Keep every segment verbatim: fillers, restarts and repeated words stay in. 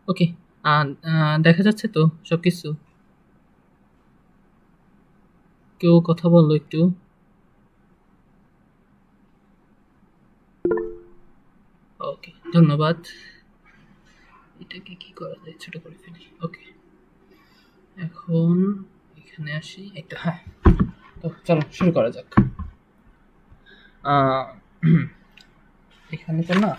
ওকে। আহ, আহ, দেখা যাচ্ছে তো সবকিছু? কেউ কথা বললো একটু? ওকে, ধন্যবাদ। এটাকে কি করা যায়, ছোট করে ফেলি। ওকে, এখন এখানে আসি একটা। হ্যাঁ, তো চলো শুরু করা যাক। আহ, এখানে তো না।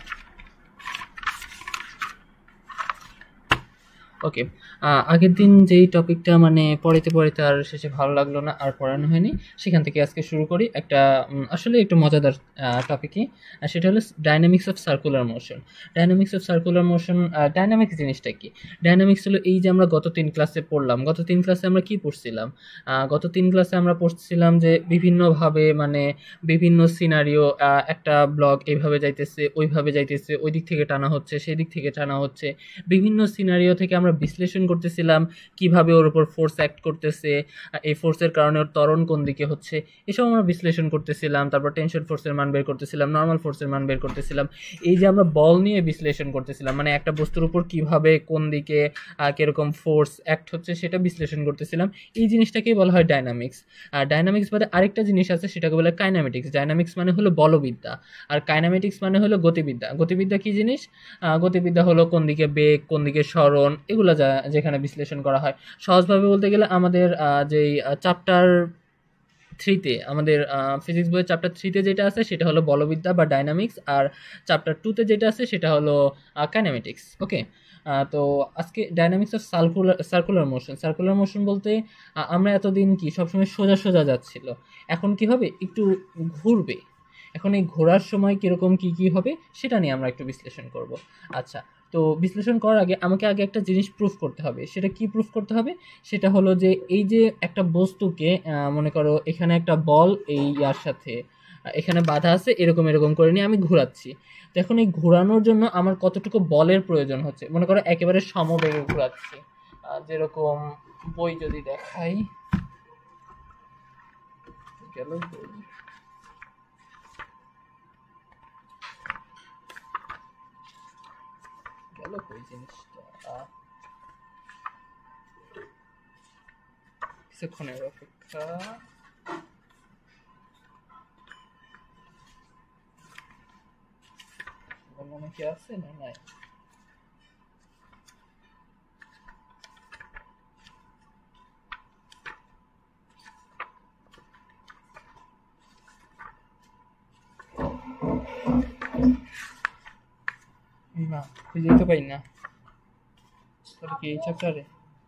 ওকে। আগের দিন যেই টপিকটা মানে পড়াইতে পড়াইতে আর শেষে ভালো লাগলো না, আর পড়ানো হয়নি, সেখান থেকে আজকে শুরু করি। একটা উম, আসলে একটু মজাদার টপিকই। সেটা হলো dynamics of circular motion. Dynamics of circular motion, dynamics জিনিসটা কি? ডাইনামিক্স হলো এই যে আমরা গত তিন ক্লাসে পড়লাম, গত তিন ক্লাসে আমরা কি পড়ছিলাম? আহ, গত তিন ক্লাসে আমরা পড়ছিলাম যে বিভিন্নভাবে মানে বিভিন্ন সিনারিও, একটা ব্লক এইভাবে যাইতেছে, ওইভাবে যাইতেছে, ওই দিক থেকে টানা হচ্ছে, সেই দিক থেকে টানা হচ্ছে। বিভিন্ন সিনারিও থেকে আমরা বিশ্লেষণ করতেছিলাম কিভাবে ওর উপর ফোর্স অ্যাক্ট করতেছে, এই ফোর্সের কারণে ওর ত্বরণ কোন দিকে হচ্ছে, এসব আমরা বিশ্লেষণ করতেছিলাম। তারপর টেনশন ফোর্সের মান বের করতেছিলাম, নর্মাল ফোর্সের মান বের করতেছিলাম। এই যে আমরা বল নিয়ে বিশ্লেষণ করতেছিলাম, মানে একটা বস্তুর উপর কিভাবে কোন দিকে আহ, কিরকম ফোর্স অ্যাক্ট হচ্ছে সেটা বিশ্লেষণ করতেছিলাম। এই জিনিসটাকেই বলা হয় ডাইনামিক্স। আর ডাইনামিক্স বাদে আরেকটা জিনিস আছে, সেটাকে বলে কাইনামেটিক্স। ডাইনামিক্স মানে হলো বলবিদ্যা, আর কাইনামেটিক্স মানে হলো গতিবিদ্যা। গতিবিদ্যা কি জিনিস? আহ, গতিবিদ্যা হলো কোন দিকে বেগ, কোন দিকে সরণ, এগুলো যা যেখানে বিশ্লেষণ করা হয়। সহজভাবে বলতে গেলে আমাদের আহ, যেই চ্যাপ্টার থ্রিতে, আমাদের ফিজিক্স বইয়ের চ্যাপ্টার থ্রিতে যেটা আছে সেটা হলো বলবিদ্যা বা ডাইনামিক্স, আর চ্যাপ্টার টুতে যেটা আছে সেটা হলো কাইনেমেটিক্স। ওকে। তো আজকে dynamics of circular circular motion. Circular motion বলতে আহ, আমরা এতদিন কি সবসময় সোজা সোজা যাচ্ছিল, এখন কি হবে, একটু ঘুরবে। এখন এই ঘোরার সময় কিরকম কি কি হবে সেটা নিয়ে আমরা একটু বিশ্লেষণ করব। আচ্ছা, তো বিশ্লেষণ করার আগে আমাকে আগে একটা জিনিস প্রুফ করতে হবে। সেটা কি প্রুফ করতে হবে? সেটা হলো যে এই যে একটা বস্তুকে আহ, মনে করো এখানে একটা বল এই ইয়ার সাথে আহ, এখানে বাধা আছে, এরকম এরকম করে নিয়ে আমি ঘোরাচ্ছি। তো এখন এই ঘোরানোর জন্য আমার কতটুকু বলের প্রয়োজন হচ্ছে, মনে করো একেবারে সমবেগে ঘোরাচ্ছি। আহ, যেরকম বই যদি দেখাই, গেল বই, গেল কই জিনিসটা? আহ, কিছুক্ষণের অপেক্ষা। মনে কি আছে না নাই? না, খুঁজেই তো পাই না। তাহলে কি এই চ্যাপ্টারে?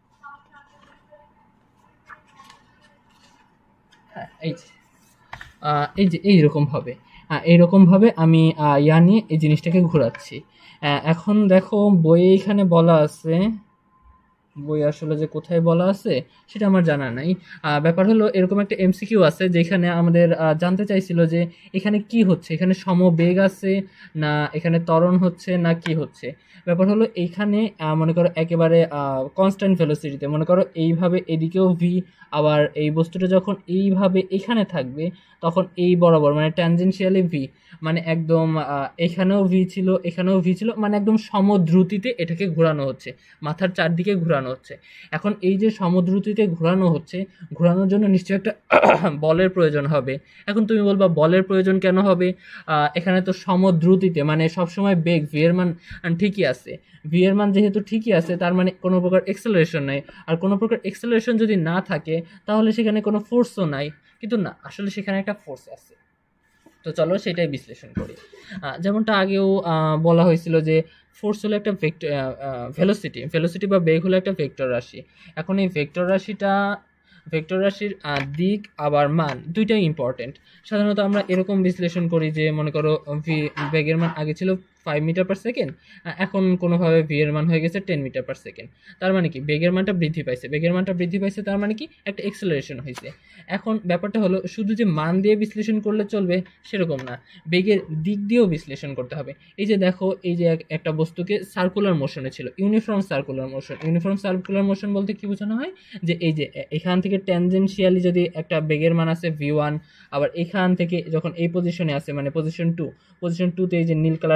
হ্যাঁ, এই যে আহ, এই যে এইরকম ভাবে, আহ, এইরকম ভাবে আমি আহ, ইয়া নিয়ে এই জিনিসটাকে ঘোরাচ্ছি। আহ, এখন দেখো বইয়ে এখানে বলা আছে, বই আসলে যে কোথায় বলা আছে সেটা আমার জানা নাই। আহ, ব্যাপার হলো এরকম একটা এমসিকিউ আছে যেখানে আমাদের আহ, জানতে চাইছিল যে এখানে কি হচ্ছে, এখানে সমবেগ আছে না এখানে ত্বরণ হচ্ছে না কি হচ্ছে। ব্যাপার হলো এইখানে আহ, মনে করো একেবারে কনস্ট্যান্ট ভেলোসিটিতে, মনে করো এইভাবে এদিকেও ভি, আবার এই বস্তুটা যখন এইভাবে এখানে থাকবে তখন এই বরাবর মানে ট্যানজেনশিয়ালি ভি, মানে একদম আহ, এখানেও ভি ছিল, এখানেও ভি ছিল, মানে একদম সমদ্রুতিতে এটাকে ঘোরানো হচ্ছে, মাথার চারদিকে ঘোরানো হচ্ছে। এখন এই যে সমদ্রুতিতে ঘোরানো হচ্ছে, ঘোরানোর জন্য নিশ্চয়ই একটা বলের প্রয়োজন হবে। এখন তুমি বলবা বলের প্রয়োজন কেন হবে? আহ, এখানে তো সমদ্রুতিতে মানে সবসময় বেগ ভি এর মান আহ, ঠিকই আছে। ভি এর মান যেহেতু ঠিকই আছে তার মানে কোনো প্রকার এক্সেলারেশন নাই। আর কোনো প্রকার এক্সেলারেশন যদি না থাকে তাহলে সেখানে কোনো ফোর্সও নাই। কিন্তু না, আসলে সেখানে একটা ফোর্স আছে। তো চলো সেটাই বিশ্লেষণ করি। আহ, যেমনটা আগেও আহ, বলা হয়েছিল যে ফোর্স হলো একটা ভেক্টর, ভেলোসিটি ভেলোসিটি বা বেগ হলো একটা ভেক্টর রাশি। এখন এই ভেক্টর রাশিটা, ভেক্টর রাশির আহ, দিক আবার মান দুইটাই ইম্পর্টেন্ট। সাধারণত আমরা এরকম বিশ্লেষণ করি যে মনে করো ভি, বেগের মান আগে ছিল ফাইভ মিটার পার সেকেন্ড, এখন কোনোভাবে ভি এর মান হয়ে গেছে টেন মিটার পার সেকেন্ড। তার মানে কি বেগের মানটা বৃদ্ধি পাইছে, বেগের মানটা বৃদ্ধি পাইছে তার মানে কি একটা এক্সেলারেশন হয়েছে। এখন ব্যাপারটা হলো শুধু যে মান দিয়ে বিশ্লেষণ করলে চলবে সেরকম না, বেগের দিক দিয়েও বিশ্লেষণ করতে হবে। এই যে দেখো, এই যে এক- একটা বস্তুকে সার্কুলার মোশনে ছিল, uniform circular motion. Uniform circular motion বলতে কি বোঝানো হয়? যে এই যে এ- এখান থেকে ট্যানজেনশিয়ালি যদি একটা বেগের মান আছে ভি ওয়ান, আবার এখান থেকে যখন এই পজিশনে আছে মানে পজিশন টু, পজিশন টুতে এই যে নীল কালার দিয়ে ট্যান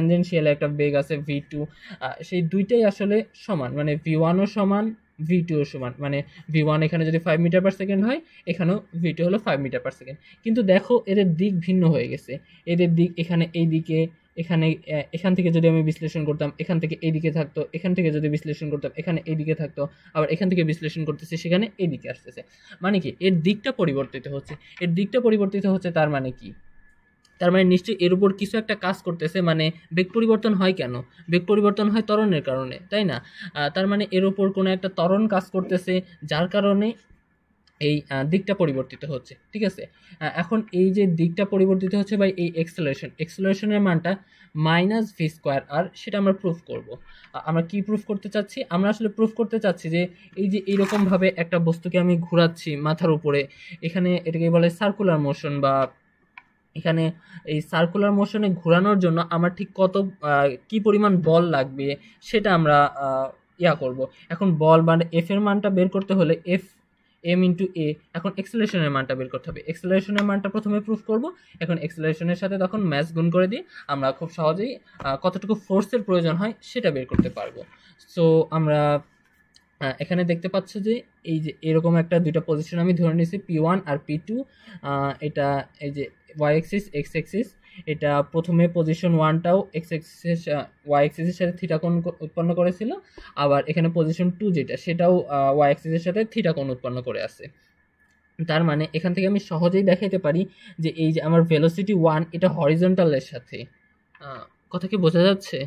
ট্যানজেনশিয়াল একটা বেগ আছে ভি টু, সেই দুইটাই আসলে সমান, মানে ভি ওয়ানও সমান ভি টু ও সমান, মানে ভি ওয়ান এখানে যদি ফাইভ মিটার পার সেকেন্ড হয় এখানেও ভি টু হলো ফাইভ মিটার পার সেকেন্ড। কিন্তু দেখো এদের দিক ভিন্ন হয়ে গেছে, এদের দিক এখানে এই দিকে, এখানে এখান থেকে যদি আমি বিশ্লেষণ করতাম এখান থেকে এইদিকে থাকতো, এখান থেকে যদি বিশ্লেষণ করতাম এখানে এইদিকে থাকতো, আবার এখান থেকে বিশ্লেষণ করতেছি সেখানে এইদিকে আসতেছে। মানে কি এর দিকটা পরিবর্তিত হচ্ছে, এর দিকটা পরিবর্তিত হচ্ছে তার মানে কি, তার মানে নিশ্চয়ই এর উপর কিছু একটা কাজ করতেছে। মানে বেগ পরিবর্তন হয় কেন? বেগ পরিবর্তন হয় ত্বরণের কারণে, তাই না? তার মানে এর উপর কোনো একটা ত্বরণ কাজ করতেছে যার কারণে এই দিকটা পরিবর্তিত হচ্ছে, ঠিক আছে? এখন এই যে দিকটা পরিবর্তিত হচ্ছে বা এই এক্সেলারেশন, এক্সেলারেশনের মানটা মাইনাস ভি স্কোয়ার আর, সেটা আমরা প্রুফ করব। আমরা কি প্রুফ করতে চাচ্ছি? আমরা আসলে প্রুফ করতে চাচ্ছি যে এই যে এইরকমভাবে একটা বস্তুকে আমি ঘোরাচ্ছি মাথার উপরে, এখানে এটাকে বলে সার্কুলার মোশন, বা এখানে এই সার্কুলার মোশনে ঘোরানোর জন্য আমার ঠিক কত কি পরিমাণ বল লাগবে সেটা আমরা ইয়া করব। এখন বল মানে এফ এর মানটা বের করতে হলে এফ এম ইন্টু এ, এখন এক্সেলারেশনের মানটা বের করতে হবে। এক্সেলারেশনের মানটা প্রথমে প্রুফ করব, এখন এক্সেলারেশনের সাথে তখন ম্যাথ গুণ করে দিয়ে আমরা খুব সহজেই কতটুকু ফোর্সের প্রয়োজন হয় সেটা বের করতে পারবো। সো আমরা এখানে দেখতে পাচ্ছ যে এই যে এরকম একটা দুইটা পজিশন আমি ধরে নিয়েছি পি ওয়ান আর পি টু, এটা এই যে ওয়াই এক্সিস এক্স এক্সিস, এটা প্রথমে পজিশন ওয়ানটাও এক্স এক্সিস ওয়াই এক্সিসের সাথে থিটা কোণ উৎপন্ন করেছিল, আবার এখানে পজিশন টু যেটা সেটাও ওয়াই এক্সিসের সাথে থিটা কোণ উৎপন্ন করে আছে। তার মানে এখান থেকে আমি সহজেই দেখাইতে পারি যে এই যে আমার ভেলোসিটি ওয়ান এটা হরিজন্টালের সাথে, কথা কি বোঝা যাচ্ছে?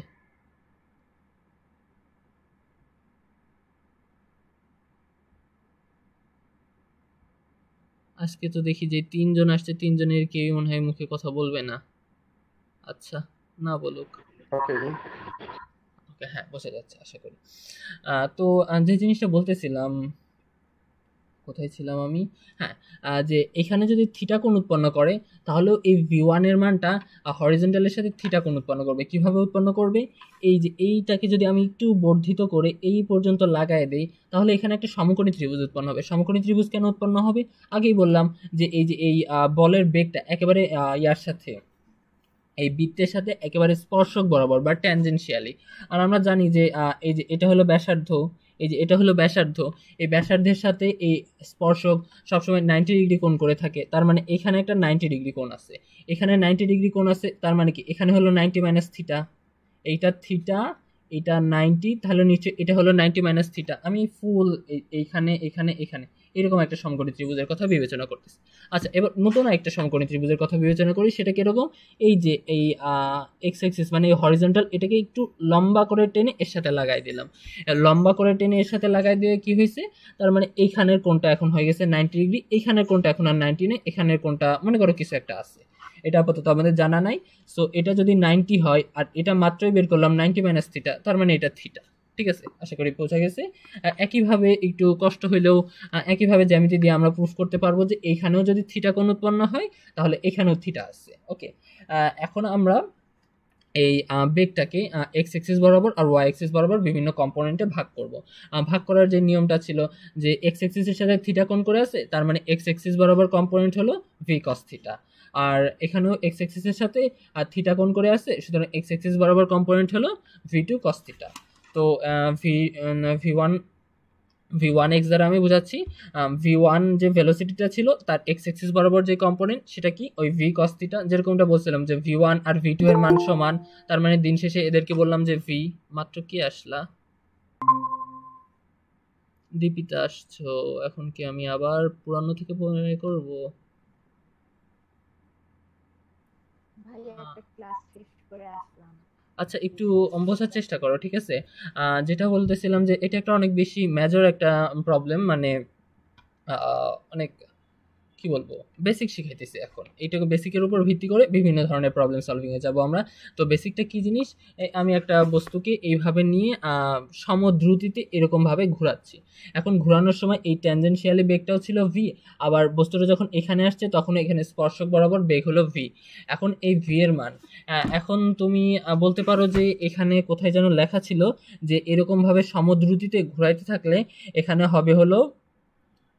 আজকে তো দেখি যে তিনজন আসছে, তিনজনের কেউই মনে হয় মুখে কথা বলবে না। আচ্ছা, না বলুক। ওকে, হ্যাঁ বোঝা যাচ্ছে আশা করি। তো যে জিনিসটা বলতেছিলাম, কোথায় ছিলাম আমি? হ্যাঁ, যে এখানে যদি থিটা কোণ উৎপন্ন করে তাহলেও এই ভি ওয়ানের মানটা হরিজন্টালের সাথে থিটা কোণ উৎপন্ন করবে। কিভাবে উৎপন্ন করবে? এই যে এইটাকে যদি আমি একটু বর্ধিত করে এই পর্যন্ত লাগায় দেই তাহলে এখানে একটা সমকোণী ত্রিভুজ উৎপন্ন হবে। সমকোণী ত্রিভুজ কেন উৎপন্ন হবে? আগেই বললাম যে এই যে এই বলের বেগটা একেবারে ইয়ার সাথে, এই বৃত্তের সাথে একেবারে স্পর্শক বরাবর বা ট্যানজেনশিয়ালি। আর আমরা জানি যে এই যে এটা হলো ব্যাসার্ধ, এই যে এটা হলো ব্যাসার্ধ, এই ব্যাসার্ধের সাথে এই স্পর্শক সবসময় নাইনটি ডিগ্রি কোণ করে থাকে। তার মানে এখানে একটা নাইনটি ডিগ্রি কোণ আছে, এখানে নাইনটি ডিগ্রি কোণ আছে, তার মানে কি এখানে হলো নাইনটি মাইনাস থিটা, এইটা থিটা, এটা নাইনটি, তাহলে নিশ্চয়ই এটা হলো নাইনটি মাইনাস থিটা। আমি ফুল এইখানে এখানে এখানে এরকম একটা সমকোণী ত্রিভুজের কথা বিবেচনা করতেছি। আচ্ছা, এবার নতুন একটা সমকোণী ত্রিভুজের কথা বিবেচনা করি। সেটা কিরকম? এই যে এই এক্স এক্সিস মানে হরিজন্টাল, এটাকে একটু লম্বা করে টেনে এর সাথে লাগাই দিলাম। লম্বা করে টেনে এর সাথে লাগাই দিয়ে কি হয়েছে? তার মানে এইখানের কোণটা এখন হয়ে গেছে নাইনটি ডিগ্রি, এইখানের কোণটা এখন আর নাইনটি নেই, এখানের কোণটা মনে করো কিছু একটা আছে, এটা আপাতত আমাদের জানা নাই। সো এটা যদি নাইনটি হয় আর এটা মাত্রই বের করলাম নাইনটি মাইনাস থিটা, তার মানে এটা থিটা। ঠিক আছে, আশা করি বোঝা গেছে। একইভাবে একটু কষ্ট হইলেও একইভাবে জ্যামিতি দিয়ে আমরা প্রুফ করতে পারবো যে এইখানেও যদি থিটা কোণ উৎপন্ন হয় তাহলে এখানেও থিটা আছে। ওকে, এখন আমরা এই বেগটাকে এক্স এক্সিস বরাবর আর ওয়াই এক্সিস বরাবর বিভিন্ন কম্পোনেন্টে ভাগ করব। ভাগ করার যে নিয়মটা ছিল যে এক্স এক্সিসের সাথে থিটা কোণ করে আছে, তার মানে এক্স এক্সিস বরাবর কম্পোনেন্ট হলো ভি কস থিটা, আর এখানেও এক্স এক্সিসের সাথে থিটা কোণ করে আছে, সুতরাং এক্স এক্সিস বরাবর কম্পোনেন্ট হলো ভি টু কস থিটা। তো V V one V one X দ্বারা আমি বোঝাচ্ছি ভি ওয়ান যে ভেলোসিটিটা ছিল তার এক্স এক্সিস বরাবর যে কম্পোনেন্ট সেটা কি ওই ভি কস থিটা, যেরকমটা বলছিলাম যে ভি ওয়ান আর ভি টু এর মান সমান, তার মানে দিন শেষে এদেরকে বললাম যে ভি। মাত্র কি আসলা? দীপিতা আসছো, এখন কি আমি আবার পুরানো থেকে মনে করব? আচ্ছা, একটু বোঝার চেষ্টা করো, ঠিক আছে? যেটা বলতেছিলাম যে এটা একটা অনেক বেশি মেজর একটা প্রবলেম, মানে অনেক কি বলবো বেসিক শিখাইতেছি এখন। এইটাকে বেসিকের উপর ভিত্তি করে বিভিন্ন ধরনের প্রবলেম সলভিং এ যাব আমরা। তো বেসিকটা কি জিনিস? আমি একটা বস্তুকে এইভাবে নিয়ে সমদ্রুতিতে এরকম ভাবে ঘোরাচ্ছি। এখন ঘোরানোর সময় এই ট্যানজেনশিয়ালি বেগটাও ছিল ভি, আবার বস্তুটা যখন এখানে আসছে তখন এখানে স্পর্শক বরাবর বেগ হলো ভি। এখন এই ভি এর মান এখন তুমি বলতে পারো যে এখানে কোথায় যেন লেখা ছিল যে এরকম ভাবে সমদ্রুতিতে ঘোরাইতে থাকলে এখানে হবে হলো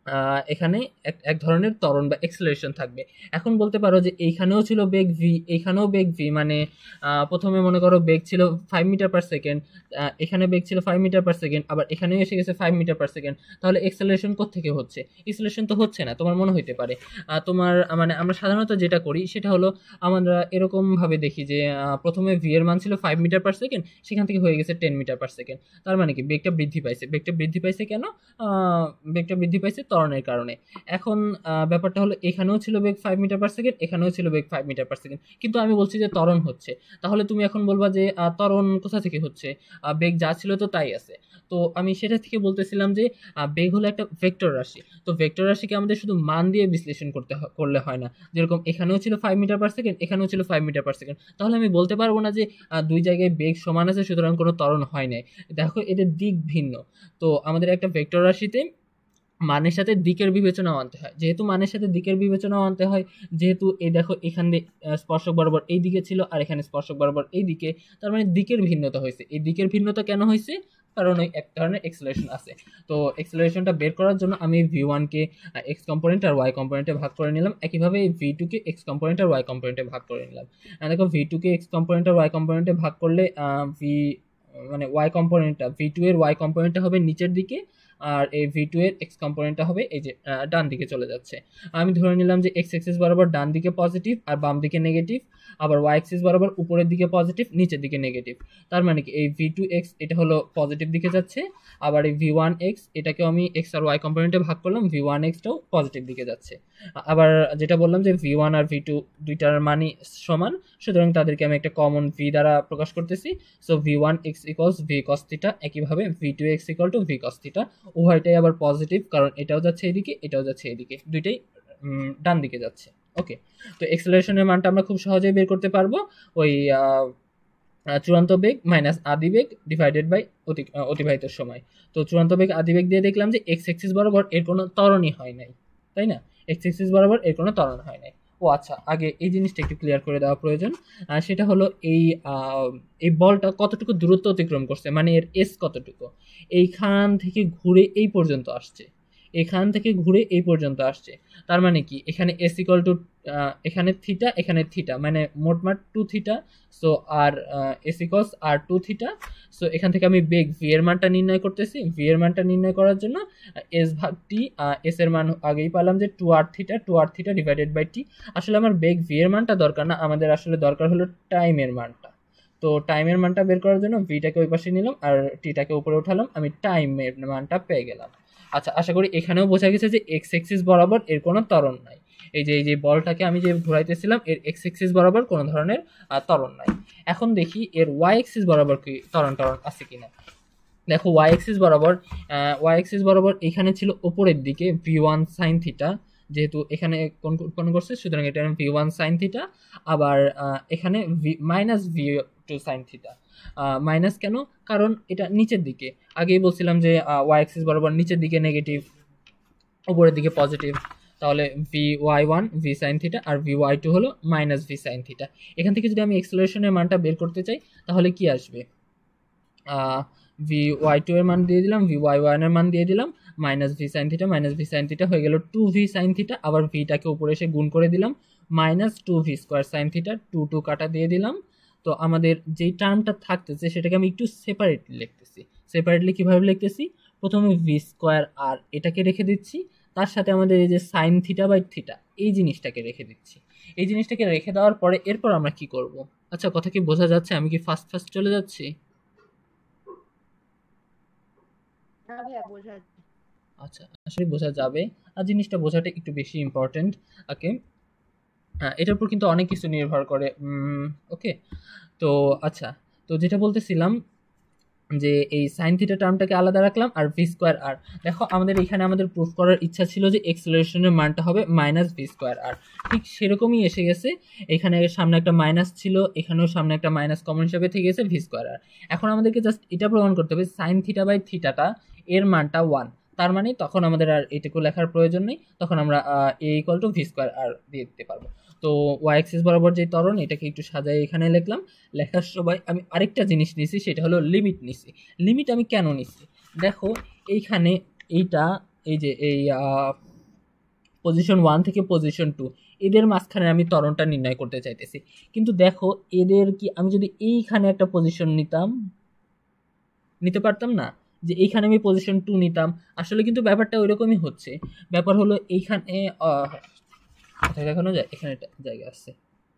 আহ, এখানে এক এক ধরনের ত্বরণ বা এক্সেলারেশন থাকবে। এখন বলতে পারো যে এইখানেও ছিল বেগ ভি, এইখানেও বেগ ভি, মানে আহ, প্রথমে মনে করো বেগ ছিল ফাইভ মিটার পার সেকেন্ড, এখানে বেগ ছিল ফাইভ মিটার পার সেকেন্ড, আবার এখানেও এসে গেছে ফাইভ মিটার পার সেকেন্ড। তাহলে এক্সেলারেশন কোত্থেকে হচ্ছে? এক্সেলারেশন তো হচ্ছে না, তোমার মনে হইতে পারে। আহ, তোমার আহ, মানে আমরা সাধারণত যেটা করি সেটা হলো আমরা এরকম ভাবে দেখি যে আহ, প্রথমে ভি এর মান ছিল ফাইভ মিটার পার সেকেন্ড, সেখান থেকে হয়ে গেছে টেন মিটার পার সেকেন্ড। তার মানে কি বেগটা বৃদ্ধি পাইছে। বেগটা বৃদ্ধি পাইছে কেন? আহ, বেগটা বৃদ্ধি পাইছে ত্বরণের কারণে। এখন আহ, ব্যাপারটা হলো এখানেও ছিল বেগ ফাইভ মিটার পার সেকেন্ড, এখানেও ছিল বেগ ফাইভ মিটার পার সেকেন্ড, কিন্তু আমি বলছি যে ত্বরণ হচ্ছে। তাহলে তুমি এখন বলবা যে আহ, ত্বরণ কোথা থেকে হচ্ছে? আহ, বেগ যা ছিল তো তাই আছে। তো আমি সেটা থেকে বলতেছিলাম যে আহ, বেগ হলো একটা ভেক্টর রাশি। তো ভেক্টর রাশিকে আমাদের শুধু মান দিয়ে বিশ্লেষণ করতে হ- করলে হয় না। যেরকম এখানেও ছিল ফাইভ মিটার পার সেকেন্ড, এখানেও ছিল ফাইভ মিটার পার সেকেন্ড, তাহলে আমি বলতে পারবো না যে আহ, দুই জায়গায় বেগ সমান আছে সুতরাং কোনো ত্বরণ হয় নাই। দেখো এদের দিক ভিন্ন। তো আমাদের একটা ভেক্টর রাশিতে মানের সাথে দিকের বিবেচনাও আনতে হয়। যেহেতু মানের সাথে দিকের বিবেচনাও আনতে হয়, যেহেতু এই দেখো এখানে আহ, স্পর্শক বরাবর এই দিকে ছিল আর এখানে স্পর্শক বরাবর এই দিকে, তার মানে দিকের ভিন্নতা হয়েছে। এই দিকের ভিন্নতা কেন হয়েছে? কারণ ওই এক ধরনের এক্সেলারেশন আছে। তো এক্সেলারেশনটা বের করার জন্য আমি ভি ওয়ানকে এক্স কম্পোনেন্ট আর ওয়াই কম্পোনেন্টে ভাগ করে নিলাম, একইভাবে এই ভি টুকে এক্স কম্পোনেন্ট আর ওয়াই কম্পোনেন্টে ভাগ করে নিলাম। আর দেখো ভি টুকে এক্স কম্পোনেন্ট আর ওয়াই কম্পোনেন্টে ভাগ করলে ভি মানে ওয়াই কম্পোনেন্টটা ভি টু এর ওয়াই কম্পোনেন্টটা হবে নিচের দিকে, আর এই ভি টু এর এক্স কম্পোনেন্টটা হবে এই যে আহ, ডান দিকে চলে যাচ্ছে। আমি ধরে নিলাম যে এক্স এক্সিস বরাবর ডান দিকে পজিটিভ আর বাম দিকে নেগেটিভ, আবার ওয়াই এক্সিস বরাবর উপরের দিকে পজিটিভ নিচের দিকে নেগেটিভ। তার মানে কি এই ভি টু এক্স এটা হলো পজিটিভ দিকে যাচ্ছে, আবার এই ভি ওয়ান এক্স এটাকেও আমি এক্স আর ওয়াই কম্পোনেন্টে ভাগ করলাম, ভি ওয়ান এক্সটাও পজিটিভ দিকে যাচ্ছে। আবার যেটা বললাম যে ভি ওয়ান আর ভি টু দুইটার মানই সমান, সুতরাং তাদেরকে আমি একটা কমন ভি দ্বারা প্রকাশ করতেছি। So V one X equals V cos theta, একইভাবে V two X equal to V cos theta. উভয়টাই আবার পজিটিভ, কারণ এটাও যাচ্ছে এদিকে এটাও যাচ্ছে এদিকে, দুইটাই উম, ডান দিকে যাচ্ছে। ওকে, তো এক্সেলারেশনের মানটা আমরা খুব সহজেই বের করতে পারবো। ওই আহ, আহ, চূড়ান্ত বেগ মাইনাস আদি বেগ ডিভাইডেড বাই অতিবাহিত সময়। তো চূড়ান্ত বেগ আদি বেগ দিয়ে দেখলাম যে এক্স এক্সিস বরাবর এর কোনো ত্বরণই হয় নাই, তাই না? এক্স এক্সিস বরাবর এর কোনো ত্বরণ হয় নাই। ও আচ্ছা, আগে এই জিনিসটা একটু ক্লিয়ার করে দেওয়া প্রয়োজন। আর সেটা হলো এই আহ, এই বলটা কতটুকু দূরত্ব অতিক্রম করছে, মানে এর এস কতটুকু। এইখান থেকে ঘুরে এই পর্যন্ত আসছে, এখান থেকে ঘুরে এই পর্যন্ত আসছে। তার মানে কি এখানে এস ইকুয়াল টু এখানে থিটা এখানে থিটা, মানে মোটমাট two theta. So R S equals R two theta. So এখান থেকে আমি বেগ ভি এর মানটা নির্ণয় করতেছি। ভি এর মানটা নির্ণয় করার জন্য এস ভাগ টি, এস এর মান আগেই পেলাম যে two R theta, two R theta divided by T. আসলে আমার বেগ ভি এর মানটা দরকার না, আমাদের আসলে দরকার হলো টাইমের মানটা। তো টাইমের মানটা বের করার জন্য ভিটাকে ওই পাশে নিলাম আর টিটাকে উপরে উঠালাম, আমি টাইমের মানটা পেয়ে গেলাম। আচ্ছা, আশা করি এখানেও বোঝা গেছে যে এক্স এক্সিস বরাবর এর কোনো ত্বরণ নাই। এই যে এই যে বলটাকে আমি যে ঘুরাইতেছিলাম এর এক্স এক্সিস বরাবর কোনো ধরনের আহ, ত্বরণ নাই। এখন দেখি এর ওয়াই এক্সিস বরাবর কি ত্বরণ টরণ আছে কিনা। দেখো ওয়াই এক্সিস বরাবর ওয়াই এক্সিস বরাবর এখানে ছিল উপরের দিকে ভি ওয়ান সাইন থিটা, যেহেতু এখানে কোন উৎপন্ন করছে সুতরাং এটা ভি ওয়ান সাইন থিটা। আবার আহ, এখানে V minus V two sine theta. Minus কেন? কারণ এটা নিচের দিকে, আগেই বলছিলাম যে ওয়াই এক্সিস বরাবর নিচের দিকে নেগেটিভ, উপরের দিকে পজিটিভ। তাহলে V Y one V sine theta আর ভি ওয়াই টু হলো মাইনাস ভি সাইন থিটা। এখান থেকে যদি আমি এক্সেলারেশনের মানটা বের করতে চাই তাহলে কি আসবে? ভি ওয়াই টু এর মান দিয়ে দিলাম, ভি ওয়াই ওয়ান এর মান দিয়ে দিলাম, minus V sine theta minus V sine theta হয়ে গেল টু ভি সাইন থিটা। আবার ভিটাকে উপরে এসে গুণ করে দিলাম, minus two V square sine theta, two two কাটা দিয়ে দিলাম। তো আমাদের যেই টার্মটা থাকতেছে সেটাকে আমি একটু সেপারেটলি লিখতেছি। সেপারেটলি কিভাবে লিখতেছি? প্রথমে ভি স্কোয়ার আর এটাকে রেখে দিচ্ছি, তার সাথে আমাদের এই যে সাইন থিটা বাই থিটা এই জিনিসটাকে রেখে দিচ্ছি। এই জিনিসটাকে রেখে দেওয়ার পরে এরপর আমরা কি করব? আচ্ছা, কথা কি বোঝা যাচ্ছে? আমি কি ফার্স্ট ফার্স্ট চলে যাচ্ছি? হ্যাঁ ভাইয়া বোঝা যাচ্ছে। আচ্ছা, আসলে বোঝা যাবে। আর জিনিসটা বোঝাটা একটু বেশি ইম্পর্টেন্ট। ওকে, এটার উপর কিন্তু অনেক কিছু নির্ভর করে। ওকে, তো আচ্ছা, তো যেটা বলতেছিলাম যে এই সাইন থিটা টার্মটাকে আলাদা রাখলাম আর ভি স্কোয়ার আর। দেখো আমাদের এখানে আমাদের প্রুফ করার ইচ্ছা ছিল যে এক্সেলারেশনের মানটা হবে মাইনাস ভি স্কোয়ার আর, ঠিক সেরকমই এসে গেছে। এখানে সামনে একটা মাইনাস ছিল, এখানেও সামনে একটা মাইনাস কমন হিসাবে থেকে গেছে ভি স্কোয়ার আর। এখন আমাদেরকে জাস্ট এটা প্রমাণ করতে হবে সাইন থিটা বাই থিটাটা এর মানটা ওয়ান। তার মানে তখন আমাদের আর এটুকু লেখার প্রয়োজন নেই, তখন আমরা a equal to V square r দিয়ে দিতে পারবো। তো ওয়াই এক্সিস বরাবর যে ত্বরণ এটাকে একটু সাজাই এখানে লিখলাম। লেখার সময় আমি আরেকটা জিনিস নিছি, সেটা হলো লিমিট নিছি। লিমিট আমি কেন নিছি? দেখো এইখানে এইটা এই যে এই পজিশন ওয়ান থেকে পজিশন টু এদের মাঝখানে আমি ত্বরণটা নির্ণয় করতে চাইতেছি। কিন্তু দেখো এদের কি আমি যদি এইখানে একটা পজিশন নিতাম, নিতে পারতাম না? যে এইখানে আমি পজিশন টু নিতাম, আসলে কিন্তু ব্যাপারটা ওইরকমই হচ্ছে। ব্যাপার হলো এইখানে দেখানো যায়, এখানে একটা জায়গা আছে,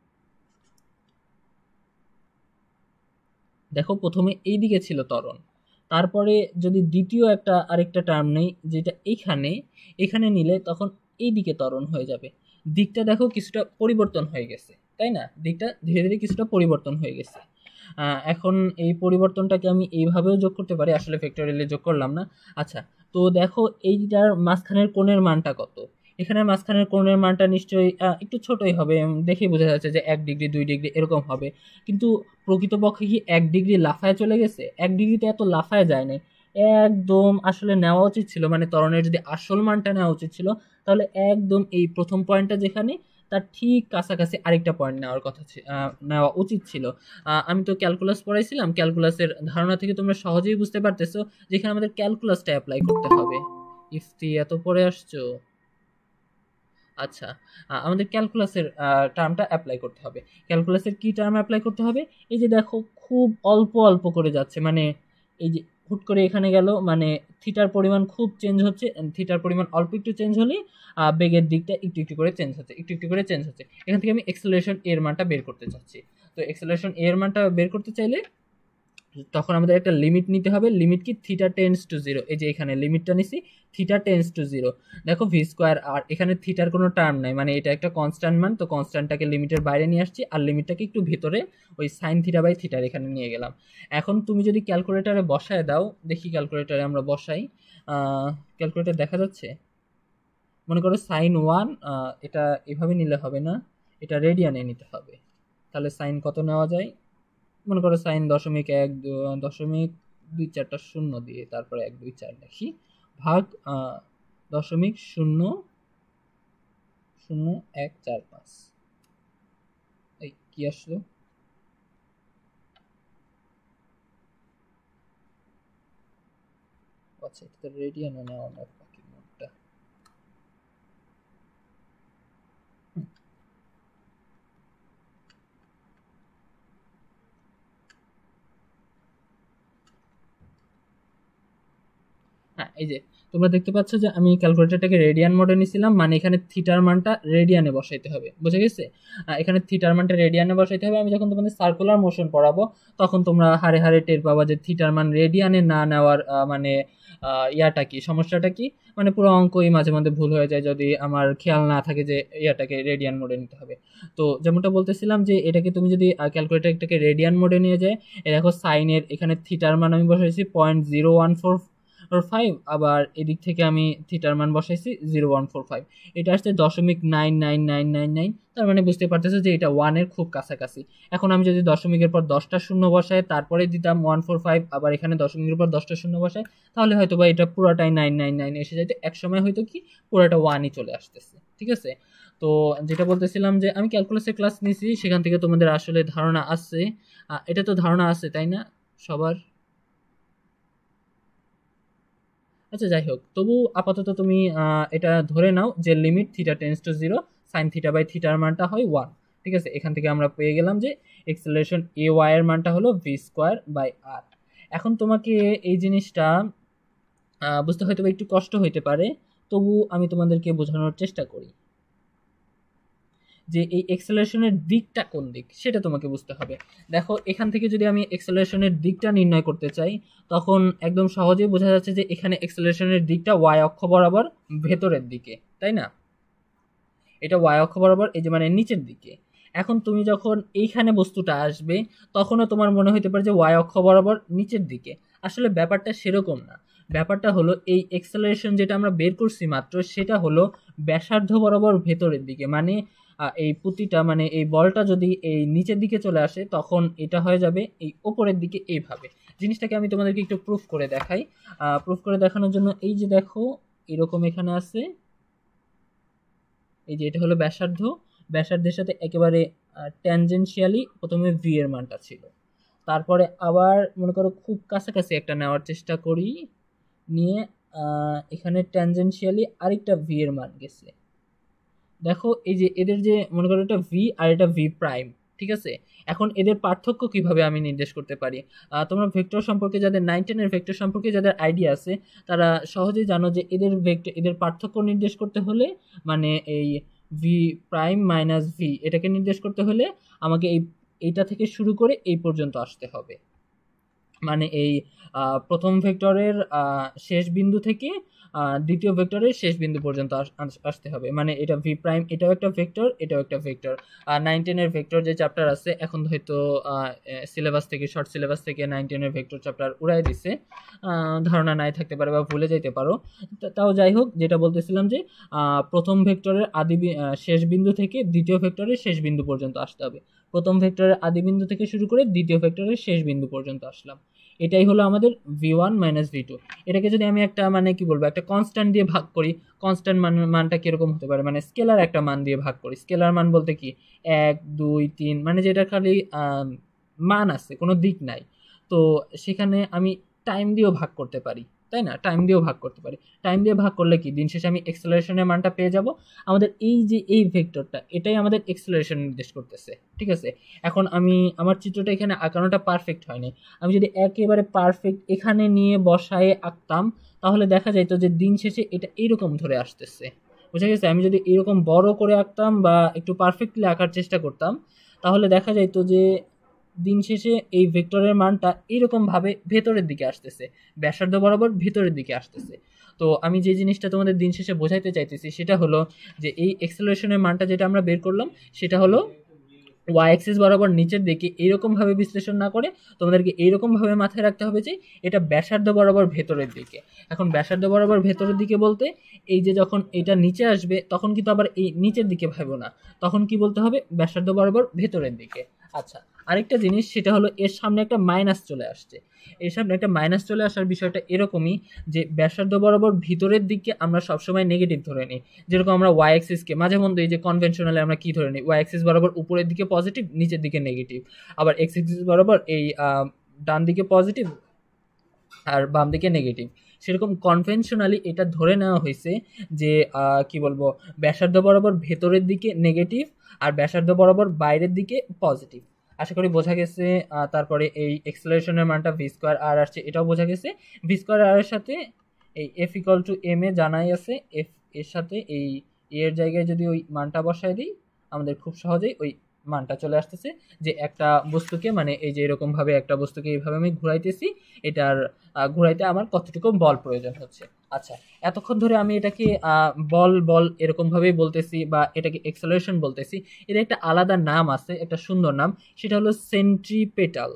দেখো প্রথমে এই দিকে ছিল ত্বরণ, তারপরে যদি দ্বিতীয় একটা আরেকটা টার্ম নেই যেটা এইখানে, এখানে নিলে তখন এই দিকে ত্বরণ হয়ে যাবে। দিকটা দেখো কিছুটা পরিবর্তন হয়ে গেছে, তাই না? দিকটা ধীরে ধীরে কিছুটা পরিবর্তন হয়ে গেছে। এখন এই পরিবর্তনটাকে আমি এইভাবেও যোগ করতে পারি, আসলে ফ্যাক্টোরিয়ালে যোগ করলাম না। আচ্ছা, তো দেখো এইটার মাঝখানের কোণের মানটা কত? এখানে মাঝখানের কোণের মানটা নিশ্চয়ই একটু ছোটই হবে, দেখেই বোঝা যাচ্ছে যে এক ডিগ্রি দুই ডিগ্রি এরকম হবে। কিন্তু প্রকৃতপক্ষে কি এক ডিগ্রি লাফায় চলে গেছে? এক ডিগ্রিতে এত লাফায় যায় না, একদম আসলে নেওয়া উচিত ছিল, মানে ত্বরণের যদি আসল মানটা নেওয়া উচিত ছিল তাহলে একদম এই প্রথম পয়েন্টটা যেখানে তার ঠিক কাছাকাছি আরেকটা পয়েন্ট নেওয়ার কথা নেওয়া উচিত ছিল। আমি তো ক্যালকুলাস পড়াইছিলাম, ক্যালকুলাসের ধারণা থেকে তোমরা সহজেই বুঝতে পারতেছো যেখানে আমাদের ক্যালকুলাসটা অ্যাপ্লাই করতে হবে। ইফতি এত পড়ে আসছো, আচ্ছা আমাদের ক্যালকুলাসের টার্মটা অ্যাপ্লাই করতে হবে। ক্যালকুলাসের কি টার্ম অ্যাপ্লাই করতে হবে? এই যে দেখো খুব অল্প অল্প করে যাচ্ছে, মানে এই যে হুট করে এখানে গেল, মানে থিটার পরিমাণ খুব চেঞ্জ হচ্ছে, থিটার পরিমাণ অল্প একটু চেঞ্জ হলেই বেগের দিকটা একটু একটু করে চেঞ্জ হচ্ছে, একটু একটু করে চেঞ্জ হচ্ছে। এখান থেকে আমি এক্সেলারেশন এর মানটা বের করতে চাচ্ছি। তো এক্সেলারেশন এর মানটা বের করতে চাইলে তখন আমাদের একটা লিমিট নিতে হবে। লিমিট কি? Theta tends to zero. এই যে এখানে লিমিটটা নিছি থিটা টেন্স টু জিরো। দেখো ভি স্কোয়ার, আর এখানে থিটার কোনো টার্ম নাই, মানে এটা একটা কনস্ট্যান্ট মান, তো কনস্ট্যান্টটাকে লিমিটের বাইরে নিয়ে আসছি আর লিমিটটাকে একটু ভিতরে ওই সাইন থিটা বাই থিটার এখানে নিয়ে গেলাম। এখন তুমি যদি ক্যালকুলেটারে বসায় দাও, দেখি ক্যালকুলেটারে আমরা বসাই, ক্যালকুলেটার দেখা যাচ্ছে? মনে করো সাইন ওয়ান, এটা এভাবে নিলে হবে না, এটা রেডিয়ানে নিতে হবে। তাহলে সাইন কত নেওয়া যায়? মনে করো সাইন দশমিক এক দশমিক দুই চারটা শূন্য দিয়ে তারপরে এক দুই চার লিখি, ভাগ দশমিক শূন্য শূন্য এক চার পাঁচ। এই কি আসলো? আচ্ছা, এটা তো রেডিয়ানে নেওয়া না, বাকি নোটটা হ্যাঁ। এই যে তোমরা দেখতে পাচ্ছ যে আমি ক্যালকুলেটরটাকে রেডিয়ান মোডে নিয়েছিলাম, মানে এখানে থিটার মানটা রেডিয়ানে বসাইতে হবে, বুঝে গেছে? এখানে থিটার মানটা রেডিয়ানে বসাইতে হবে। আমি যখন তোমাদের সার্কুলার মোশন পড়াবো তখন তোমরা হারে হারে টের পাবা যে থিটার মান রেডিয়ানে না নেওয়ার মানে ইয়াটা কি, সমস্যাটা কি, মানে পুরো অঙ্কই মাঝে মধ্যে ভুল হয়ে যায় যদি আমার খেয়াল না থাকে যে ইয়াটাকে রেডিয়ান মোডে নিতে হবে। তো যেমনটা বলতেছিলাম যে এটাকে তুমি যদি ক্যালকুলেটরটাকে রেডিয়ান মোডে নিয়ে যায়, এ দেখো সাইনের এখানে থিটার মান আমি বসাইছি point zero one four five, আবার এদিক থেকে আমি থিটার মান বসাইছি জিরো ওয়ান ফোর ফাইভ, এটা আসছে দশমিক nine nine nine nine nine. তার মানে বুঝতে পারতেছো যে এটা ওয়ানের খুব কাছাকাছি। এখন আমি যদি দশমিকের পর দশটা শূন্য বসাই তারপরে দিতাম ওয়ান ফোর ফাইভ, আবার এখানে দশমিকের পর দশটা শূন্য বসাই, তাহলে হয়তো বা এটা পুরোটাই নাইন নাইন নাইন এসে যাইতে, এক সময় হয়তো কি পুরোটা ওয়ানই চলে আসতেছে। ঠিক আছে, তো যেটা বলতেছিলাম যে আমি ক্যালকুলাসের ক্লাস নিছি, সেখান থেকে তোমাদের আসলে ধারণা আছে, এটা তো ধারণা আছে তাই না সবার? আচ্ছা যাই হোক, তবু আপাতত তুমি এটা ধরে নাও যে limit theta tends to zero sine theta by theta মানটা হয় ওয়ান। ঠিক আছে, এখান থেকে আমরা পেয়ে গেলাম যে এক্সেলারেশন এ ওয়াই এর মানটা হলো ভি স্কোয়ার বাই আর। এখন তোমাকে এই জিনিসটা বুঝতে হয়তো একটু কষ্ট হইতে পারে, তবু আমি তোমাদেরকে বোঝানোর চেষ্টা করি যে এই এক্সেলারেশনের দিকটা কোন দিক সেটা তোমাকে বুঝতে হবে। দেখো এখান থেকে যদি আমি এক্সেলারেশনের দিকটা নির্ণয় করতে চাই তখন একদম সহজেই বোঝা যাচ্ছে যে এখানে এক্সেলারেশনের দিকটা ওয়াই অক্ষ বরাবর ভেতরের দিকে, তাই না? এটা ওয়াই অক্ষ বরাবর, এই যে মানে নিচের দিকে। এখন তুমি যখন এইখানে বস্তুটা আসবে তখনও তোমার মনে হইতে পারে যে ওয়াই অক্ষ বরাবর নিচের দিকে, আসলে ব্যাপারটা সেরকম না। ব্যাপারটা হলো এই এক্সেলারেশন যেটা আমরা বের করছি মাত্র সেটা হলো ব্যাসার্ধ বরাবর ভেতরের দিকে, মানে এই পুঁতিটা মানে এই বলটা যদি এই নিচের দিকে চলে আসে তখন এটা হয়ে যাবে এই ওপরের দিকে। এইভাবে জিনিসটাকে আমি তোমাদেরকে একটু প্রুফ করে দেখাই। প্রুফ করে দেখানোর জন্য এই যে দেখো এরকম এখানে আছে, এই যে এটা হলো ব্যাসার্ধ, ব্যাসার্ধের সাথে একেবারে ট্যানজেনশিয়ালি প্রথমে ভি এর মানটা ছিল, তারপরে আবার মনে করো খুব কাছাকাছি একটা নেওয়ার চেষ্টা করি, নিয়ে এখানে ট্যানজেনশিয়ালি আরেকটা ভি এর মান গেছে। দেখো এই যে এদের যে মনে করো এটা ভি আর এটা ভি প্রাইম, ঠিক আছে। এখন এদের পার্থক্য কিভাবে আমি নির্দেশ করতে পারি? তোমরা ভেক্টর সম্পর্কে যাদের নাইন টেনের ভেক্টর সম্পর্কে যাদের আইডিয়া আছে তারা সহজেই জানো যে এদের ভেক্টর এদের পার্থক্য নির্দেশ করতে হলে মানে এই ভি প্রাইম মাইনাস ভি এটাকে নির্দেশ করতে হলে আমাকে এই এইটা থেকে শুরু করে এই পর্যন্ত আসতে হবে। মানে এই প্রথম ভেক্টরের শেষ বিন্দু থেকে দ্বিতীয় ভেক্টরের শেষ বিন্দু পর্যন্ত আসতে হবে। মানে এটা ভি প্রাইম, এটাও একটা ভেক্টর, এটাও একটা ভেক্টর। আর নাইন টেনের ভেক্টর যে চ্যাপ্টার আছে এখন হয়তো সিলেবাস থেকে শর্ট সিলেবাস থেকে নাইন টেনের ভেক্টর চ্যাপ্টার উড়াই দিছে, ধারণা নাই থাকতে পারে বা ভুলে যাইতে পারো। তাও যাই হোক, যেটা বলতেছিলাম যে প্রথম ভেক্টরের আদি শেষ বিন্দু থেকে দ্বিতীয় ভেক্টরের শেষ বিন্দু পর্যন্ত আসতে হবে। প্রথম ভেক্টরের আদি বিন্দু থেকে শুরু করে দ্বিতীয় ভেক্টরের শেষ বিন্দু পর্যন্ত আসলাম। এটাই হলো আমাদের v one minus V two. এটাকে যদি আমি একটা মানে কি বলবো একটা কনস্ট্যান্ট দিয়ে ভাগ করি, কনস্ট্যান্ট মান মানটা কিরকম হতে পারে মানে স্কেলার একটা মান দিয়ে ভাগ করি। স্কেলার মান বলতে কি এক দুই তিন মানে যেটা খালি মান আছে কোনো দিক নাই, তো সেখানে আমি টাইম দিয়েও ভাগ করতে পারি, তাই না? টাইম দিয়েও ভাগ করতে পারি। টাইম দিয়ে ভাগ করলে কি দিন শেষে আমি এক্সেলারেশনের মানটা পেয়ে যাব। আমাদের এই যে এই ভেক্টরটা এটাই আমাদের এক্সেলারেশন নির্দেশ করতেছে, ঠিক আছে। এখন আমি আমার চিত্রটা এখানে আঁকানোটা পারফেক্ট হয়নি, আমি যদি একেবারে পারফেক্ট এখানে নিয়ে বসায়ে আঁকতাম তাহলে দেখা যাইতো যে দিন শেষে এটা এইরকম ধরে আসতেছে, বুঝা গেছে। আমি যদি এরকম বড় করে আঁকতাম বা একটু পারফেক্টলি আঁকার চেষ্টা করতাম তাহলে দেখা যাইতো যে দিন শেষে এই ভেক্টরের মানটা এরকম ভাবে ভেতরের দিকে আসতেছে, ব্যাসার্ধ বরাবর ভেতরের দিকে আসতেছে। তো আমি যে জিনিসটা তোমাদের দিন শেষে বোঝাইতে চাইতেছি সেটা হলো যে এই এক্সেলারেশনের মানটা যেটা আমরা বের করলাম সেটা হলো ওয়াই অ্যাক্সিস বরাবর নিচের দিকে এইরকম ভাবে বিশ্লেষণ না করে তোমাদেরকে এইরকম ভাবে মাথায় রাখতে হবে যে এটা ব্যাসার্ধ বরাবর ভেতরের দিকে। এখন ব্যাসার্ধ বরাবর ভেতরের দিকে বলতে এই যে যখন এটা নিচে আসবে তখন কিন্তু আবার এই নিচের দিকে ভাবো না, তখন কি বলতে হবে ব্যাসার্ধ বরাবর ভেতরের দিকে। আচ্ছা, আরেকটা জিনিস সেটা হলো এর সামনে একটা মাইনাস চলে আসছে। এর সামনে একটা মাইনাস চলে আসার বিষয়টা এরকমই যে ব্যাসার্ধ বরাবর ভিতরের দিকে আমরা সবসময় নেগেটিভ ধরে নিই। যেরকম আমরা ওয়াই অ্যাক্সিসকে মাঝে মধ্যে এই যে কনভেনশনালি আমরা কি ধরে নিই, ওয়াই অ্যাক্সিস বরাবর উপরের দিকে পজিটিভ নিচের দিকে নেগেটিভ, আবার এক্স অ্যাক্সিস বরাবর এই ডান দিকে পজিটিভ আর বাম দিকে নেগেটিভ। সেরকম কনভেনশনালি এটা ধরে নেওয়া হয়েছে যে কি বলবো ব্যাসার্ধ বরাবর ভেতরের দিকে নেগেটিভ আর ব্যাসার্ধ বরাবর বাইরের দিকে পজিটিভ। আশা করি বোঝা গেছে। তারপরে এই এক্সেলারেশনের মানটা ভি স্কোয়ার আর আসছে, এটাও বোঝা গেছে। ভি স্কোয়ার আর এর সাথে এই f equal to m a জানাই আছে, এফ এর সাথে এই এর জায়গায় যদি ওই মানটা বসায় দিই আমাদের খুব সহজেই ওই মানটা চলে আসতেছে যে একটা বস্তুকে মানে এই যে এরকম ভাবে একটা বস্তুকে এইভাবে আমি ঘুরাইতেছি, এটার ঘুরাইতে আমার কতটুকু বল প্রয়োজন হচ্ছে। আচ্ছা, এতক্ষণ ধরে আমি এটাকে বল বল এরকম ভাবেই বলতেছি বা এটাকে এক্সেলারেশন বলতেছি, এর একটা আলাদা নাম আছে, একটা সুন্দর নাম, সেটা হলো সেন্ট্রিপেটাল।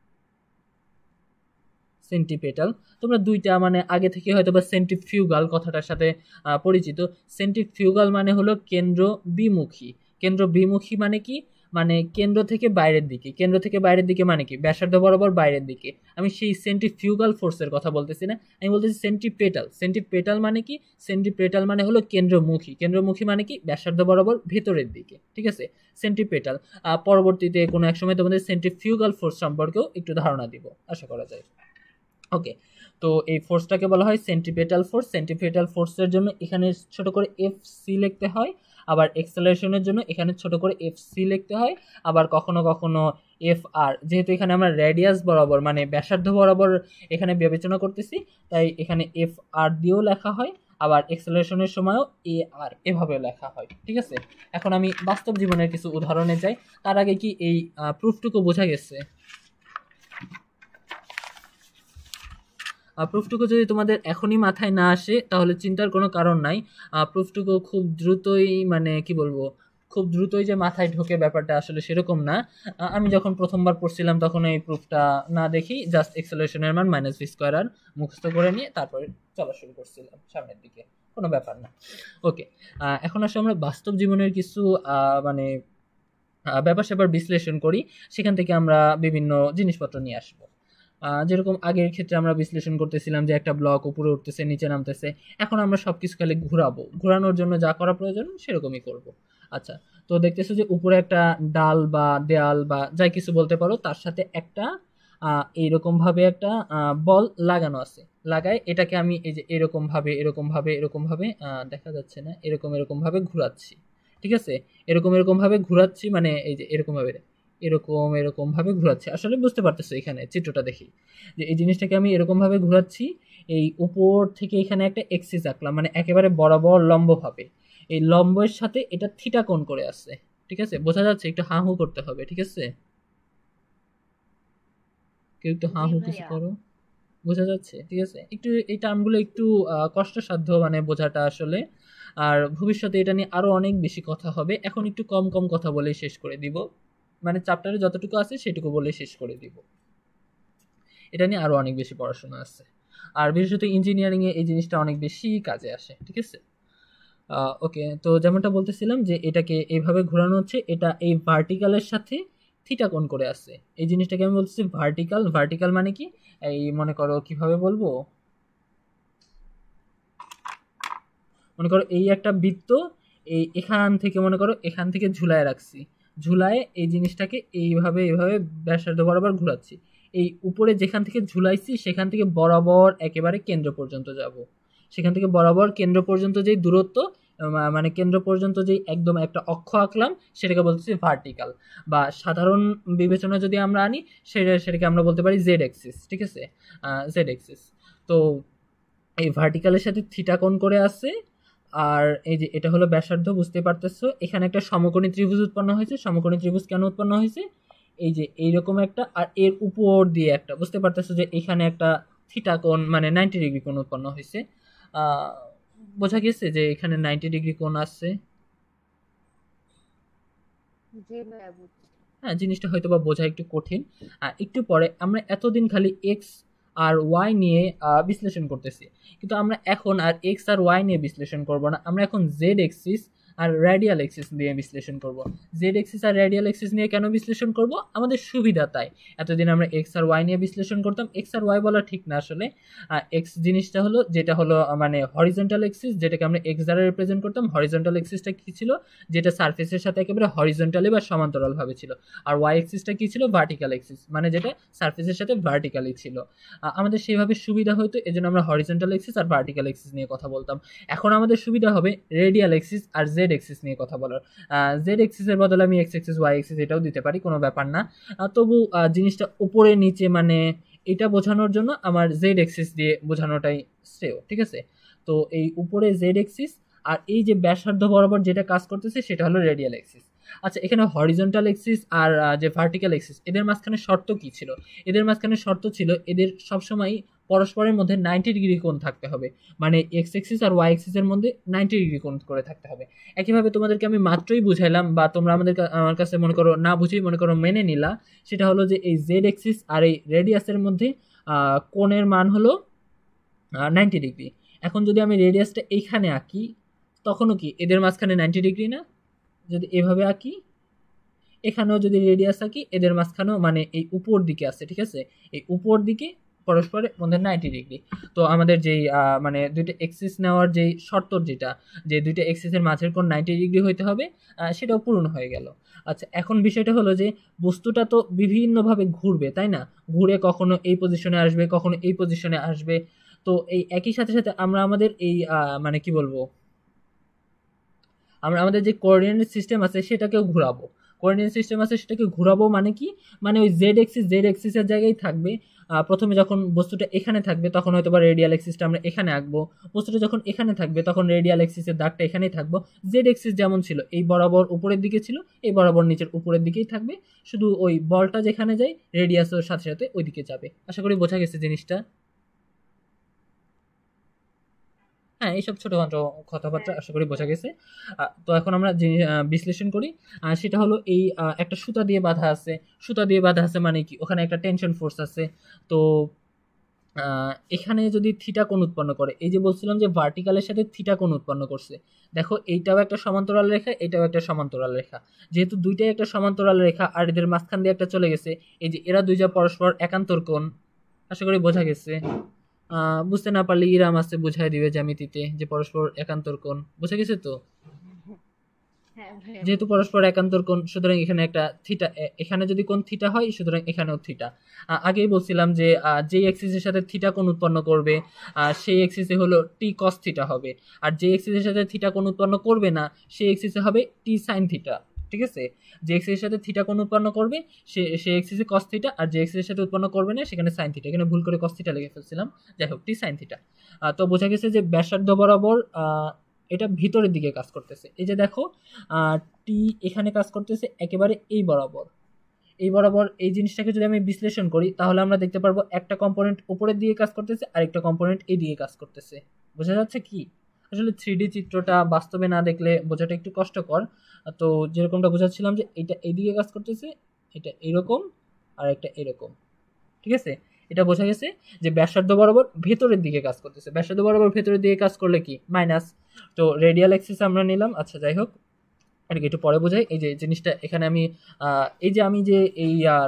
সেন্ট্রিপেটাল তোমরা দুইটা মানে আগে থেকে হয়তো বা সেন্ট্রিফিউগাল কথাটার সাথে পরিচিত। সেন্ট্রিফিউগাল মানে হলো কেন্দ্র বিমুখী। কেন্দ্র বিমুখী মানে কি, মানে কেন্দ্র থেকে বাইরের দিকে। কেন্দ্র থেকে বাইরের দিকে মানে কি ব্যাসার্ধ বরাবর বাইরের দিকে। আমি সেই সেন্ট্রিফিউগাল ফোর্সের কথা বলতেছি না, আমি বলতেছি সেন্ট্রিপেটাল। সেন্ট্রিপেটাল মানে কি, সেন্ট্রিপেটাল মানে হলো কেন্দ্রমুখী। কেন্দ্রমুখী মানে কি ব্যাসার্ধ বরাবর ভেতরের দিকে, ঠিক আছে। সেন্ট্রিপেটাল পরবর্তীতে কোনো এক সময় তোমাদের সেন্ট্রিফিউগাল ফোর্স সম্পর্কেও একটু ধারণা দিব আশা করা যায়। ওকে, তো এই ফোর্সটাকে বলা হয় সেন্ট্রিপেটাল ফোর্স। সেন্ট্রিপেটাল ফোর্সের জন্য এখানে ছোট করে এফ সি লিখতে হয়, আবার এক্সেলারেশনের জন্য এখানে ছোট করে এফ সি লিখতে হয়, আবার কখনো কখনো এফ আর। যেহেতু এখানে আমরা রেডিয়াস বরাবর মানে ব্যাসার্ধ বরাবর এখানে বিবেচনা করতেছি তাই এখানে এফ আর দিয়েও লেখা হয়, আবার এক্সেলারেশনের সময়ও এ আর এভাবে লেখা হয়, ঠিক আছে। এখন আমি বাস্তব জীবনের কিছু উদাহরণে যাই, তার আগে কি এই প্রুফটুকু বোঝা গেছে? প্রুফটুকু যদি তোমাদের এখনই মাথায় না আসে তাহলে চিন্তার কোনো কারণ নাই। প্রুফটুকু খুব দ্রুতই মানে কি বলবো খুব দ্রুতই যে মাথায় ঢোকে ব্যাপারটা আসলে সেরকম না। আমি যখন প্রথমবার পড়ছিলাম তখন এই প্রুফটা না দেখি জাস্ট এক্সেলারেশনের মান মাইনাস ভি স্কোয়ার আর মুখস্থ করে নিয়ে তারপরে চলা শুরু করছিলাম সামনের দিকে, কোনো ব্যাপার না। ওকে, এখন আসলে আমরা বাস্তব জীবনের কিছু মানে ব্যাপার স্যাপার বিশ্লেষণ করি, সেখান থেকে আমরা বিভিন্ন জিনিসপত্র নিয়ে আসবো। যেরকম আগের ক্ষেত্রে আমরা বিশ্লেষণ করতেছিলাম যে একটা ব্লক উপরে উঠতেছে নিচে নামতেছে, এখন আমরা সবকিছু খালি ঘুরাবো, ঘোরানোর জন্য যা করা প্রয়োজন সেরকমই করব। আচ্ছা, তো দেখতেছো যে উপরে একটা ডাল বা দেয়াল বা যাই কিছু বলতে পারো, তার সাথে একটা এইরকম ভাবে একটা বল লাগানো আছে, লাগায় এটাকে আমি এই যে এরকম ভাবে এরকম ভাবে এরকম ভাবে দেখা যাচ্ছে না, এরকম এরকম ভাবে ঘুরাচ্ছি, ঠিক আছে, এরকম এরকম ভাবে ঘুরাচ্ছি, মানে এই যে এরকম ভাবে এরকম এরকম ভাবে ঘুরাচ্ছি। আসলে বুঝতে পারতেছো এখানে চিত্রটা দেখি যে এই জিনিসটাকে আমি এরকম ভাবে ঘুরাচ্ছি, এই উপর থেকে এখানে একটা এক্সিস আঁকলাম, মানে একেবারে বরাবর লম্ব ভাবে, এই লম্বের সাথে এটা থিটা কোণ করে আছে, ঠিক আছে, বোঝা যাচ্ছে? একটু হা হু করতে হবে, ঠিক আছে, কেউ একটু হা জি হু কিছু ভাইয়া। করো, বোঝা যাচ্ছে? ঠিক আছে, একটু এই টার্মগুলো একটু আহ, কষ্টসাধ্য মানে বোঝাটা আসলে। আর ভবিষ্যতে এটা নিয়ে আরো অনেক বেশি কথা হবে, এখন একটু কম কম কথা বলে শেষ করে দিব, মানে চ্যাপ্টারে যতটুকু আছে সেটুকু বলে শেষ করে দিব, এটা নিয়ে আরো অনেক বেশি পড়াশোনা আছে। আর বিশেষত ইঞ্জিনিয়ারিং এ এই জিনিসটা অনেক বেশি কাজে আসে, ঠিক আছে। ওকে, তো যেমনটা বলতেছিলাম যে এটাকে এইভাবে ঘোরানো হচ্ছে, এটা এই ভার্টিক্যালের সাথে থিটা কোণ করে আছে, এই জিনিসটাকে আমি বলতেছি ভার্টিক্যাল। ভার্টিক্যাল মানে কি, এই মনে করো কিভাবে বলবো, মনে করো এই একটা বৃত্ত, এই এখান থেকে মনে করো এখান থেকে ঝুলায় রাখছি, ঝুলায় এই জিনিসটাকে এইভাবে এইভাবে ব্যাসার্ধ বরাবর ঘুরাচ্ছি, এই উপরে যেখান থেকে ঝুলাইছি সেখান থেকে বরাবর একেবারে কেন্দ্র পর্যন্ত যাব, সেখান থেকে বরাবর কেন্দ্র পর্যন্ত যেই দূরত্ব, মানে কেন্দ্র পর্যন্ত যেই একদম একটা অক্ষ আঁকলাম সেটাকে বলতেছি ভার্টিক্যাল, বা সাধারণ বিবেচনা যদি আমরা আনি সেটা সেটাকে আমরা বলতে পারি জেড এক্সিস, ঠিক আছে, জেড এক্সিস। তো এই ভার্টিক্যালের সাথে থিটা কোণ করে আছে, আর এই যে এটা হলো ব্যাসার্ধ, বুঝতে পারতেছো এখানে একটা সমকোণী ত্রিভুজ উৎপন্ন হয়েছে। সমকোণী ত্রিভুজ কেন উৎপন্ন হয়েছে, এই যে এইরকম একটা, আর এর উপর দিয়ে একটা, বুঝতে পারতেছো যে এখানে একটা থিটা কোণ মানে নাইনটি ডিগ্রি কোণ উৎপন্ন হয়েছে। আহ বোঝা গেছে যে এখানে নাইনটি ডিগ্রি কোণ আছে। জি ভাইয়া বুঝছি। হ্যাঁ, জিনিসটা হয়তো বা বোঝা একটু কঠিন। আর একটু পরে আমরা এতদিন খালি এক্স আর ওয়াই নিয়ে আহ, বিশ্লেষণ করতেছি, কিন্তু আমরা এখন আর এক্স আর ওয়াই নিয়ে বিশ্লেষণ করব না, আমরা এখন জেড এক্সিস আর রেডিয়াল এক্সিস নিয়ে বিশ্লেষণ করব। জেড এক্সিস আর রেডিয়াল এক্সিস নিয়ে কেন বিশ্লেষণ করব, আমাদের সুবিধা তাই। এতদিন আমরা এক্স আর ওয়াই নিয়ে বিশ্লেষণ করতাম, এক্স আর ওয়াই বলা ঠিক না আসলে, এক্স জিনিসটা হলো যেটা হলো আহ, মানে হরিজন্টাল এক্সিস, যেটাকে আমরা এক্স দ্বারা রিপ্রেজেন্ট করতাম। হরিজন্টাল এক্সিসটা কি ছিল, যেটা সারফেসের সাথে একেবারে হরিজন্টালি বা সমান্তরাল ভাবে ছিল। আর ওয়াই এক্সিসটা কি ছিল, ভার্টিক্যাল এক্সিস, মানে যেটা সারফেসের সাথে ভার্টিক্যালি ছিল। আমাদের সেইভাবে সুবিধা হতো, এজন্য আমরা হরিজন্টাল এক্সিস আর ভার্টিক্যাল এক্সিস নিয়ে কথা বলতাম। এখন আমাদের সুবিধা হবে রেডিয়াল এক্সিস আর জেড এক্সিস নিয়ে কথা বলার। জেড এক্সিসের বদলে আমি এক্স এক্সিস ওয়াই এক্সিস এটাও দিতে পারি, কোনো ব্যাপার না। তবু জিনিসটা উপরে নিচে মানে এটা বোঝানোর জন্য আমার জেড এক্সিস দিয়ে বোঝানোটাই শ্রেয়, ঠিক আছে। তো এই উপরে জেড এক্সিস, আর এই যে ব্যাসার্ধ বরাবর যেটা কাজ করতেছে সেটা হলো রেডিয়াল এক্সিস। আচ্ছা, এখানে হরিজন্টাল এক্সিস আর যে ভার্টিক্যাল এক্সিস, এদের মাঝখানে শর্ত কি ছিল, এদের মাঝখানে শর্ত ছিল এদের সবসময় পরস্পরের মধ্যে নাইনটি ডিগ্রি কোণ থাকতে হবে, মানে এক্স এক্সিস আর ওয়াই এক্সিস এর মধ্যে নাইনটি ডিগ্রি কোণ করে থাকতে হবে। একইভাবে তোমাদেরকে আমি মাত্রই বুঝাইলাম, বা তোমরা আমাদের আমার কাছে মনে করো না বুঝেই মনে করো মেনে নিলা, সেটা হলো যে এই জেড এক্সিস আর এই রেডিয়াসের মধ্যে কোণের মান হলো নাইনটি ডিগ্রি। এখন যদি আমি রেডিয়াসটা এইখানে আঁকি, তখনও কি এদের মাঝখানে নাইনটি ডিগ্রি না? যদি এভাবে আঁকি, এখানেও যদি রেডিয়াস আঁকি, এদের মাঝখানেও মানে এই উপর দিকে আছে, ঠিক আছে, এই উপর দিকে পরস্পরের মধ্যে নাইনটি ডিগ্রি। তো আমাদের যেই মানে দুইটা এক্সিস নেওয়ার যেই শর্ত, যেটা যে দুইটা এক্সিসের মাঝের কোণ নাইনটি ডিগ্রি হইতে হবে, সেটাও পূরণ হয়ে গেল। আচ্ছা, এখন বিষয়টা হলো যে বস্তুটা তো বিভিন্নভাবে ঘুরবে, তাই না? ঘুরে কখনো এই পজিশনে আসবে, কখনো এই পজিশনে আসবে। তো এই একই সাথে সাথে আমরা আমাদের এই মানে কি বলবো, আমরা আমাদের যে কোঅর্ডিনেট সিস্টেম আছে সেটাকেও ঘোরাবো। কোঅর্ডিনেট সিস্টেম আছে সেটাকে ঘোরাবো মানে কি, মানে ওই জেড এক্সিস জেড এক্সিসের জায়গায় থাকবে। প্রথমে যখন বস্তুটা এখানে থাকবে তখন হয়তো বা রেডিয়াল এক্সিসটা আমরা এখানে আঁকবো, বস্তুটা যখন এখানে থাকবে তখন রেডিয়াল এক্সিসের দাগটা এখানেই থাকবো। জেড এক্সিস যেমন ছিল এই বরাবর উপরের দিকে ছিল, এই বরাবর নিচের উপরের দিকেই থাকবে, শুধু ওই বলটা যেখানে যায় রেডিয়াসের সাথে সাথে ওই দিকে যাবে। আশা করি বোঝা গেছে জিনিসটা। হ্যাঁ, এইসব ছোটখাটো কথাবার্তা হ্যাঁ আশা করি বোঝা গেছে। তো এখন আমরা যে বিশ্লেষণ করি, সেটা হলো এই একটা সুতা দিয়ে বাঁধা আছে। সুতা দিয়ে বাঁধা আছে মানে কি, ওখানে একটা টেনশন ফোর্স আছে। তো এখানে যদি থিটা কোণ উৎপন্ন করে, এই যে বলছিলাম যে ভার্টিক্যালের সাথে থিটা কোণ উৎপন্ন করছে, দেখো এইটাও একটা সমান্তরাল রেখা, এটাও একটা সমান্তরাল রেখা। যেহেতু দুইটাই একটা সমান্তরাল রেখা আর এদের মাঝখান দিয়ে একটা চলে গেছে, এই যে এরা দুইটা পরস্পর একান্তর কোণ। আশা করি বোঝা গেছে। বুঝতে না পারলে ইরাম আছে বুঝাই দিবে জ্যামিতিতে যে পরস্পর একান্তর কোণ। বুঝা গেছে তো? হ্যাঁ ভাইয়া যেহেতু বুঝছি। পরস্পর একান্তর কোণ, সুতরাং এখানে একটা থিটা, এখানে যদি কোণ থিটা হয় সুতরাং এখানেও থিটা। আগেই বলছিলাম যে আহ, যেই এক্সিসের সাথে থিটা কোণ উৎপন্ন করবে আহ, সেই এক্সিসে হলো টি কস থিটা হবে, আর যে এক্সিসের সাথে থিটা কোণ উৎপন্ন করবে না সেই এক্সিসে হবে টি সাইন থিটা। ঠিক আছে, যে এক্সিসের সাথে থিটা কোণ উৎপন্ন করবে সে সেই এক্সিসে কস থিটা, আর যে এক্সিসের সাথে উৎপন্ন করবে না সেখানে সাইন থিটা। এখানে ভুল করে কস থিটা লিখে ফেলছিলাম, যাই হোক টি সাইন থিটা। তো বোঝা গেছে যে ব্যাসার্ধ বরাবর আহ, এটা ভিতরের দিকে কাজ করতেছে। এই যে দেখো টি এখানে কাজ করতেছে একেবারে এই বরাবর, এই বরাবর। এই জিনিসটাকে যদি আমি বিশ্লেষণ করি তাহলে আমরা দেখতে পারবো একটা কম্পোনেন্ট উপরের দিকে কাজ করতেছে আর একটা কম্পোনেন্ট এই দিকে কাজ করতেছে। বোঝা যাচ্ছে কি? আসলে থ্রি ডি চিত্রটা বাস্তবে না দেখলে বোঝাটা একটু কষ্টকর। তো যেরকমটা বোঝাচ্ছিলাম যে এটা এইদিকে কাজ করতেছে, এটা এরকম, আর একটা এরকম। ঠিক আছে, এটা বোঝা গেছে যে ব্যাসার্ধ বরাবর ভেতরের দিকে কাজ করতেছে। ব্যাসার্ধ বরাবর ভেতরের দিকে কাজ করলে কি মাইনাস, তো রেডিয়াল অ্যাক্সিস আমরা নিলাম। আচ্ছা যাই হোক, এটাকে একটু পরে বোঝাই। এই যে জিনিসটা এখানে আমি আহ, এই যে আমি যে এই আর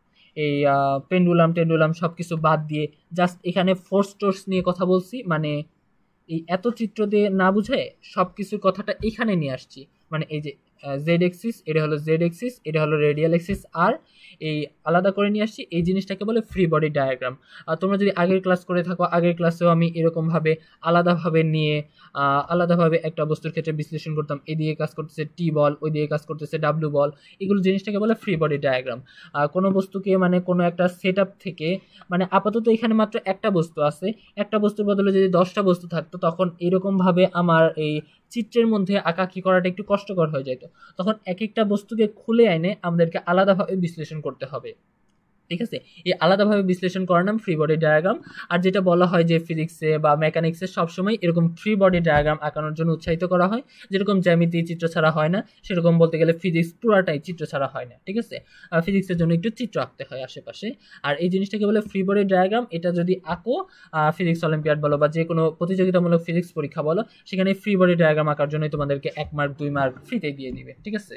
এই পেন্ডুলাম টেন্ডুলাম সব কিছু বাদ দিয়ে জাস্ট এখানে ফোর্স টোর্স নিয়ে কথা বলছি, মানে এই এত চিত্র দিয়ে না বুঝে সব কিছুর কথাটা এখানে নিয়ে আসছি। মানে এই যে জেড এক্সিস, এটা হলো জেড এক্সিস, এটা হলো রেডিয়াল এক্সিস, আর এই আলাদা করে নিয়ে আসছি। এই জিনিসটাকে বলে ফ্রি বডি ডায়াগ্রাম। আর তোমরা যদি আগের ক্লাস করে থাকো, আগের ক্লাসেও আমি এরকমভাবে আলাদাভাবে নিয়ে আহ, আলাদাভাবে একটা বস্তুর ক্ষেত্রে বিশ্লেষণ করতাম। এদিকে কাজ করতেছে টি বল, ওই দিকে কাজ করতেছে ডাব্লিউ বল, এগুলো জিনিসটাকে বলে ফ্রি বডি ডায়াগ্রাম। আর কোনো বস্তুকে মানে কোনো একটা সেট আপ থেকে, মানে আপাতত এখানে মাত্র একটা বস্তু আছে, একটা বস্তুর বদলে যদি দশটা বস্তু থাকতো তখন এরকমভাবে আমার এই চিত্রের মধ্যে আঁকাআঁকি করাটা একটু কষ্টকর হয়ে যেত। তখন এক একটা বস্তুকে খুলে এনে আমাদেরকে আলাদাভাবে বিশ্লেষণ করতে হবে। ঠিক আছে, এই আলাদাভাবে বিশ্লেষণ করার নাম ফ্রি বডি ডায়াগ্রাম। আর যেটা বলা হয় যে ফিজিক্সে বা মেকানিক্সে সবসময় এরকম ফ্রি বডি ডায়াগ্রাম আঁকানোর জন্য উৎসাহিত করা হয়। যেরকম জ্যামিতি চিত্র ছাড়া হয় না, সেরকম বলতে গেলে ফিজিক্স পুরাটাই চিত্র ছাড়া হয় না। ঠিক আছে, ফিজিক্সের জন্য একটু চিত্র আঁকতে হয় আশেপাশে। আর এই জিনিসটাকে বলে ফ্রি বডি ডায়াগ্রাম। এটা যদি আঁকো ফিজিক্স অলিম্পিয়াড বলো বা যে কোনো প্রতিযোগিতামূলক ফিজিক্স পরীক্ষা বলো, সেখানে ফ্রি বডি ডায়াগ্রাম আঁকার জন্যই তোমাদেরকে এক মার্ক দুই মার্ক ফ্রিতে দিয়ে দিবে। ঠিক আছে,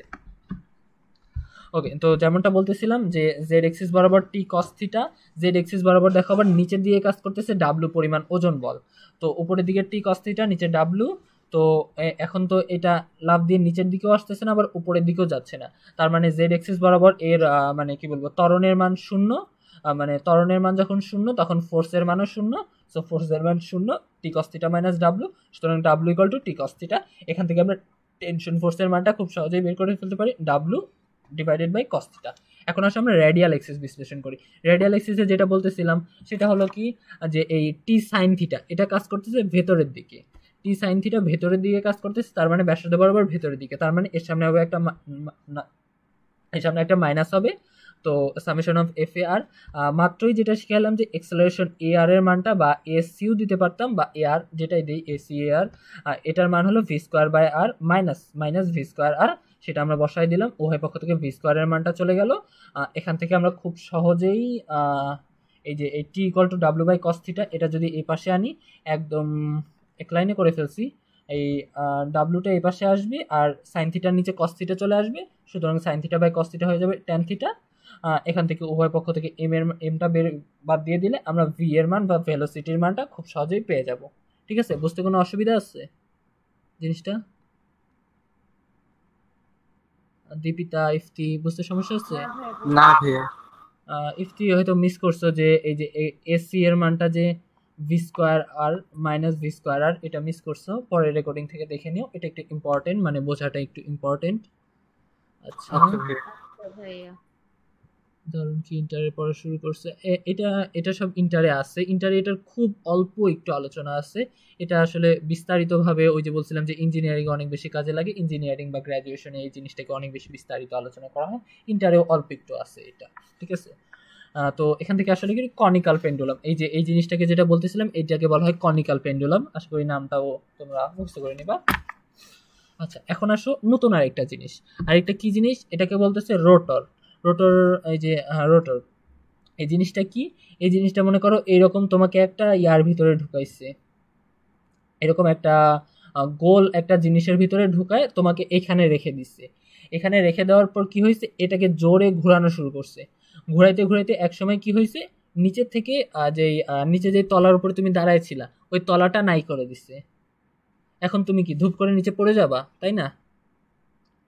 ওকে। তো যেমনটা বলতেছিলাম যে জেড এক্সিস বরাবর t cos theta, z axis বরাবর দেখো আবার নিচের দিকে কাজ করতেছে ডাব্লু পরিমাণ ওজন বল। তো উপরের দিকে টি কস থিটা, নিচে ডাব্লু। তো এখন তো এটা লাভ দিয়ে নিচের দিকেও আসতেছে না, আবার উপরের দিকেও যাচ্ছে না। তার মানে জেড এক্সিস বরাবর এর মানে কি বলবো, ত্বরণের মান শূন্য। মানে ত্বরণের মান যখন শূন্য তখন ফোর্সের মানও শূন্য। সো ফোর্সের মান শূন্য, টি কস থিটা মাইনাস ডাব্লু, সুতরাং ডাব্লু equal to t cos theta. এখান থেকে আমরা টেনশন ফোর্সের মানটা খুব সহজেই বের করে ফেলতে পারি, ডাব্লু ডিভাইডেড বাই কস থিটা। এখন আসলে আমরা রেডিয়াল এক্সিস বিশ্লেষণ করি। রেডিয়াল এক্সিসে যেটা বলতেছিলাম সেটা হলো কি, যে এই টি সাইন থিটা এটা কাজ করতেছে ভেতরের দিকে। টি সাইন থিটা ভেতরের দিকে কাজ করতেছে, তার মানে ব্যাসার্ধ বরাবর ভেতরের দিকে। তার মানে এর সামনে হবে একটা এর সামনে একটা মাইনাস হবে। তো summation of f a r, মাত্রই যেটা শিখালাম যে এক্সেলারেশন এ আর এর মানটা বা এস সিউ দিতে পারতাম, বা এ আর যেটাই দিই এ সি এ আর, এটার মান হলো V square by r minus minus v square r, সেটা আমরা বসাই দিলাম। উভয় পক্ষ থেকে ভি স্কোয়ারের মানটা চলে গেল। এখান থেকে আমরা খুব সহজেই এই যে এই টি ইকুয়াল টু ডাব্লিউ বাই কস থিটা, এটা যদি এই পাশে আনি একদম এক লাইনে করে ফেলছি। এই ডাব্লুটা এই পাশে আসবে আর সাইন থিটার নিচে কস থিটা চলে আসবে, সুতরাং sine theta by cos theta হয়ে যাবে ট্যান থিটা। এখান থেকে উভয় পক্ষ থেকে এম এর এমটা বের বাদ দিয়ে দিলে আমরা ভি এর মান বা ভেলোসিটির মানটা খুব সহজেই পেয়ে যাব। ঠিক আছে, বুঝতে কোনো অসুবিধা আছে জিনিসটা? দীপিতা, ইফতি, বুঝতে সমস্যা আছে? হ্যাঁ ভাইয়া না বুঝছি। ভাইয়া। ইফতি হয়তো মিস করছো যে এই যে এসি এর মানটা যে v square r minus v square r, এটা মিস করছো। পরের রেকর্ডিং থেকে দেখে নিও, এটা একটু ইম্পর্টেন্ট, মানে বোঝাটা একটু ইম্পর্টেন্ট। আচ্ছা, ওকে ভাইয়া। আচ্ছা ভাইয়া ধরুন কি ইন্টারে পড়া শুরু করছে, এ- এটা এটা সব ইন্টারে আছে। ইন্টারে এটার খুব অল্প একটু আলোচনা আছে। এটা আসলে বিস্তারিতভাবে ওই যে বলছিলাম যে ইঞ্জিনিয়ারিং অনেক বেশি কাজে লাগে, ইঞ্জিনিয়ারিং বা গ্র্যাজুয়েশনে এই জিনিসটাকে অনেক বেশি বিস্তারিত আলোচনা করা হয়। ইন্টারেও অল্প একটু আছে এটা। ঠিক আছে, আহ, তো এখান থেকে আসলে কি কনিক্যাল পেন্ডুলাম, এই যে এই জিনিসটাকে যেটা বলতেছিলাম এটাকে বলা হয় কনিক্যাল পেন্ডুলাম। আশা করি নামটাও তোমরা মুখস্থ করে নিবা। আচ্ছা, এখন আসো নতুন আরেকটা জিনিস। আরেকটা কি জিনিস, এটাকে বলতেছে রোটর। রোটর, এই যে রোটর, এই জিনিসটা কি? এই জিনিসটা মনে করো এরকম তোমাকে একটা ইয়ার ভিতরে ঢুকাইছে, এরকম একটা আহ, গোল একটা জিনিসের ভিতরে ঢুকায় তোমাকে এখানে রেখে দিচ্ছে। এখানে রেখে দেওয়ার পর কি হয়েছে, এটাকে জোরে ঘোরানো শুরু করছে। ঘুরাইতে ঘুরাইতে একসময় কি হয়েছে, নিচের থেকে আহ, যেই আহ, নিচে যে তলার উপরে তুমি দাঁড়াইছিলা ওই তলাটা নাই করে দিচ্ছে। এখন তুমি কি ধূপ করে নিচে পড়ে যাবা, তাই না?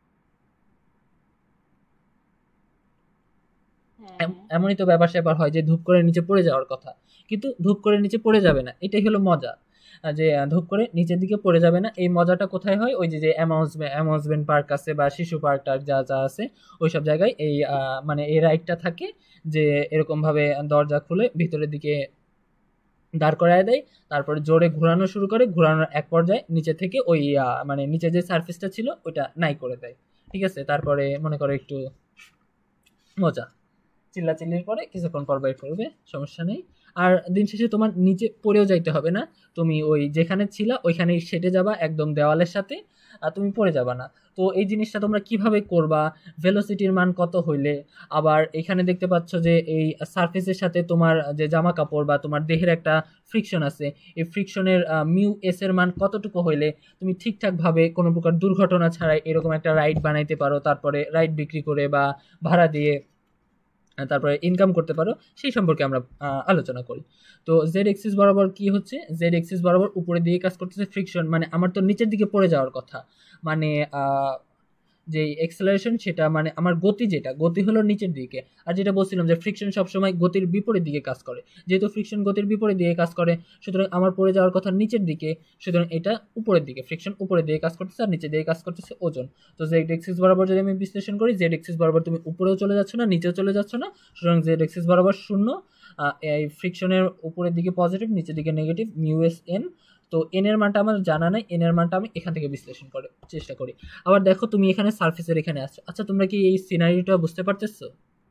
এম- এমনই তো ব্যাপার স্যাপার হয় যে ধূপ করে নিচে পড়ে যাওয়ার কথা, কিন্তু ধূপ করে নিচে পড়ে যাবে না, এটাই হলো মজা। আহ, যে আহ, ধূপ করে নিচের দিকে পড়ে যাবে না, এই মজাটা কোথায় হয়? ওই যে যে অ্যামাউজমেন্ট অ্যামাউজমেন্ট পার্ক আছে বা শিশু পার্ক টার্ক যা যা আছে ওইসব জায়গায় এই আহ, মানে এই রাইডটা থাকে, যে এরকম ভাবে দরজা খুলে ভিতরের দিকে দাঁড় করায় দেয়, তারপরে জোরে ঘোরানো শুরু করে, ঘোরানোর এক পর্যায়ে নিচে থেকে ওই আহ, মানে নিচে যে সার্ফেসটা ছিল ওইটা নাই করে দেয়। ঠিক আছে, তারপরে মনে করো একটু মজা, চিল্লাচিল্লির পরে কিছুক্ষণ পর বের করবে, সমস্যা নেই। আর দিন শেষে তোমার নিচে পড়েও যাইতে হবে না, তুমি ওই যেখানে ছিলা ওইখানেই সেটে যাবা একদম দেওয়ালের সাথে, আর তুমি পড়ে যাবা না। তো এই জিনিসটা তোমরা কিভাবে করবা, ভেলোসিটির মান কত হইলে, আবার এখানে দেখতে পাচ্ছ যে এই সারফেসের সাথে তোমার যে জামা কাপড় বা তোমার দেহের একটা ফ্রিকশন আছে, এই ফ্রিকশনের মিউ এস এর মান কতটুকু হইলে তুমি ঠিকঠাকভাবে কোনো প্রকার দুর্ঘটনা ছাড়াই এরকম একটা রাইড বানাইতে পারো, তারপরে রাইড বিক্রি করে বা ভাড়া দিয়ে আহ, তারপরে ইনকাম করতে পারো, সেই সম্পর্কে আমরা আহ, আলোচনা করি। তো জেড এক্সিস বরাবর কি হচ্ছে, জেড এক্সিস বরাবর উপরের দিকে কাজ করতেছে ফ্রিকশন, মানে আমার তো নিচের দিকে পড়ে যাওয়ার কথা, মানে আহ, যে এক্সেলারেশন সেটা মানে আমার গতি, যেটা গতি হলো নিচের দিকে। আর যেটা বলছিলাম যে ফ্রিকশন সবসময় গতির বিপরীত দিকে কাজ করে, যেহেতু ফ্রিকশন গতির বিপরীত দিকে কাজ করে, সুতরাং আমার পড়ে যাওয়ার কথা নিচের দিকে, সুতরাং এটা উপরের দিকে, ফ্রিকশন উপরের দিকে কাজ করতেছে আর নিচের দিকে কাজ করতেছে ওজন। তো জেড এক্সিস বরাবর যদি আমি বিশ্লেষণ করি, জেড এক্সিস বরাবর তুমি উপরেও চলে যাচ্ছ না, নিচেও চলে যাচ্ছ না, সুতরাং জেড এক্সিস বরাবর শূন্য। আহ, এই ফ্রিকশনের উপরের দিকে পজিটিভ, নিচের দিকে নেগেটিভ, মিউ এস এন। তো এন এর মানটা আমার জানা নাই, এন এর মানটা আমি এখান থেকে বিশ্লেষণ করার চেষ্টা করি। আবার দেখো তুমি এখানে সার্ফেসের এখানে আসছো, আচ্ছা তোমরা কি এই সিনারিটা বুঝতে পারতেছো?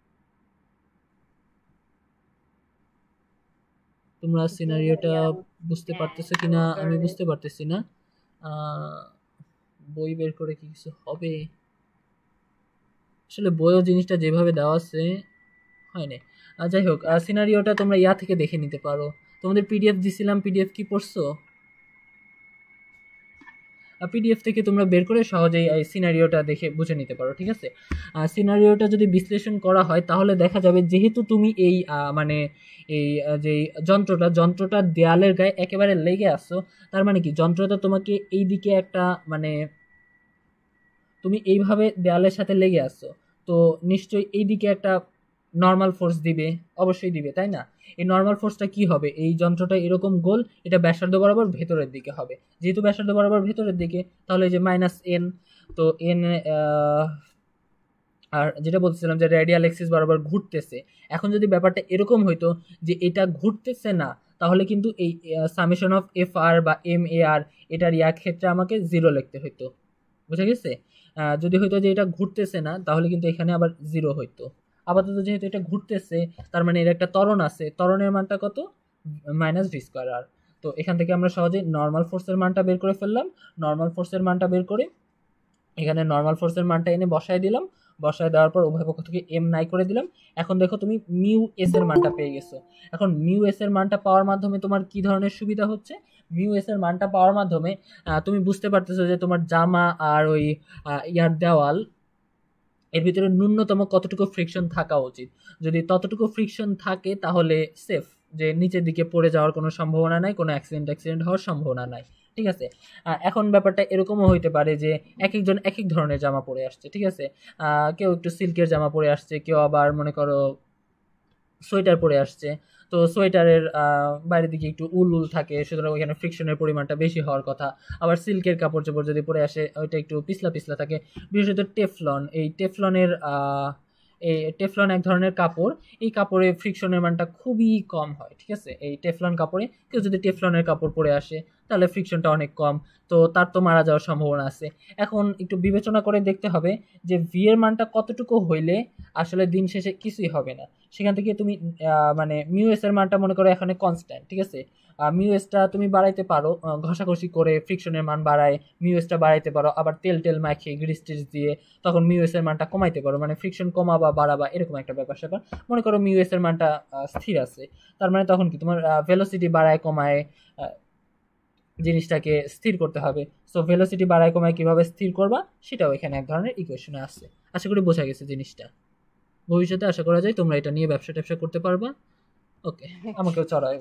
তোমরা জি সিনারিওটা ভাইয়া। বুঝতে হ্যাঁ, পারতেছো কিনা ওয়াটার। আমি বুঝতে পারতেছি না। আহ, বই বের করে কি কিছু হবে? আসলে বইও জিনিসটা যেভাবে দেওয়া আছে হয় না। আর যাই হোক, সিনারিওটা তোমরা ইয়া থেকে দেখে নিতে পারো, তোমাদের পিডিএফ দিছিলাম, পিডিএফ কি পড়ছো? পিডিএফ থেকে তোমরা বের করে সহজেই এই সিনারিওটা দেখে বুঝে নিতে পারো, ঠিক আছে? সিনারিওটা যদি বিশ্লেষণ করা হয় তাহলে দেখা যাবে, যেহেতু তুমি এই আহ, মানে এই আহ, যে যন্ত্রটা যন্ত্রটা দেয়ালের গায়ে একেবারে লেগে আসছো, তার মানে কি যন্ত্রটা তোমাকে এই দিকে একটা মানে তুমি এইভাবে দেয়ালের সাথে লেগে আসছো, তো নিশ্চয়ই এই দিকে একটা নর্মাল ফোর্স দিবে, অবশ্যই দিবে, তাই না? এই নর্মাল ফোর্সটা কি হবে, এই যন্ত্রটা এরকম গোল, এটা ব্যাসার্ধ বরাবর ভেতরের দিকে হবে, যেহেতু ব্যাসার্ধ বরাবর ভেতরের দিকে, তাহলে এই যে মাইনাস এন। তো এন, আর যেটা বলছিলাম যে রেডিয়াল এক্সিস বরাবর ঘুরতেছে, এখন যদি ব্যাপারটা এরকম হইতো যে এটা ঘুরতেছে না, তাহলে কিন্তু এই সামেশন অফ এফ আর বা এম এ আর এটার ইয়া ক্ষেত্রে আমাকে জিরো লিখতে হইতো, বুঝা গেছে? আহ, যদি হইতো যে এটা ঘুরতেছে না, তাহলে কিন্তু এখানে আবার জিরো হইতো। আপাতত যেহেতু এটা ঘুরতেছে, তার মানে এর একটা ত্বরণ আছে, ত্বরণের মানটা কত? Minus v square r. তো এখান থেকে আমরা সহজেই নর্মাল ফোর্সের মানটা বের করে ফেললাম। নর্মাল ফোর্সের মানটা বের করে এখানে নর্মাল ফোর্সের মানটা এনে বসায় দিলাম, বসায় দেওয়ার পর উভয় পক্ষ থেকে এম নাই করে দিলাম। এখন দেখো তুমি মিউ এস এর মানটা পেয়ে গেছো। এখন মিউ এস এর মানটা পাওয়ার মাধ্যমে তোমার কি ধরনের সুবিধা হচ্ছে? মিউ এস এর মানটা পাওয়ার মাধ্যমে আহ, তুমি বুঝতে পারতেছো যে তোমার জামা আর ওই আহ, ইয়ার দেওয়াল এর ভিতরে ন্যূনতম কতটুকু ফ্রিকশন থাকা উচিত। যদি ততটুকু ফ্রিকশন থাকে তাহলে সেফ, যে নিচের দিকে পড়ে যাওয়ার কোনো সম্ভাবনা নাই, কোনো অ্যাক্সিডেন্ট অ্যাক্সিডেন্ট হওয়ার সম্ভাবনা নাই, ঠিক আছে? আহ, এখন ব্যাপারটা এরকমও হইতে পারে যে এক একজন এক এক ধরনের জামা পরে আসছে, ঠিক আছে? আহ, কেউ একটু সিল্কের জামা পরে আসছে, কেউ আবার মনে করো সোয়েটার পরে আসছে। তো সোয়েটারের আহ, বাইরের দিকে একটু উল উল থাকে, সুতরাং ওইখানে ফ্রিকশনের পরিমাণটা বেশি হওয়ার কথা। আবার সিল্কের কাপড় চোপড় যদি পরে আসে ওইটা একটু পিছলা পিছলা থাকে। বিশেষত টেফলন, এই টেফলনের আহ, এই টেফলন এক ধরনের কাপড়, এই কাপড়ে ফ্রিকশনের মানটা খুবই কম হয়, ঠিক আছে? এই টেফলন কাপড়ে কেউ যদি টেফলনের কাপড় পরে আসে তাহলে ফ্রিকশনটা অনেক কম, তো তার তো মারা যাওয়ার সম্ভাবনা আছে। এখন একটু বিবেচনা করে দেখতে হবে যে ভি এর মানটা কতটুকু হইলে আসলে দিন শেষে কিছুই হবে না। সেখান থেকে তুমি আহ, মানে মিউ এস এর মানটা মনে করো এখানে কনস্ট্যান্ট, ঠিক আছে? মিউ এসটা তুমি বাড়াইতে পারো, আহ, ঘষাঘষি করে ফ্রিকশনের মান বাড়ায় মিউ এসটা বাড়াইতে পারো, আবার তেল টেল মাখিয়ে গ্রিস টিস দিয়ে তখন মিউ এস এর মানটা কমাইতে পারো, মানে ফ্রিকশন কমা বা বাড়াবা এরকম একটা ব্যাপার স্যাপার। মনে করো মিউ এস এর মানটা আহ, স্থির আছে, তার মানে তখন কি তোমার ভেলোসিটি বাড়ায় কমায় আহ, জিনিসটাকে স্থির করতে হবে। সো ভেলোসিটি বাড়ায় কমায় কিভাবে স্থির করবা সেটাও এখানে এক ধরনের ইকুয়েশনে আছে। আশা করি বোঝা গেছে জিনিসটা। ভবিষ্যতে আশা করা যায় তোমরা এটা নিয়ে ব্যবসা ট্যাবসা করতে পারবা। ওকে, আমাকেও চড়ায়।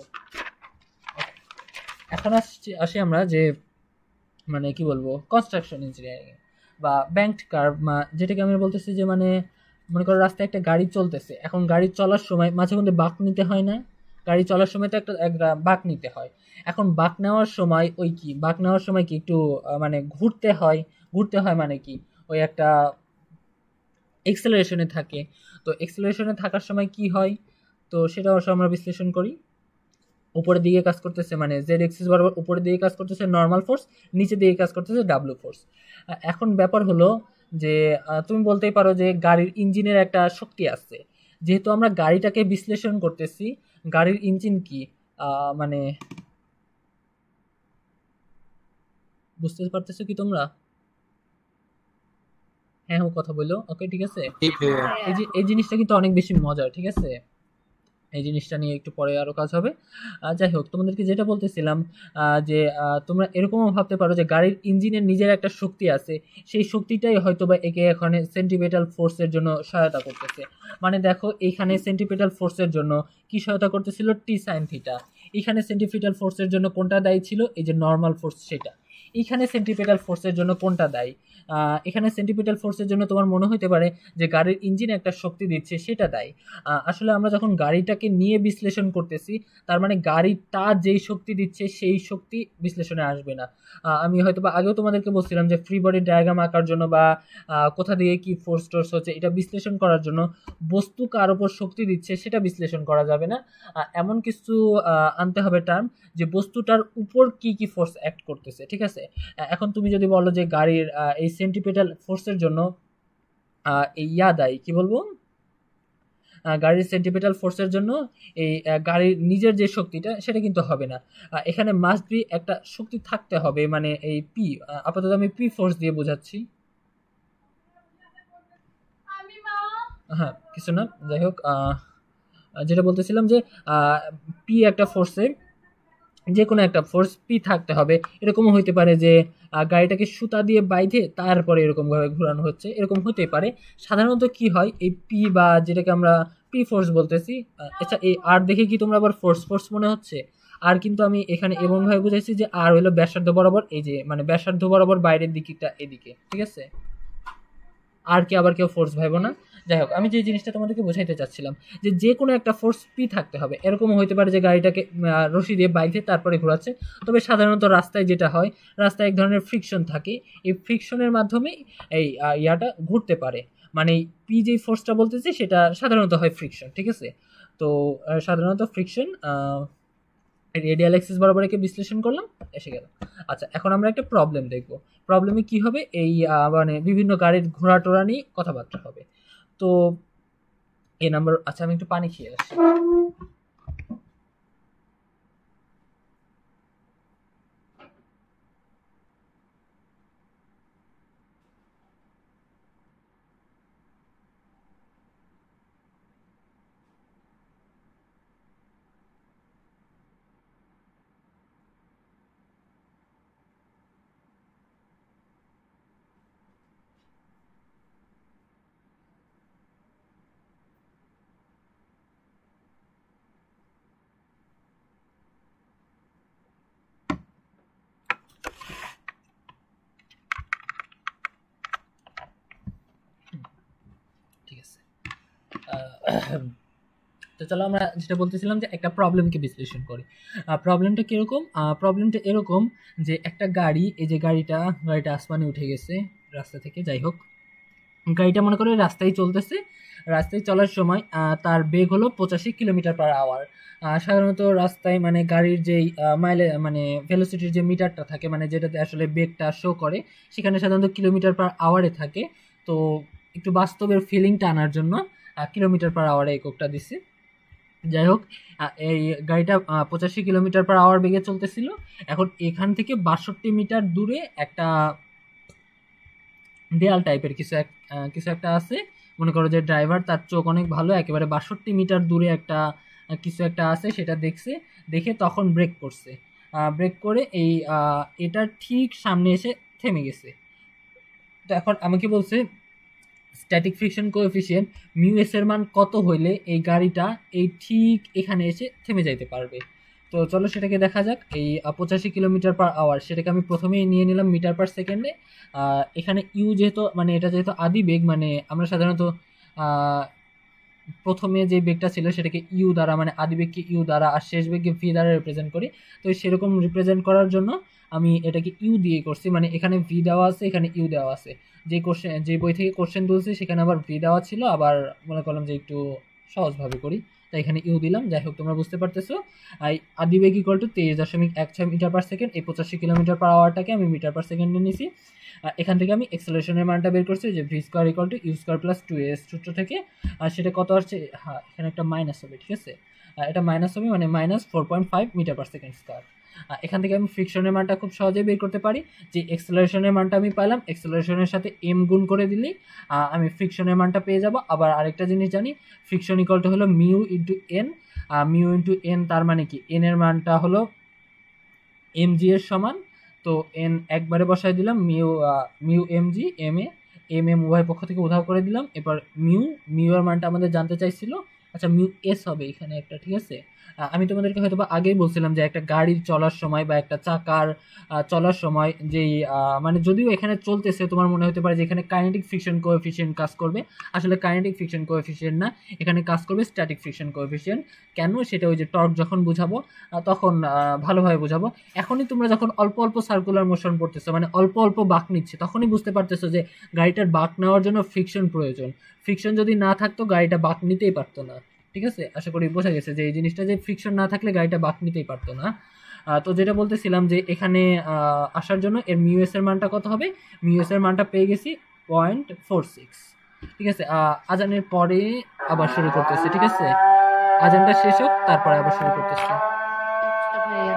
এখন আসছি আসি আমরা যে মানে কি বলবো কনস্ট্রাকশন ইঞ্জিনিয়ারিং বা ব্যাংকড কার্ভ, যেটাকে আমি বলতেছি যে মানে মনে করো রাস্তায় একটা গাড়ি চলতেছে, এখন গাড়ি চলার সময় মাঝে মধ্যে বাঁক নিতে হয় না? গাড়ি চলার সময় তো একটা একটা বাঁক নিতে হয়। এখন বাঁক নেওয়ার সময় ওই কি বাঁক নেওয়ার সময় কি একটু আহ, মানে ঘুরতে হয়। ঘুরতে হয় মানে কি, ওই একটা এক্সেলারেশনে থাকে। তো এক্সেলারেশনে থাকার সময় কি হয়, তো সেটা অবশ্য আমরা বিশ্লেষণ করি। উপরের দিকে কাজ করতেছে মানে জেড এক্সিস বরাবর উপরের দিকে কাজ করতেছে নর্মাল ফোর্স, নিচের দিকে কাজ করতেছে ডাব্লিউ ফোর্স। এখন ব্যাপার হলো যে আহ, তুমি বলতেই পারো যে গাড়ির ইঞ্জিনের একটা শক্তি আছে। যেহেতু আমরা গাড়িটাকে বিশ্লেষণ করতেছি, গাড়ির ইঞ্জিন কি আহ, মানে বুঝতে পারতেছো কি তোমরা? হ্যাঁ ও কথা বললো, ওকে ঠিক আছে। জি ভাইয়া। এই যে এই জিনিসটা কিন্তু অনেক বেশি মজার, ঠিক আছে। এই জিনিসটা নিয়ে একটু পরে আরও কাজ হবে। আহ, যাই হোক, তোমাদেরকে যেটা বলতেছিলাম আহ, যে আহ, তোমরা এরকমও ভাবতে পারো যে গাড়ির ইঞ্জিনের নিজের একটা শক্তি আছে, সেই শক্তিটাই হয়তো বা একে এখানে সেন্টিপিটাল ফোর্সের জন্য সহায়তা করতেছে। মানে দেখো এইখানে সেন্টিপিটাল ফোর্সের জন্য কি সহায়তা করতেছিল, টি সাইন থিটা। এখানে সেন্টিপিটাল ফোর্সের জন্য কোনটা দায়ী ছিল, এই যে নর্মাল ফোর্স সেটা। এখানে সেন্টিপিটাল ফোর্সের জন্য কোনটা দায়ী, আহ, এখানে সেন্টিপিটাল ফোর্সের জন্য তোমার মনে হতে পারে যে গাড়ির ইঞ্জিন একটা শক্তি দিচ্ছে সেটা দায়ী। আহ, আসলে আমরা যখন গাড়িটাকে নিয়ে বিশ্লেষণ করতেছি, তার মানে গাড়িটা যেই শক্তি দিচ্ছে সেই শক্তি বিশ্লেষণে আসবে না। আহ, আমি হয়তো বা আগেও তোমাদেরকে বলছিলাম যে ফ্রি বডি ডায়াগ্রাম আঁকার জন্য বা আহ, কোথা দিয়ে কি ফোর্স টোর্স হচ্ছে এটা বিশ্লেষণ করার জন্য বস্তু কার উপর শক্তি দিচ্ছে সেটা বিশ্লেষণ করা যাবে না। আহ, এমন কিছু আহ, আনতে হবে টার্ম যে বস্তুটার উপর কি কি ফোর্স অ্যাক্ট করতেছে, ঠিক আছে। আহ, এখন তুমি যদি বলো যে গাড়ির আহ, এই সেন্টিপিটাল ফোর্সের জন্য আহ, এই ইয়া দায়ী, কি বলবো, আহ, গাড়ির সেন্টিপিটাল ফোর্সের জন্য এই আহ, গাড়ির নিজের যে শক্তিটা সেটা কিন্তু হবে না। আহ, এখানে মাস্ট বি একটা শক্তি থাকতে হবে, মানে এই পি, আপাতত আমি পি ফোর্স দিয়ে বোঝাচ্ছি। হ্যাঁ কিছু না, যাই হোক, আহ, যেটা বলতেছিলাম যে পি একটা ফোর্সে যে কোনো একটা ফোর্স পি থাকতে হবে। এরকমও হইতে পারে যে আহ, গাড়িটাকে সুতা দিয়ে বাইধে তারপরে এরকমভাবে ঘোরানো হচ্ছে, এরকম হতে পারে। সাধারণত কি হয়, এই পি বা যেটাকে আমরা পি ফোর্স বলতেছি, আহ, আচ্ছা এই আর দেখে কি তোমরা আবার ফোর্স ফোর্স মনে হচ্ছে? আর কিন্তু আমি এখানে এমনভাবে বুঝাইছি যে আর হলো ব্যাসার্ধ বরাবর, এই যে মানে ব্যাসার্ধ বরাবর বাইরের দিকটা এদিকে, ঠিক আছে। আর কি আবার কেউ ফোর্স ভাইবো না। যাই হোক, আমি যে জিনিসটা তোমাদেরকে বোঝাইতে চাচ্ছিলাম যে যে কোনো একটা ফোর্স পি থাকতে হবে। এরকমও হতে পারে যে গাড়িটাকে আহ, রশি দিয়ে বাইধে তারপরে ঘোরাচ্ছে। তবে সাধারণত রাস্তায় যেটা হয়, রাস্তায় এক ধরনের ফ্রিকশন থাকে, এই ফ্রিকশনের মাধ্যমে এই আহ, ইয়াটা ঘুরতে পারে। মানে পি যে ফোর্সটা বলতেছি সেটা সাধারণত হয় ফ্রিকশন, ঠিক আছে। তো আহ, সাধারণত ফ্রিকশন রেডিয়াল অ্যাক্সিস বরাবর একে বিশ্লেষণ করলাম, এসে গেল। আচ্ছা এখন আমরা একটা প্রবলেম দেখব। প্রবলেমে কি হবে, এই আহ, মানে বিভিন্ন গাড়ির ঘোড়া টোড়া নিয়ে কথাবার্তা হবে। তো এই নাম্বার, আচ্ছা আমি একটু পানি খেয়ে আসি। ঠিক আছে, আহ, তো চলো আমরা যেটা বলতেছিলাম যে একটা প্রবলেমকে বিশ্লেষণ করি। প্রবলেমটা কিরকম, প্রবলেমটা এরকম যে একটা গাড়ি, এই যে গাড়িটা গাড়িটা আসমানে উঠে গেছে রাস্তা থেকে। যাই হোক, গাড়িটা মনে করে রাস্তায় চলতেছে। রাস্তায় চলার সময় আহ, তার বেগ হলো পঁচাশি কিলোমিটার পার আওয়ার। সাধারণত রাস্তায় মানে গাড়ির যেই মাইলে মানে ভেলোসিটির যে মিটারটা থাকে, মানে যেটাতে আসলে বেগটা শো করে, সেখানে সাধারণত কিলোমিটার পার আওয়ারে থাকে। তো একটু বাস্তবের ফিলিংটা আনার জন্য কিলোমিটার পার আওয়ারে এককটা দিছি। যাই হোক, আহ, এই গাড়িটা পঁচাশি কিলোমিটার পার আওয়ার বেগে চলতেছিল। এখন এখান থেকে বাষট্টি মিটার দূরে একটা দেয়াল টাইপের কিছু এক আহ, কিছু একটা আছে। মনে করো যে ড্রাইভার, তার চোখ অনেক ভালো, একেবারে বাষট্টি মিটার দূরে একটা আহ, কিছু একটা আছে, সেটা দেখছে। দেখে তখন ব্রেক করছে। ব্রেক করে এই আহ, এটার ঠিক সামনে এসে থেমে গেছে। তো এখন আমাকে বলছে static friction coefficient mu s এর মান কত হইলে এই গাড়িটা এই ঠিক এখানে এসে থেমে যাইতে পারবে। তো চলো সেটাকে দেখা যাক। এই পঁচাশি কিলোমিটার পার আওয়ার সেটাকে আমি প্রথমেই নিয়ে নিলাম মিটার পার সেকেন্ডে। এখানে ইউ যেহেতু মানে এটা যেহেতু আদি বেগ, মানে আমরা সাধারণত প্রথমে যে বেগটা ছিল সেটাকে ইউ দ্বারা, মানে আদি বেগকে ইউ দ্বারা আর শেষ বেগকে ভি দ্বারা রিপ্রেজেন্ট করি। তো সেরকম রিপ্রেজেন্ট করার জন্য আমি এটাকে ইউ দিয়ে করছি, মানে এখানে ভি দেওয়া আছে, এখানে ইউ দেওয়া আছে। যে কোশ্চেন, যে বই থেকে কোশ্চেন তুলছি সেখানে আবার ভি দেওয়া ছিল, আবার মনে করলাম যে একটু সহজভাবে করি তাই এখানে ইউ দিলাম। যাই হোক, তোমরা বুঝতে পারতেছো। আদি বেগ ইকুয়াল টু তেইশ দশমিক এক ছয় মিটার পার সেকেন্ড। এই পঁচাশি কিলোমিটার পার আওয়ারটাকে আমি মিটার পার সেকেন্ডে নিছি। এখান থেকে আমি এক্সেলারেশনের মানটা বের করছি, যে v square equal to u square plus two s সূত্র থেকে। আর সেটা কত আসছে, হ্যাঁ এখানে একটা মাইনাস হবে, ঠিক আছে, এটা মাইনাস হবে, মানে minus four point five metre per second square. এখান থেকে আমি ফ্রিকশনের মানটা খুব সহজেই বের করতে পারি। যে এক্সেলারেশনের মানটা আমি পাইলাম, এক্সেলারেশনের সাথে এম গুণ করে দিলেই আমি ফ্রিকশনের মানটা পেয়ে যাব। আবার আরেকটা জিনিস জানি, ফ্রিকশন ইকুয়াল টু হলো mu into n. Mu into n তার মানে কি, এন এর মানটা হলো এম জি এর সমান। তো এন একবারে বসাই দিলাম, mu mu m g, m a m m উভয় পক্ষ থেকে উধাও করে দিলাম। এবার মিউ মিউ এর মানটা আমাদের জানতে চাইছিল, আচ্ছা মিউ এস হবে এখানে একটা, ঠিক আছে। আমি তোমাদেরকে হয়তো বা আগেই বলছিলাম যে একটা গাড়ির চলার সময় বা একটা চাকার চলার সময় যেই মানে, যদিও এখানে চলতেছে তোমার মনে হতে পারে যে এখানে কাইনেটিক ফ্রিকশন কোএফিসিয়েন্ট কাজ করবে, আসলে কাইনেটিক ফ্রিকশন কোএফিসিয়েন্ট না, এখানে কাজ করবে স্ট্যাটিক ফ্রিকশন কোএফিসিয়েন্ট। কেন, সেটা ওই যে টর্ক যখন বুঝাবো তখন ভালোভাবে বুঝাবো। এখনই তোমরা যখন অল্প অল্প সার্কুলার মোশন পড়তেছো, মানে অল্প অল্প বাঁক নিচ্ছে, তখনই বুঝতে পারতেছো যে গাড়িটার বাঁক নেওয়ার জন্য ফ্রিকশন প্রয়োজন। ফ্রিকশন যদি না থাকতো গাড়িটা বাঁক নিতেই পারতো না, ঠিক আছে। আশা করি বোঝা গেছে যে এই জিনিসটা, যে ফ্রিকশন না থাকলে গাড়িটা বাঁক নিতেই পারতো না। তো যেটা বলতেছিলাম যে এখানে আসার জন্য এর মিউএস এর মানটা কত হবে, মিউএস এর মানটা পেয়ে গেছি পয়েন্ট ফোর সিক্স, ঠিক আছে। আজানের পরে আবার শুরু করতেছে, ঠিক আছে, আজানটা শেষ হোক তারপরে আবার শুরু করতেছে। আচ্ছা ভাইয়া।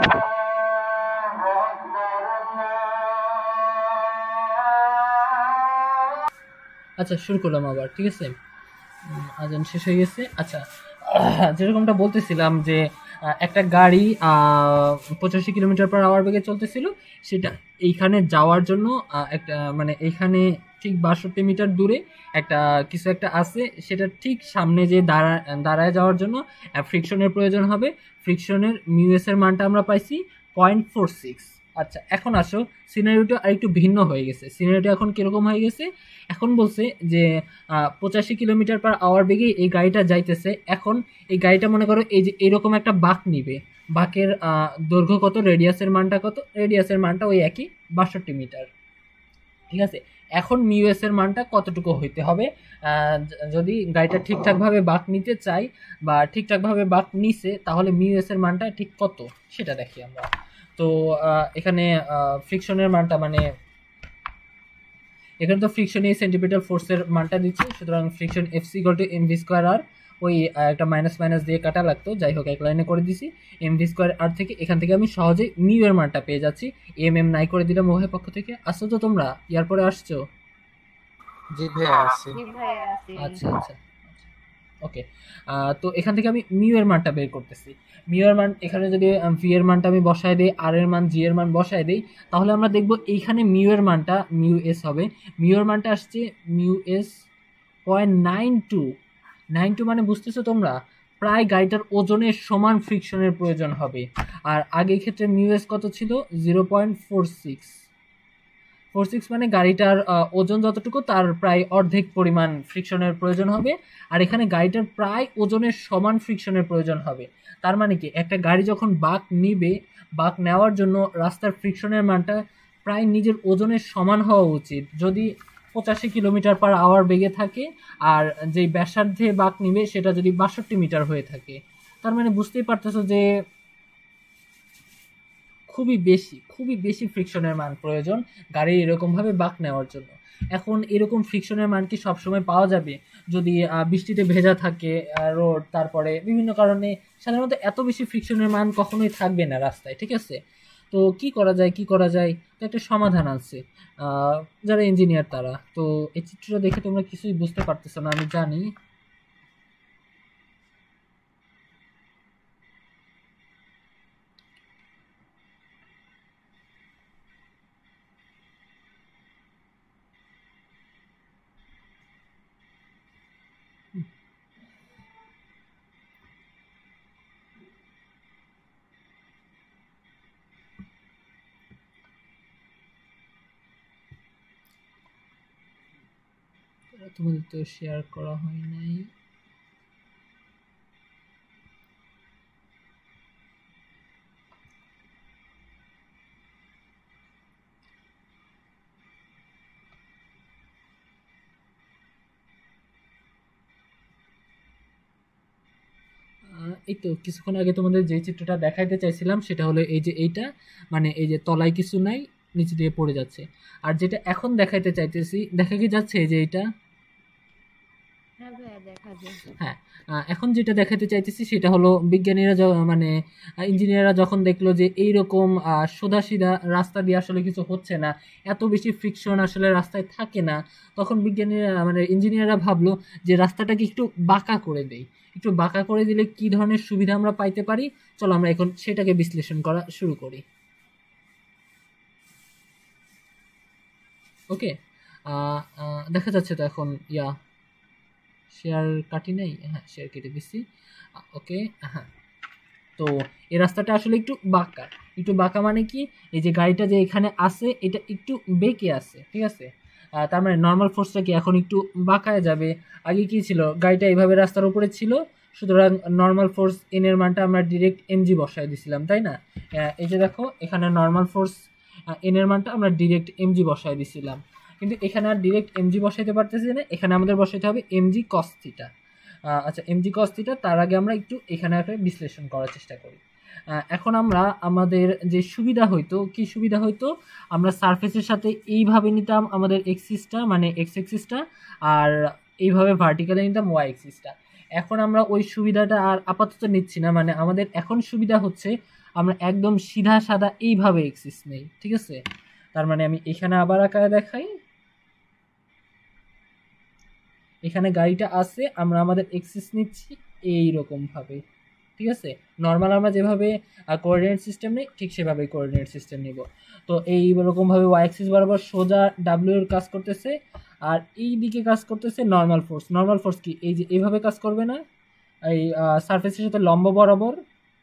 আচ্ছা শুরু করলাম আবার, ঠিক আছে। আজান শেষ হয়ে গেছে। আচ্ছা, যেরকমটা বলতেছিলাম যে একটা গাড়ি পঁচাশি কিলোমিটার পার আওয়ার বেগে চলতেছিল, সেটা এইখানে যাওয়ার জন্য একটা, মানে এইখানে ঠিক বাষট্টি মিটার দূরে একটা কিছু একটা আছে, সেটা ঠিক সামনে যে দাঁড়া দাঁড়ায় যাওয়ার জন্য ফ্রিকশনের প্রয়োজন হবে। ফ্রিকশনের মিউএস এর মানটা আমরা পাইছি পয়েন্ট ফোর সিক্স। আচ্ছা এখন আসো, সিনারিওটা আর একটু ভিন্ন হয়ে গেছে। সিনারিওটা এখন কিরকম হয়ে গেছে, এখন বলছে যে পঁচাশি কিলোমিটার পার আওয়ার বেগে এই গাড়িটা যাইতেছে। এখন এই গাড়িটা মনে করো এই যে এরকম একটা বাঁক নিবে, বাঁকের দৈর্ঘ্য কত, রেডিয়াসের মানটা কত, রেডিয়াসের মানটা ওই একই বাষট্টি মিটার, ঠিক আছে। এখন মিউএস এর মানটা কতটুকু হইতে হবে, যদি গাড়িটা ঠিকঠাকভাবে বাঁক নিতে চাই বা ঠিকঠাকভাবে বাঁক নিছে, তাহলে মিউএস এর মানটা ঠিক কত সেটা দেখি আমরা। তো এখানে ফ্রিকশনের মানটা, মানে এখানে তো ফ্রিকশন এই সেন্টিপিটাল ফোর্সের মানটা দিচ্ছি, সুতরাং friction f c equal to m V square r, ওই একটা মাইনাস মাইনাস দিয়ে কাটা লাগতো, যাই হোক এক লাইনে করে দিছি এম ভি স্কোয়ার আর থেকে। এখান থেকে আমি সহজেই মিউ এর মানটা পেয়ে যাচ্ছি, এম এম নাই করে দিলাম উভয় পক্ষ থেকে। আসছো তো তোমরা, ইয়ার পরে আসছো? জি ভাইয়া আছি। জি ভাইয়া আছি। আচ্ছা আচ্ছা ওকে। তো এখান থেকে আমি মিউ এর মানটা বের করতেছি। মিউ এর মান, এখানে যদি ভি এর মানটা আমি বসায় দিই, আর এর মান, জি এর মান বসায় দিই, তাহলে আমরা দেখব এইখানে মিউ এর মানটা মিউ এস হবে। মিউ এর মানটা আসছে mu s point nine two. Nine two মানে বুঝতেছো তোমরা, প্রায় গাড়িটার ওজনের সমান ফ্রিকশনের প্রয়োজন হবে। আর আগের ক্ষেত্রে মিউ এস কত ছিল, zero point four six. Four six মানে গাড়িটার ওজন যতটুকু তার প্রায় অর্ধেক পরিমাণ ফ্রিকশনের প্রয়োজন হবে। আর এখানে গাড়িটার প্রায় ওজনের সমান ফ্রিকশনের প্রয়োজন হবে। তার মানে কি, একটা গাড়ি যখন বাঁক নিবে, বাঁক নেওয়ার জন্য রাস্তার ফ্রিকশনের মানটা প্রায় নিজের ওজনের সমান হওয়া উচিত। যদি পঁচাশি কিলোমিটার পার আওয়ার বেগে থাকে আর যেই ব্যাসার্ধে বাঁক নিবে সেটা যদি বাষট্টি মিটার হয়ে থাকে, তার মানে বুঝতেই পারতেছো যে খুবই বেশি খুবই বেশি ফ্রিকশনের মান প্রয়োজন গাড়ির এরকমভাবে বাঁক নেওয়ার জন্য। এখন এরকম ফ্রিকশনের মান কি সবসময় পাওয়া যাবে? যদি বৃষ্টিতে ভেজা থাকে রোড, তারপরে বিভিন্ন কারণে সাধারণত এত বেশি ফ্রিকশনের মান কখনোই থাকবে না রাস্তায়, ঠিক আছে। তো কি করা যায়, কি করা যায়, তো একটা সমাধান আছে যারা ইঞ্জিনিয়ার তারা। তো এই চিত্রটা দেখে তোমরা কিছুই বুঝতে পারতেছো না আমি জানি। তোমাদের তো শেয়ার করা হয় নাই। এই তো কিছুক্ষণ আগে তোমাদের যে চিত্রটা দেখাইতে চাইছিলাম সেটা হলো এই যে এইটা, মানে এই যে তলায় কিছু নাই, নিচে দিয়ে পড়ে যাচ্ছে। আর যেটা এখন দেখাইতে চাইতেছি, দেখা কি যাচ্ছে এই যে এইটা? হ্যাঁ ভাইয়া দেখা যায়। হ্যাঁ, এখন যেটা দেখাতে চাইতেছি সেটা হলো বিজ্ঞানীরা মানে ইঞ্জিনিয়াররা যখন দেখলো যে এইরকম সোজা সিধা রাস্তা দিয়ে আসলে কিছু হচ্ছে না, এত বেশি ফ্রিকশন আসলে রাস্তায় থাকে না, তখন বিজ্ঞানীরা মানে ইঞ্জিনিয়াররা ভাবলো যে রাস্তাটাকে একটু বাঁকা করে দেই। একটু বাঁকা করে দিলে কি ধরনের সুবিধা আমরা পাইতে পারি, চলো আমরা এখন সেটাকে বিশ্লেষণ করা শুরু করি। ওকে, দেখা যাচ্ছে তো এখন? ইয়া শেয়ার কাটি নাই, হ্যাঁ শেয়ার কেটে দিচ্ছি। ওকে, হ্যাঁ, তো এই রাস্তাটা আসলে একটু বাঁকা। একটু বাঁকা মানে কি, এই যে গাড়িটা যে এখানে আছে এটা একটু বেঁকে আছে, ঠিক আছে? তার মানে নর্মাল ফোর্সটা কি এখন একটু বাঁকায় যাবে। আগে কি ছিল, গাড়িটা এইভাবে রাস্তার উপরে ছিল, সুতরাং নর্মাল ফোর্স এন এর মানটা আমরা ডিরেক্ট এমজি বসায় দিছিলাম, তাই না? এই যে দেখো এখানে নর্মাল ফোর্স এন এর মানটা আমরা ডিরেক্ট এমজি বসায় দিছিলাম, কিন্তু এখানে আর ডিরেক্ট এমজি বসাইতে পারতেছি না, এখানে আমাদের বসাইতে হবে এমজি কস থিটা। আচ্ছা, এমজি কস থিটা, তার আগে আমরা একটু এখানে একটা বিশ্লেষণ করার চেষ্টা করি। এখন আমরা আমাদের যে সুবিধা হইতো, কি সুবিধা হইতো, আমরা সারফেসের সাথে এইভাবে নিতাম আমাদের এক্সিসটা, মানে এক্স এক্সিসটা, আর এইভাবে ভার্টিক্যালি নিতাম ওয়াই এক্সিসটা। এখন আমরা ওই সুবিধাটা আর আপাতত নিচ্ছি না, মানে আমাদের এখন সুবিধা হচ্ছে আমরা একদম সিধা সাদা এইভাবে এক্সিস নেই, ঠিক আছে? তার মানে আমি এখানে আবার আঁকায় দেখাই। এখানে গাড়িটা আছে, আমরা আমাদের এক্সিস নিচ্ছি এইরকম ভাবে, ঠিক আছে? নর্মাল আমরা যেভাবে কোঅর্ডিনেট সিস্টেম নেই ঠিক সেভাবে কোঅর্ডিনেট সিস্টেম নিব। তো এইরকমভাবে ওয়াই অ্যাক্সিস বরাবর সোজা ডাব্লিউ এর কাজ করতেছে, আর এই দিকে কাজ করতেছে নর্মাল ফোর্স। নর্মাল ফোর্স কি এই যে এইভাবে কাজ করবে না, এই সারফেসের সাথে লম্ব বরাবর?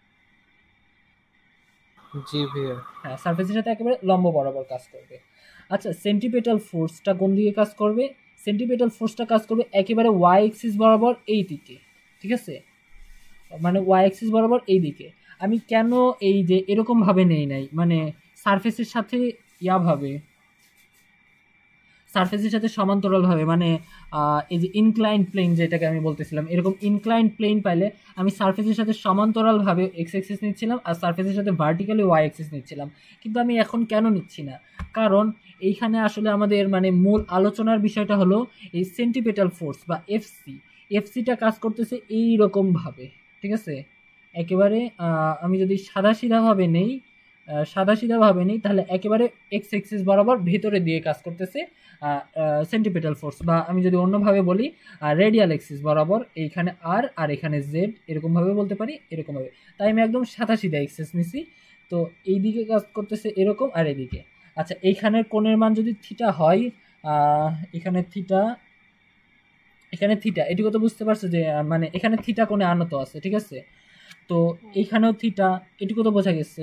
জি ভাইয়া। হ্যাঁ, সারফেসের সাথে একেবারে লম্ব বরাবর কাজ করবে। আচ্ছা, সেন্টিপিটাল ফোর্সটা কোন দিকে কাজ করবে? সেন্টিপিটাল ফোর্সটা কাজ করবে একেবারে ওয়াই অ্যাক্সিস বরাবর এই দিকে, ঠিক আছে? মানে ওয়াই অ্যাক্সিস বরাবর এই দিকে। আমি কেন এই যে এরকম ভাবে নেই নাই, মানে সারফেসের সাথে ইয়াভাবে, সারফেসের সাথে সমান্তরালভাবে, মানে এই যে ইনক্লাইন প্লেন যেটাকে আমি বলতেছিলাম, এরকম ইনক্লাইন প্লেন পাইলে আমি সারফেসের সাথে সমান্তরালভাবে এক্স অ্যাক্সিস নিচ্ছিলাম আর সারফেসের সাথে ভার্টিক্যালি ওয়াই অ্যাক্সিস নিচ্ছিলাম। কিন্তু আমি এখন কেন নিচ্ছি না, কারণ এইখানে আসলে আমাদের মানে মূল আলোচনার বিষয়টা হলো এই সেন্টিপিটাল ফোর্স বা এফসি। এফসিটা কাজ করতেছে এইরকমভাবে, ঠিক আছে? একেবারে আমি যদি সাদা সিধাভাবে নেই, সাদা সিধাভাবে নেই তাহলে একেবারে এক্স অ্যাক্সিস বরাবর ভেতরে দিয়ে কাজ করতেছে সেন্টিপিটাল ফোর্স, বা আমি যদি অন্যভাবে বলি রেডিয়াল অ্যাক্সিস বরাবর, এইখানে আর আর এখানে জেড, এরকমভাবে বলতে পারি, এরকমভাবে। তাই আমি একদম সাদা সিধা অ্যাক্সিস নিছি। তো এই দিকে কাজ করতেছে এরকম, আর এদিকে। আচ্ছা, এইখানের কোণের মান যদি থিটা হয়, এখানে থিটা, এখানে থিটা, এটুকু তো বুঝতে পারছো যে মানে এখানে থিটা কোণে আনত আছে, ঠিক আছে? তো এইখানেও থিটা, এটুকু তো বোঝা গেছে।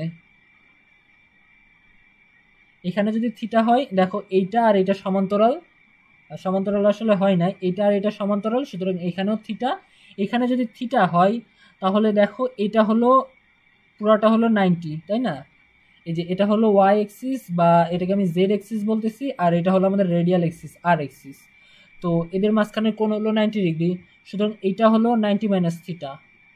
এখানে যদি থিটা হয়, দেখো এইটা আর এইটা সমান্তরাল, সমান্তরাল আসলে হয় না, এইটা আর এটা সমান্তরাল, সুতরাং এখানেও থিটা। এখানে যদি থিটা হয় তাহলে দেখো এটা হলো পুরাটা হলো নাইনটি, তাই না? এই যে এটা হলো ওয়াই এক্সিস, বা এটাকে আমি জেড এক্সিস বলতেছি, আর এটা হলো আমাদের রেডিয়াল এক্সিস আর এক্সিস। তো এদের মাঝখানে কোণ হলো নাইনটি ডিগ্রি, সুতরাং এইটা হলো নাইনটি মাইনাস থিটা,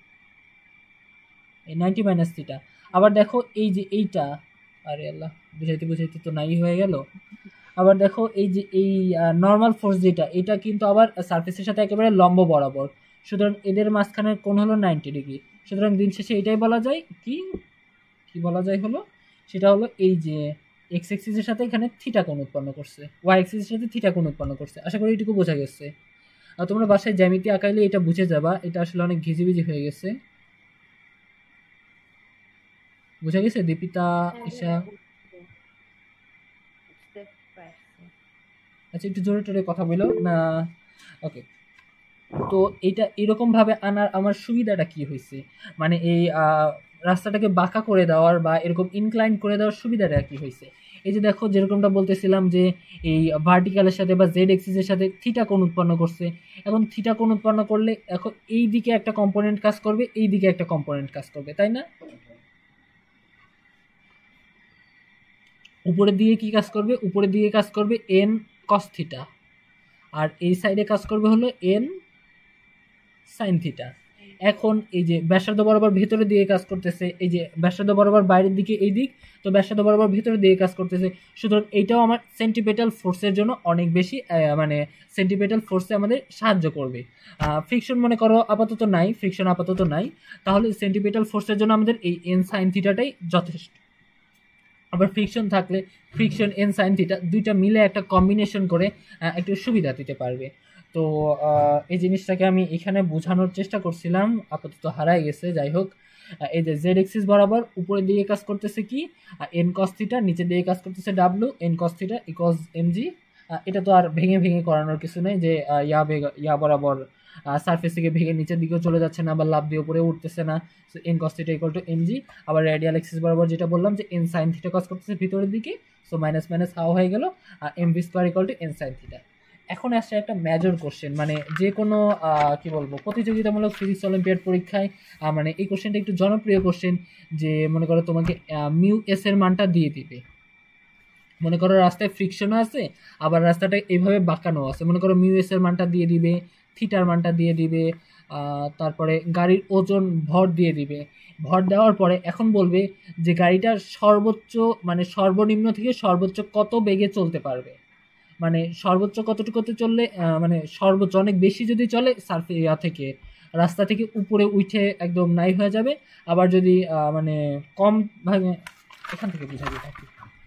এই নাইনটি মাইনাস থিটা। আবার দেখো এই যে এইটা, আরে আল্লাহ, বুঝাইতে বুঝাইতে তো নাই হয়ে গেল। আবার দেখো এই যে এই নর্মাল ফোর্স যেটা, এটা কিন্তু আবার সারফেসের সাথে একেবারে লম্ব বরাবর, সুতরাং এদের মাঝখানের কোণ হলো নাইনটি ডিগ্রি। সুতরাং দিন শেষে এটাই বলা যায়, কি কি বলা যায় হলো, সেটা হলো এই যে এক্স এক্সিসের সাথে এখানে থিটা কোণ উৎপন্ন করছে, ওয়াই এক্সিসের সাথে থিটা কোণ উৎপন্ন করছে। আশা করি এটুকু বোঝা গেছে। আর তোমরা বাসায় জ্যামিতি আঁকাইলে এটা বুঝে যাবা, এটা আসলে অনেক ঘিজিবিজি হয়ে গেছে। বুঝা গেছে দীপিতা, ঈশা? আচ্ছা, একটু জোরে টোরে কথা বলো না। ওকে, তো এটা এরকম ভাবে আনার আমার সুবিধাটা কি হয়েছে, মানে এই রাস্তাটাকে বাঁকা করে দেওয়ার বা এরকম ইনক্লাইন করে দেওয়ার সুবিধাটা কি হয়েছে? এই যে দেখো যেরকমটা বলতেছিলাম যে এই ভার্টিক্যালের সাথে বা জেড এক্সিসের সাথে থিটা কোণ উৎপন্ন করছে। এখন থিটা কোণ উৎপন্ন করলে এখন এই দিকে একটা কম্পোনেন্ট কাজ করবে, এই দিকে একটা কম্পোনেন্ট কাজ করবে, তাই না? উপরের দিকে কি কাজ করবে? উপরের দিকে কাজ করবে এন কস থিটা, আর এই সাইডে কাজ করবে হলো এন সাইন থিটা। এখন এই যে ব্যাসার্ধ বরাবর ভেতরের দিকে কাজ করতেছে, এই যে ব্যাসার্ধ বরাবর বাইরের দিকে এই দিক, তো ব্যাসার্ধ বরাবর ভেতরের দিকে কাজ করতেছে, সুতরাং এইটাও আমার সেন্টিপিটাল ফোর্সের জন্য অনেক বেশি মানে সেন্টিপিটাল ফোর্সে আমাদের সাহায্য করবে। ফ্রিকশন মনে করো আপাতত নাই, ফ্রিকশন আপাতত নাই, তাহলে সেন্টিপিটাল ফোর্সের জন্য আমাদের এই এন সাইন থিটাটাই যথেষ্ট। আবার ফ্রিকশন থাকলে ফ্রিকশন এন সাইন থিটা দুইটা মিলে একটা কম্বিনেশন করে একটু সুবিধা দিতে পারবে। তো এই জিনিসটাকে আমি এখানে বোঝানোর চেষ্টা করছিলাম, আপাতত হারাই গেছে। যাই হোক, এই যে জেড এক্সিস বরাবর উপরের দিকে কাজ করতেছে কি এন কস থিটা, নিচের দিকে কাজ করতেছে ডাব্লিউ n cos theta equals m g. এটা তো আর ভেঙে ভেঙে করানোর কিছু নেই যে ইয়া ইয়া বরাবর সারফেস থেকে ভেঙে নিচের দিকেও চলে যাচ্ছে না বা লাভ দিয়ে উপরে উঠতেছে না, n cos theta equal to m g. আবার রেডিয়াল এক্সিস বরাবর যেটা বললাম যে এন সাইন থিটা কাজ করতেছে ভিতরের দিকে, সো মাইনাস মাইনাস হাওয়া হয়ে গেল আর m V square equal to n sine theta. এখন আসছে একটা মেজর কোশ্চেন, মানে যে কোনো কি বলবো প্রতিযোগিতামূলক ফিজিক্স অলিম্পিয়াড পরীক্ষায় মানে এই কোশ্চেনটা একটু জনপ্রিয় কোশ্চেন, যে মনে করো তোমাকে মিউ এস এর মানটা দিয়ে দিবে। মনে করো রাস্তায় ফ্রিকশনও আছে, আবার রাস্তাটা এইভাবে বাঁকানো আছে, মনে করো মিউ এস এর মানটা দিয়ে দিবে, থিটার মানটা দিয়ে দিবে, তারপরে গাড়ির ওজন ভর দিয়ে দিবে। ভর দেওয়ার পরে এখন বলবে যে গাড়িটার সর্বোচ্চ মানে সর্বনিম্ন থেকে সর্বোচ্চ কত বেগে চলতে পারবে, মানে সর্বোচ্চ কতটুকুতে চললে মানে সর্বোচ্চ অনেক বেশি যদি চলে সার্ফে ইয়া থেকে রাস্তা থেকে উপরে উঠে একদম নাই হয়ে যাবে, আবার যদি মানে কম ভাগে এখান থেকে বুঝাবি থাকি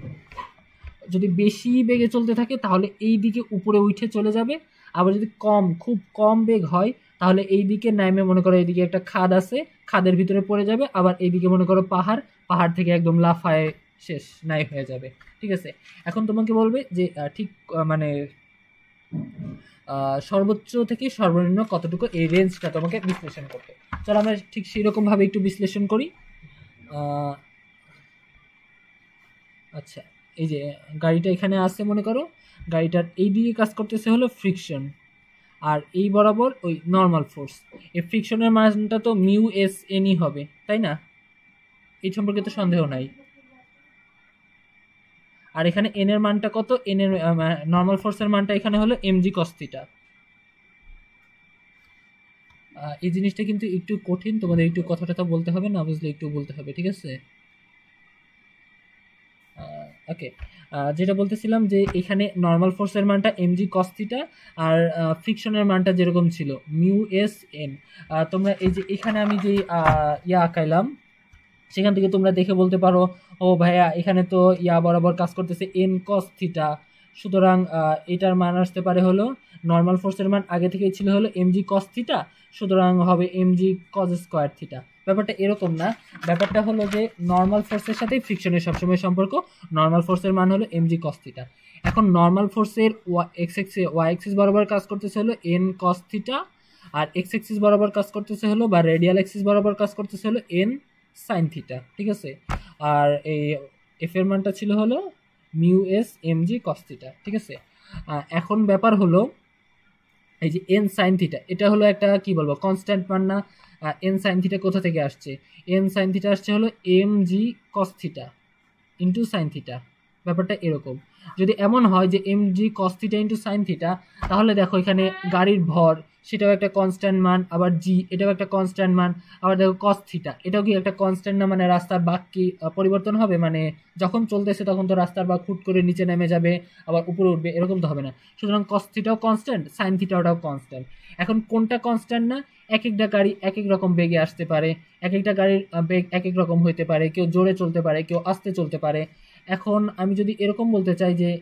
যদি বেশি বেগে চলতে থাকে তাহলে এই দিকে উপরে উঠে চলে যাবে, আবার যদি কম খুব কম বেগ হয় তাহলে এই দিকে নামে মনে করো এইদিকে একটা খাদ আছে, খাদের ভিতরে পড়ে যাবে, আবার এইদিকে মনে করো পাহাড়, পাহাড় থেকে একদম লাফায় শেষ নাই হয়ে যাবে। ঠিক আছে, এখন তোমাকে বলবে যে ঠিক মানে সর্বোচ্চ থেকে সর্বনিম্ন কতটুকু এই রেঞ্জটা তোমাকে বিশ্লেষণ করতে। চলো আমরা ঠিক সেরকম ভাবে একটু বিশ্লেষণ করি। আচ্ছা, এই যে গাড়িটা এখানে আছে, মনে করো গাড়িটার এই দিকে কাজ করতেছে হলো ফ্রিকশন, আর এই বরাবর ওই নর্মাল ফোর্স। এই ফ্রিকশনের মানটা তো মিউ এস এনই হবে, তাই না? এই সম্পর্কে তো সন্দেহ নাই। আর এখানে এন এর মানটা কত? এন এর নর্মাল ফোর্সের মানটা এখানে হলো এমজি কস থিটা। এই জিনিসটা কিন্তু একটু কঠিন, তোমাদের একটু কথাটা তো বলতে হবে, না বুঝলে একটু বলতে হবে, ঠিক আছে? ওকে, যেটা বলতেছিলাম যে এখানে নর্মাল ফোর্সের মানটা এমজি কস থিটা, আর ফ্রিকশনের মানটা যেরকম ছিল মিউ এস এন। তোমরা এই যে এখানে আমি যে ইয়া আঁকাইলাম সেখান থেকে তোমরা দেখে বলতে পারো ও ভাইয়া এখানে তো ইয়া বরাবর কাজ করতেছে এন কস থিটা, সুতরাং এটার মান আসতে পারে হলো নর্মাল ফোর্সের মান আগে থেকেই ছিল হলো এমজি কস থিটা, সুতরাং হবে এমজি কজ স্কোয়ার থিটা। ব্যাপারটা এরকম না, ব্যাপারটা হলো যে নর্মাল ফোর্সের সাথে ফ্রিকশনের সবসময় সম্পর্ক, নর্মাল ফোর্সের মান হলো এমজি কস থিটা। এখন নর্মাল ফোর্সের এক্স এক্সিস ওয়াই এক্সিস বরাবর কাজ করতেছে হলো এন কস থিটা, আর এক্স এক্সিস বরাবর কাজ করতেছে হলো বা রেডিয়াল এক্সিস বরাবর কাজ করতেছে হলো এন সাইন থিটা। ঠিক আছে, আর এই এফ এর মানটা ছিল হলো mu s m g cos theta. ঠিক আছে, এখন ব্যাপার হলো এই যে এন সাইন থিটা, এটা হলো একটা কি বলবো কনস্ট্যান্ট মান না? এন সাইন থিটা কোথা থেকে আসছে? এন সাইন থিটা আসছে হলো m g cos theta into sine theta. ব্যাপারটা এরকম, যদি এমন হয় যে m g cos theta into sine theta, তাহলে দেখো এখানে গাড়ির ভর সেটাও একটা কনস্ট্যান্ট মান, আবার জি এটাও একটা কনস্ট্যান্ট মান, আবার দেখো কস থিটা এটাও কি একটা কনস্ট্যান্ট না? মানে রাস্তার বাঁক কি পরিবর্তন হবে? মানে যখন চলতেছে তখন তো রাস্তার বাঁক হুট করে নিচে নেমে যাবে আবার উপরে উঠবে, এরকম তো হবে না। সুতরাং কস থিটাও কনস্ট্যান্ট, সাইন থিটাওটাও কনস্ট্যান্ট। এখন কোনটা কনস্ট্যান্ট না? এক একটা গাড়ি এক এক রকম বেগে আসতে পারে, এক একটা গাড়ির বেগ এক এক রকম হইতে পারে, কেউ জোরে চলতে পারে, কেউ আস্তে চলতে পারে। এখন আমি যদি এরকম বলতে চাই যে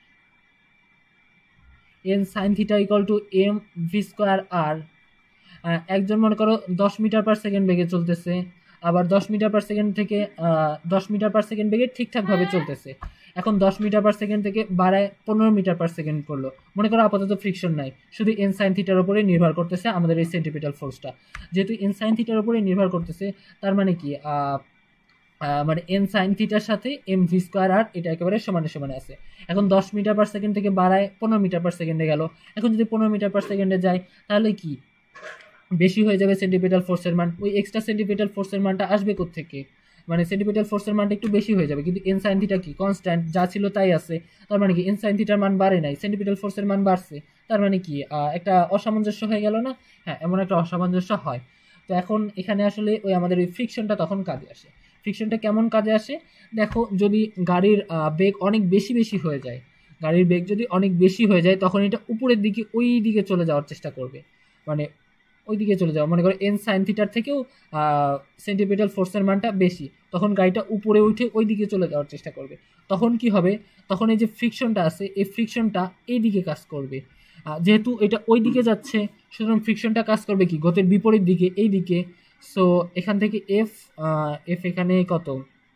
N sine theta equal to m V square r, একজন মনে করো দশ মিটার পার সেকেন্ড বেগে চলতেছে, আবার দশ মিটার পার সেকেন্ড থেকে দশ মিটার পার সেকেন্ড বেগে ঠিকঠাকভাবে চলতেছে, এখন দশ মিটার পার সেকেন্ড থেকে বাড়ায় পনেরো মিটার পার সেকেন্ড করলো। মনে করো আপাতত ফ্রিকশন নাই, শুধু এন সাইন থিটার উপরে নির্ভর করতেছে আমাদের এই সেন্টিপিটাল ফোর্সটা। যেহেতু এন সাইন থিটার উপরে নির্ভর করতেছে, তার মানে কি মানে এন সাইন থিটার সাথে এম ভি স্কোয়ার আর এটা একেবারে সমানে সমানে আছে। এখন দশ মিটার পার সেকেন্ড থেকে বাড়ায় পনেরো মিটার পার সেকেন্ডে গেল। এখন যদি পনেরো মিটার পার সেকেন্ডে যায় তাহলে কি বেশি হয়ে যাবে সেন্টিপিটাল ফোর্সের মান। ওই এক্সট্রা সেন্টিপিটাল ফোর্সের মানটা আসবে কোত্থেকে, মানে সেন্টিপিটাল ফোর্সের মানটা একটু বেশি হয়ে যাবে, কিন্তু এন সাইন থিটা কি কনস্ট্যান্ট, যা ছিল তাই আছে। তার মানে কি এন সাইন থিটার মান বাড়ে নাই, সেন্টিপিটাল ফোর্সের মান বাড়ছে। তার মানে কি একটা অসামঞ্জস্য হয়ে গেল না? হ্যাঁ, এমন একটা অসামঞ্জস্য হয়। তো এখন এখানে আসলে ওই আমাদের ওই ফ্রিকশনটা তখন কাজে আসে। ফ্রিকশনটা কেমন কাজে আসে দেখো, যদি গাড়ির বেগ অনেক বেশি বেশি হয়ে যায়, গাড়ির বেগ যদি অনেক বেশি হয়ে যায় তখন এটা উপরের দিকে ওই দিকে চলে যাওয়ার চেষ্টা করবে, মানে ওই দিকে চলে যাওয়া, মনে করো এন সাইন থিটার থেকেও সেন্টিপিটাল ফোর্সের মানটা বেশি, তখন গাড়িটা উপরে উঠে ওই দিকে চলে যাওয়ার চেষ্টা করবে। তখন কি হবে, তখন এই যে ফ্রিকশনটা আছে এই ফ্রিকশনটা এই দিকে কাজ করবে। যেহেতু এটা ওই দিকে যাচ্ছে সুতরাং ফ্রিকশনটা কাজ করবে কি গতির বিপরীত দিকে, এই দিকে। সো এখান থেকে এফ এফ এখানে কত,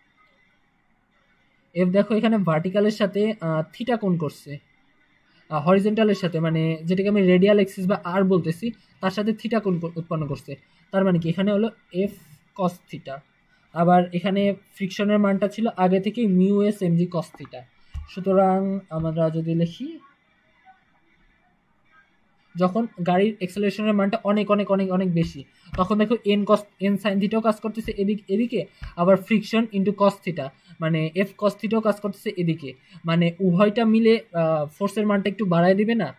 এফ দেখো এখানে ভার্টিক্যালের সাথে থিটা কোণ করছে, হরিজন্টালের সাথে মানে যেটাকে আমি রেডিয়াল এক্সিস বা আর বলতেছি তার সাথে থিটা কোণ উৎপন্ন করছে। তার মানে কি এখানে হলো এফ কস থিটা। আবার এখানে ফ্রিকশনের মানটা ছিল আগে থেকে mu s m g cos theta. সুতরাং আমরা যদি লিখি, যখন গাড়ির এক্সেলারেশনের মানটা অনেক অনেক অনেক অনেক বেশি তখন দেখো এন কস এন সাইন থিটাও কাজ করতেছে এদিক এদিকে, আবার ফ্রিকশন ইন্টু কস থিটা মানে এফ কস থিটাও কাজ করতেছে এদিকে, মানে উভয়টা মিলে ফোর্সের মানটা একটু বাড়ায় দিবে না?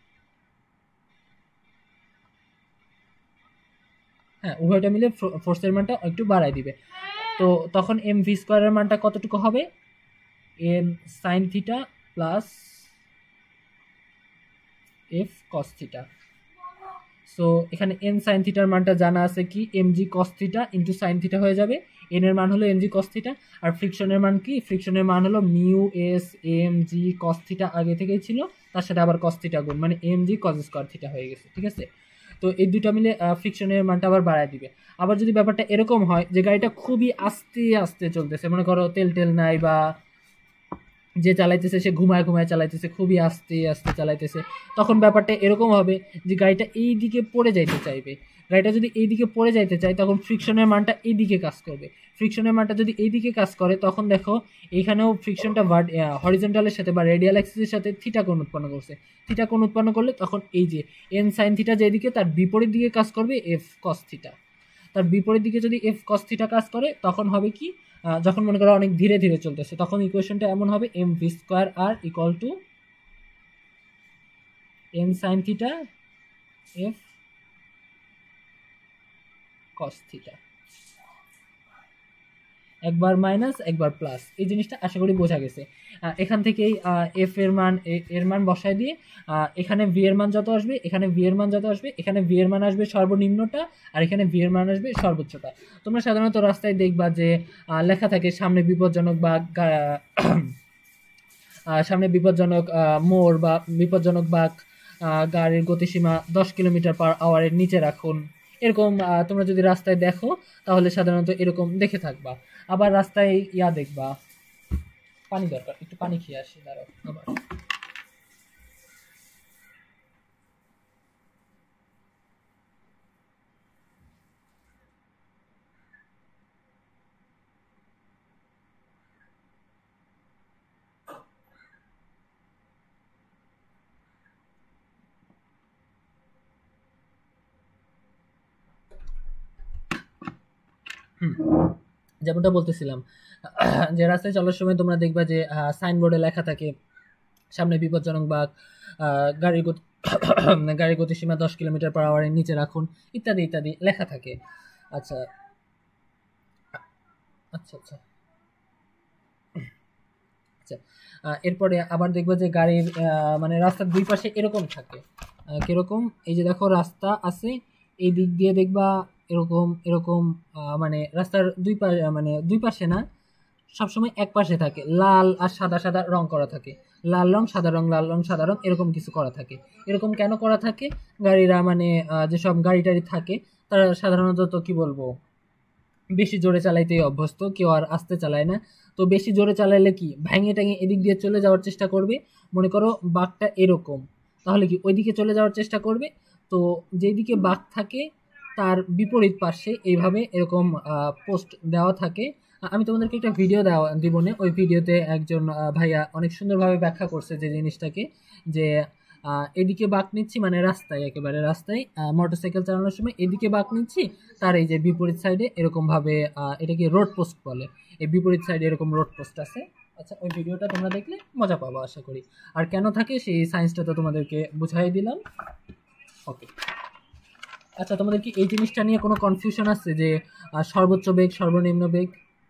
হ্যাঁ, উভয়টা মিলে ফোর্সের মানটা একটু বাড়ায় দিবে। তো তখন এম ভি স্কোয়ারের মানটা কতটুকু হবে, n sine theta plus f cos theta. So এখানে এন সাইন থিটার মানটা জানা আছে কি m g cos theta into sine theta হয়ে যাবে, এন এর মান হলো এম জি কস থিটা, আর ফ্রিকশনের মান কি, ফ্রিকশনের মান হলো mu s m g cos theta আগে থেকেই ছিল, তার সাথে আবার কস থিটা গুণ মানে m g cos square theta হয়ে গেছে। ঠিক আছে, তো এই দুটো মিলে ফ্রিকশনের মানটা আবার বাড়ায় দিবে। আবার যদি ব্যাপারটা এরকম হয় যে গাড়িটা খুবই আস্তে আস্তে চলতেছে, মনে করো তেল টেল নাই বা যে চালাইতেছে সে ঘুমায় ঘুমায় চালাইতেছে, খুবই আস্তে আস্তে চালাইতেছে, তখন ব্যাপারটা এরকম হবে যে গাড়িটা এই দিকে পড়ে যাইতে চাইবে। গাড়িটা যদি এই দিকে পড়ে যাইতে চায় তখন ফ্রিকশনের মানটা এই দিকে কাজ করবে। ফ্রিকশনের মানটা যদি এই দিকে কাজ করে তখন দেখো এইখানেও ফ্রিকশনটা হরিজন্টালের সাথে বা রেডিয়াল অ্যাক্সিসের সাথে থিটা কোণ উৎপন্ন করছে। থিটা কোণ উৎপন্ন করলে তখন এই যে এন সাইন থিটা যেদিকে তার বিপরীত দিকে কাজ করবে এফ কস থিটা। তার বিপরীত দিকে যদি এফ কস থিটা কাজ করে তখন হবে কি, যখন মনে করো অনেক ধীরে ধীরে চলতেছে তখন ইকুয়েশনটা এমন হবে m V square r equal to n sine theta f cos theta, একবার মাইনাস একবার প্লাস। এই জিনিসটা আশা করি বোঝা গেছে। এখান থেকেই এফ এর মান এর মান বসায় দিয়ে এখানে ভি এর মান যত আসবে এখানে ভি এর মান যত আসবে এখানে ভি এর মান আসবে সর্বনিম্নটা আর এখানে ভি এর মান আসবে সর্বোচ্চটা। তোমরা সাধারণত রাস্তায় দেখবা যে লেখা থাকে সামনে বিপজ্জনক বা সামনে বিপজ্জনক মোড় বা বিপজ্জনক বাঁক, গাড়ির গতিসীমা দশ কিলোমিটার পার আওয়ারের নিচে রাখুন। এরকম তোমরা যদি রাস্তায় দেখো তাহলে সাধারণত এরকম দেখে থাকবা। আবার রাস্তায় ইয়া দেখবা, পানি দরকার, একটু পানি খেয়ে আসি দাঁড়াও। আবার যেমনটা বলতেছিলাম যে রাস্তায় চলার সময় তোমরা দেখবা যে সাইনবোর্ডে লেখা থাকে সামনে বিপজ্জনক বাঁক, গাড়ির গতি গাড়ির গতিসীমা দশ কিলোমিটার পার আওয়ারের নিচে রাখুন ইত্যাদি ইত্যাদি লেখা থাকে। আচ্ছা আচ্ছা আচ্ছা আচ্ছা এরপরে আবার দেখবো যে গাড়ির মানে রাস্তার দুই পাশে এরকম থাকে, কিরকম, এই যে দেখো রাস্তা আছে এই দিক দিয়ে দেখবা এরকম এরকম মানে রাস্তার দুই পাশে মানে দুই পাশে না সবসময় এক পাশে থাকে লাল আর সাদা সাদা রং করা থাকে, লাল রং সাদা রং লাল রং সাদা রং এরকম কিছু করা থাকে। এরকম কেন করা থাকে, গাড়িরা মানে যেসব গাড়ি টাড়ি থাকে তারা সাধারণত তো কি বলবো বেশি জোরে চালাইতেই অভ্যস্ত, কেউ আর আস্তে চালায় না। তো বেশি জোরে চালাইলে কি ভেঙে ট্যাঙে এদিক দিয়ে চলে যাওয়ার চেষ্টা করবে, মনে করো বাঁকটা এরকম তাহলে কি ওইদিকে চলে যাওয়ার চেষ্টা করবে। তো যেদিকে বাঁক থাকে তার বিপরীত পাশে এইভাবে এরকম পোস্ট দেওয়া থাকে আমি তোমাদেরকে একটা ভিডিও দেওয়া দিব না, ওই ভিডিওতে একজন আহ, ভাইয়া অনেক সুন্দরভাবে ব্যাখ্যা করছে যে জিনিসটাকে, যে আহ, এদিকে বাঁক নিচ্ছি মানে রাস্তায়, একেবারে রাস্তায় মোটরসাইকেল চালানোর সময় এদিকে বাঁক নিচ্ছি, তার এই যে বিপরীত সাইডে এরকম ভাবে আহ, এটাকে রোড পোস্ট বলে, এই বিপরীত সাইডে এরকম রোড পোস্ট আছে। আচ্ছা, ওই ভিডিওটা তোমরা দেখলে মজা পাবো আশা করি। আর কেন থাকে সেই সায়েন্সটা তো তোমাদেরকে বুঝাই দিলাম। ওকে, আচ্ছা তোমাদের কি এই জিনিসটা নিয়ে কোনো কনফিউশন আছে যে আহ, সর্বোচ্চ বেগ সর্বনিম্ন বেগ?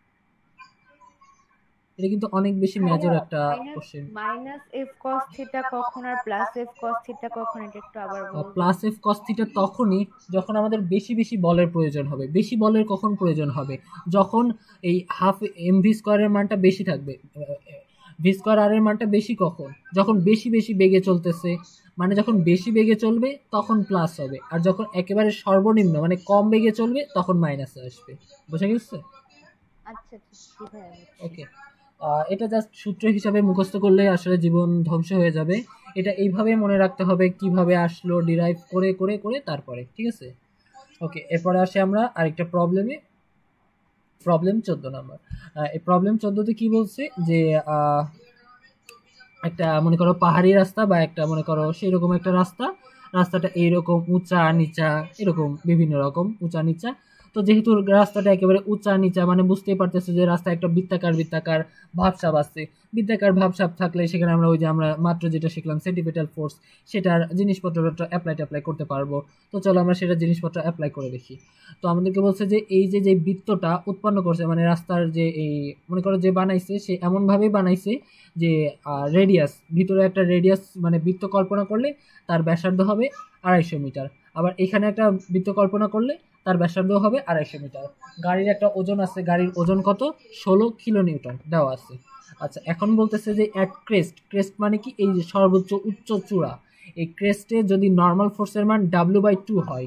এটা কিন্তু অনেক বেশি মেজর একটা minus question. Minus f cos theta কখন আর প্লাস এফ কস থিটা কখন, এটা একটু আবার বলবো? প্লাস এফ কস থিটা তখনই যখন আমাদের বেশি বেশি বলের প্রয়োজন হবে। বেশি বলের কখন প্রয়োজন হবে? যখন এই হাফ এম ভি স্কোয়ারের মানটা বেশি থাকবে। ভি স্কোয়ার আর এর মানটা বেশি কখন? যখন বেশি বেশি বেগে চলতেছে, মানে যখন বেশি বেগে চলবে তখন প্লাস হবে, আর যখন একেবারে সর্বনিম্ন মানে কম বেগে চলবে তখন মাইনাসে আসবে। বোঝা গেছে? আচ্ছা আচ্ছা, জি ভাইয়া বুঝছি। ওকে, এটা জাস্ট সূত্র হিসাবে মুখস্থ করলে আসলে জীবন ধ্বংস হয়ে যাবে। এটা এইভাবে মনে রাখতে হবে কিভাবে আসলো, ডিরাইভ করে করে করে তারপরে, ঠিক আছে? ওকে, এরপরে আসি আমরা আরেকটা প্রবলেমে, প্রবলেম চোদ্দ নাম্বার। এই প্রবলেম চোদ্দতে কি বলছে যে আহ, একটা মনে করো পাহাড়ি রাস্তা বা একটা মনে করো সেরকম একটা রাস্তা, রাস্তাটা এইরকম উঁচা নিচা, এরকম বিভিন্ন রকম উঁচা নিচা। তো যেহেতু রাস্তাটা একেবারে উঁচা নিচা, মানে বুঝতেই পারতেছে যে রাস্তা একটা বৃত্তাকার বৃত্তাকার ভাবসাব আছে। বৃত্তাকার ভাবসাব থাকলে সেখানে আমরা ওই যে আমরা মাত্র যেটা শিখলাম সেন্টিপিটাল ফোর্স, সেটার জিনিসপত্র অ্যাপ্লাই ট্যাপ্লাই করতে পারবো। তো চলো আমরা সেটা জিনিসপত্র অ্যাপ্লাই করে দেখি। তো আমাদেরকে বলছে যে এই যে যে বৃত্তটা উৎপন্ন করছে, মানে রাস্তার যে এই মনে করো যে বানাইছে, সে এমনভাবেই বানাইছে যে রেডিয়াস, ভিতরে একটা রেডিয়াস মানে বৃত্ত কল্পনা করলে তার ব্যাসার্ধ হবে আড়াইশো মিটার। আবার এখানে একটা বৃত্ত কল্পনা করলে তার ব্যাসার্ধ হবে আড়াইশো মিটার। গাড়ির একটা ওজন আছে, গাড়ির ওজন কত? ষোলো কিলো নিউটন দেওয়া আছে। আচ্ছা, এখন বলতেছে যে অ্যাট ক্রেস্ট, ক্রেস্ট মানে কি? এই যে সর্বোচ্চ উচ্চ চূড়া, এই ক্রেস্টে যদি নর্মাল ফোর্সের মান ডাব্লিউ বাই টু হয়,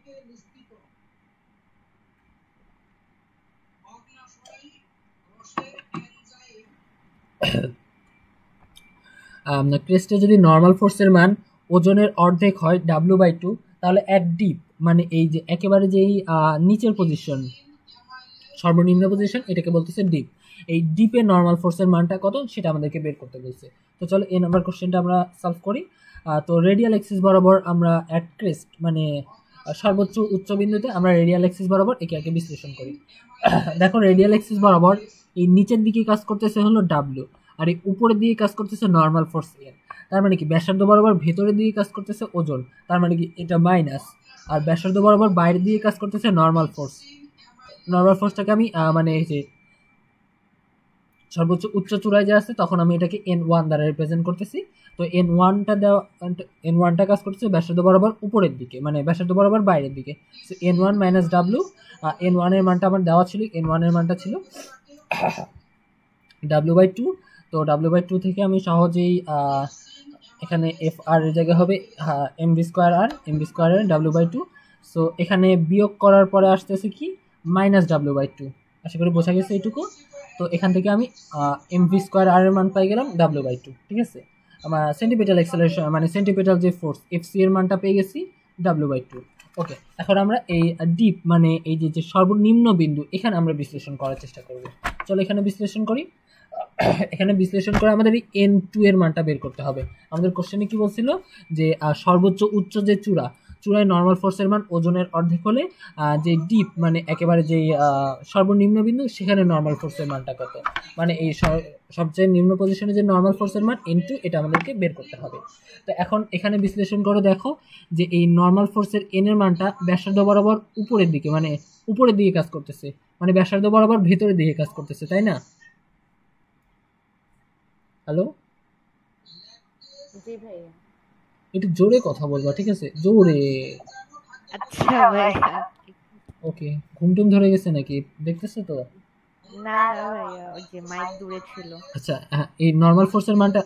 ক্রেস্টে যদি নর্মাল ফোর্সের মান ওজনের অর্ধেক হয় ডাব্লিউ বাই টু, তাহলে অ্যাট ডিপ মানে এই যে একেবারে যেই নিচের পজিশন, সর্বনিম্ন পজিশন, এটাকে বলতেছে ডিপ। এই ডিপে নর্মাল ফোর্সের মানটা কত সেটা আমাদেরকে বের করতে বলছে। তো চলো এই নাম্বার কোশ্চেনটা আমরা সলভ করি। তো রেডিয়াল এক্সিস বরাবর আমরা অ্যাট ক্রেস্ট মানে সর্বোচ্চ উচ্চ বিন্দুতে আমরা রেডিয়াল এক্সিস বরাবর একে একে বিশ্লেষণ করি। দেখো রেডিয়াল এক্সিস বরাবর এই নিচের দিকে কাজ করতেছে হলো ডাব্লিউ, আর এই উপরের দিকে কাজ করতেছে নর্মাল ফোর্স এর। তার মানে কি ব্যাসার্ধ বরাবর ভেতরের দিকে কাজ করতেছে ওজন, তার মানে কি এটা মাইনাস। আর ব্যাসার্ধ বরাবর বাইরের দিকে কাজ করতেছে নর্মাল ফোর্স। নর্মাল ফোর্সটাকে আমি মানে এই যে সর্বোচ্চ উচ্চ চূড়ায় যে আছে তখন আমি এটাকে এন ওয়ান দ্বারা রিপ্রেজেন্ট করতেছি। তো এন ওয়ানটা দেওয়া, এন ওয়ানটা কাজ করতেছে ব্যাসার্ধ বরাবর উপরের দিকে মানে ব্যাসার্ধ বরাবর বাইরের দিকে। এন ওয়ান মাইনাস ডাব্লিউ, এন ওয়ানের মানটা আমার দেওয়া ছিল, এন ওয়ানের মানটা ছিল ডাব্লিউ বাই টু। তো ডাব্লিউ বাই টু থেকে আমি সহজেই এখানে এফ আর এর জায়গায় হবে m v square r, m v square ডাব্লিউ বাই টু। সো এখানে বিয়োগ করার পরে আসতেছে কি মাইনাস ডাব্লিউ বাই টু। আশা করি বোঝা গেছে এইটুকু। তো এখান থেকে আমি এম ভি স্কোয়ার আর এর মান পাই গেলাম ডাব্লিউ বাই টু, ঠিক আছে? আমার সেন্টিপিটাল এক্সেলারেশন মানে সেন্টিপিটাল যে ফোর্স এফ সি এর মানটা পেয়ে গেছি ডাব্লিউ বাই টু। ওকে, এখন আমরা এই ডিপ মানে এই যে যে সর্বনিম্ন বিন্দু এখানে আমরা বিশ্লেষণ করার চেষ্টা করব। চলো এখানে বিশ্লেষণ করি। এখানে বিশ্লেষণ করে আমাদের এই এন টু এর মানটা বের করতে হবে। আমাদের কোশ্চেনে কি বলছিল যে সর্বোচ্চ উচ্চ যে চূড়া, চূড়ায় নর্মাল ফোর্সের মান ওজনের অর্ধেক হলে যে ডিপ মানে একেবারে যে সর্বনিম্ন বিন্দু সেখানে নর্মাল ফোর্সের মানটা কত, মানে এই সবচেয়ে নিম্ন পজিশনে যে নর্মাল ফোর্সের মান এন টু, এটা আমাদেরকে বের করতে হবে। তো এখন এখানে বিশ্লেষণ করে দেখো যে এই নর্মাল ফোর্সের এন এর মানটা ব্যাসার্ধ বরাবর উপরের দিকে মানে উপরের দিকে কাজ করতেছে, মানে ব্যাসার্ধ বরাবর ভেতরের দিকে কাজ করতেছে, তাই না? হ্যালো, জি ভাইয়া। একটু জোরে কথা বলবা, ঠিক আছে? জোরে। আচ্ছা ভাইয়া। ওকে, ঘুমটুম ধরে গেছে নাকি দেখতেছো তো? না না ভাইয়া, ওই যে মাইক দূরে ছিল। আচ্ছা, এই নর্মাল ফোর্সের মানটা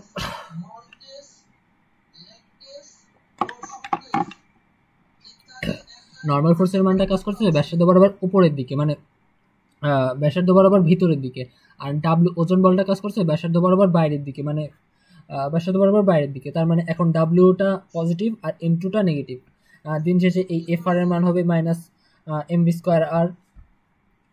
নর্মাল ফোর্সের মানটা কাজ করতেছে ব্যাসার্ধ বরাবর উপরের দিকে মানে ব্যাসার্ধ বরাবর ভিতরের দিকে, আর ডাব্লিউ ওজন বলটা কাজ করছে ব্যাসার্ধ বরাবর বাইরের দিকে মানে ব্যাসার্ধ বরাবর বাইরের দিকে। তার মানে এখন ডাব্লিউটা পজিটিভ আর এম টুটা নেগেটিভ। দিন শেষে এই এফ আর এর মান হবে মাইনাস এম ভি স্কোয়ার আর,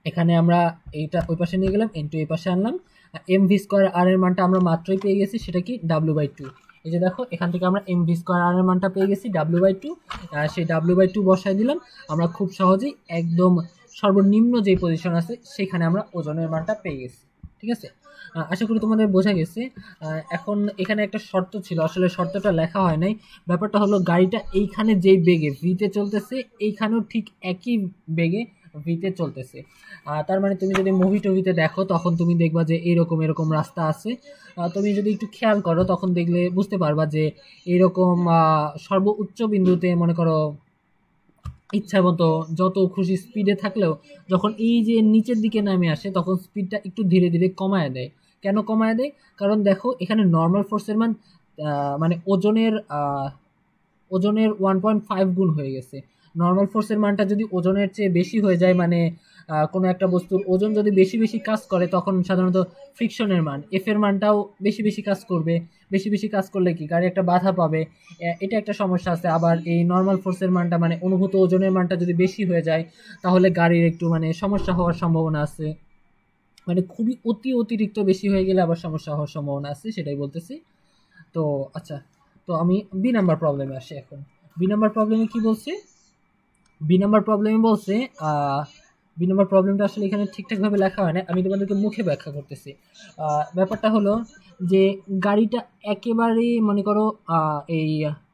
এখানে আমরা এইটা ওই পাশে নিয়ে গেলাম, ইনটু এই পাশে আনলাম, এম ভি স্কোয়ার আর এর মানটা আমরা মাত্রই পেয়ে গেছি, সেটা কি ডাব্লিউ বাই টু। এই যে দেখো এখান থেকে আমরা এম ভি স্কোয়ার আর এর মানটা পেয়ে গেছি ডাব্লিউ বাই টু, সেই ডাব্লিউ বাই টু বসাই দিলাম। আমরা খুব সহজেই একদম সর্বনিম্ন যে পজিশন আছে সেখানে আমরা ওজনের মানটা পেয়ে গেছি। ঠিক আছে, আশা করি তোমাদের বোঝা গেছে। এখন এখানে একটা শর্ত ছিল, আসলে শর্তটা লেখা হয় নাই। ব্যাপারটা হলো গাড়িটা এইখানে যেই বেগে ভিতে চলতেছে এইখানেও ঠিক একই বেগে ভিতে চলতেছে। তার মানে তুমি যদি মুভি টুভিতে দেখো তখন তুমি দেখবা যে এরকম এরকম রাস্তা আছে। তুমি যদি একটু খেয়াল করো তখন দেখলে বুঝতে পারবা যে এরকম সর্বোচ্চ বিন্দুতে মনে করো ইচ্ছা মতো যত খুশি স্পিডে থাকলেও যখন এই যে নিচের দিকে নামে আসে তখন স্পিডটা একটু ধীরে ধীরে কমায় দেয়। কেন কমায় দেয়? কারণ দেখো এখানে নর্মাল ফোর্সের মান মানে ওজনের ওজনের ওয়ান পয়েন্ট ফাইভ গুণ হয়ে গেছে। নর্মাল ফোর্সের মানটা যদি ওজনের চেয়ে বেশি হয়ে যায়, মানে কোনো একটা বস্তুর ওজন যদি বেশি বেশি কাজ করে তখন সাধারণত ফ্রিকশনের মান এফ এর মানটাও বেশি বেশি কাজ করবে। বেশি বেশি কাজ করলে কি গাড়ি একটা বাধা পাবে, এটা একটা সমস্যা আছে। আবার এই নর্মাল ফোর্সের মানটা মানে অনুভূত ওজনের মানটা যদি বেশি হয়ে যায় তাহলে গাড়ির একটু মানে সমস্যা হওয়ার সম্ভাবনা আছে। মানে খুবই অতি অতিরিক্ত বেশি হয়ে গেলে আবার সমস্যা হওয়ার সম্ভাবনা আছে, সেটাই বলতেছি। তো আচ্ছা, তো আমি বি নাম্বার প্রবলেমে আসি। এখন বি নাম্বার প্রবলেমে কি বলছে? বি নাম্বার প্রবলেমে বলছে বি নাম্বার প্রবলেমটা আসলে এখানে ঠিকঠাকভাবে লেখা হয় না, আমি তোমাদেরকে মুখে ব্যাখ্যা করতেছি। ব্যাপারটা হলো যে গাড়িটা একেবারে মনে করো এই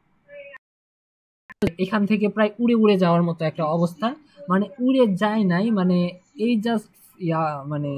এখান থেকে প্রায় উড়ে উড়ে যাওয়ার মতো একটা অবস্থা, মানে উড়ে যায় নাই, মানে এই জাস্ট ইয়া মানে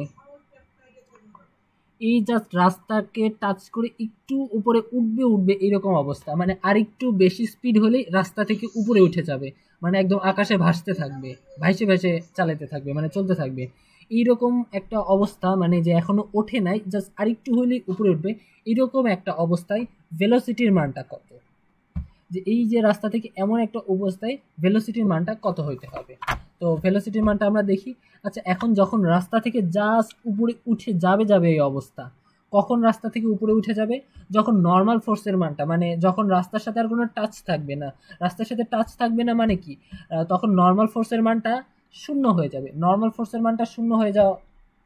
এই জাস্ট রাস্তাকে টাচ করে একটু উপরে উঠবে উঠবে এরকম অবস্থা, মানে আর একটু বেশি স্পিড হলেই রাস্তা থেকে উপরে উঠে যাবে, মানে একদম আকাশে ভাসতে থাকবে, ভাইসে ভাইসে চালাতে থাকবে, মানে চলতে থাকবে এইরকম একটা অবস্থা। মানে যে এখনো ওঠে নাই, জাস্ট আর একটু হলেই উপরে উঠবে এরকম একটা অবস্থায় ভেলোসিটির মানটা কত? যে এই যে রাস্তা থেকে এমন একটা অবস্থায় ভেলোসিটির মানটা কত হইতে হবে? তো ভেলোসিটির মানটা আমরা দেখি। আচ্ছা, এখন যখন রাস্তা থেকে জাস্ট উপরে উঠে যাবে যাবে এই অবস্থা, কখন রাস্তা থেকে উপরে উঠে যাবে? যখন নর্মাল ফোর্সের মানটা মানে যখন রাস্তার সাথে আর কোনো টাচ থাকবে না, রাস্তার সাথে টাচ থাকবে না মানে কি, তখন নর্মাল ফোর্সের মানটা শূন্য হয়ে যাবে। নর্মাল ফোর্সের মানটা শূন্য হয়ে যাওয়া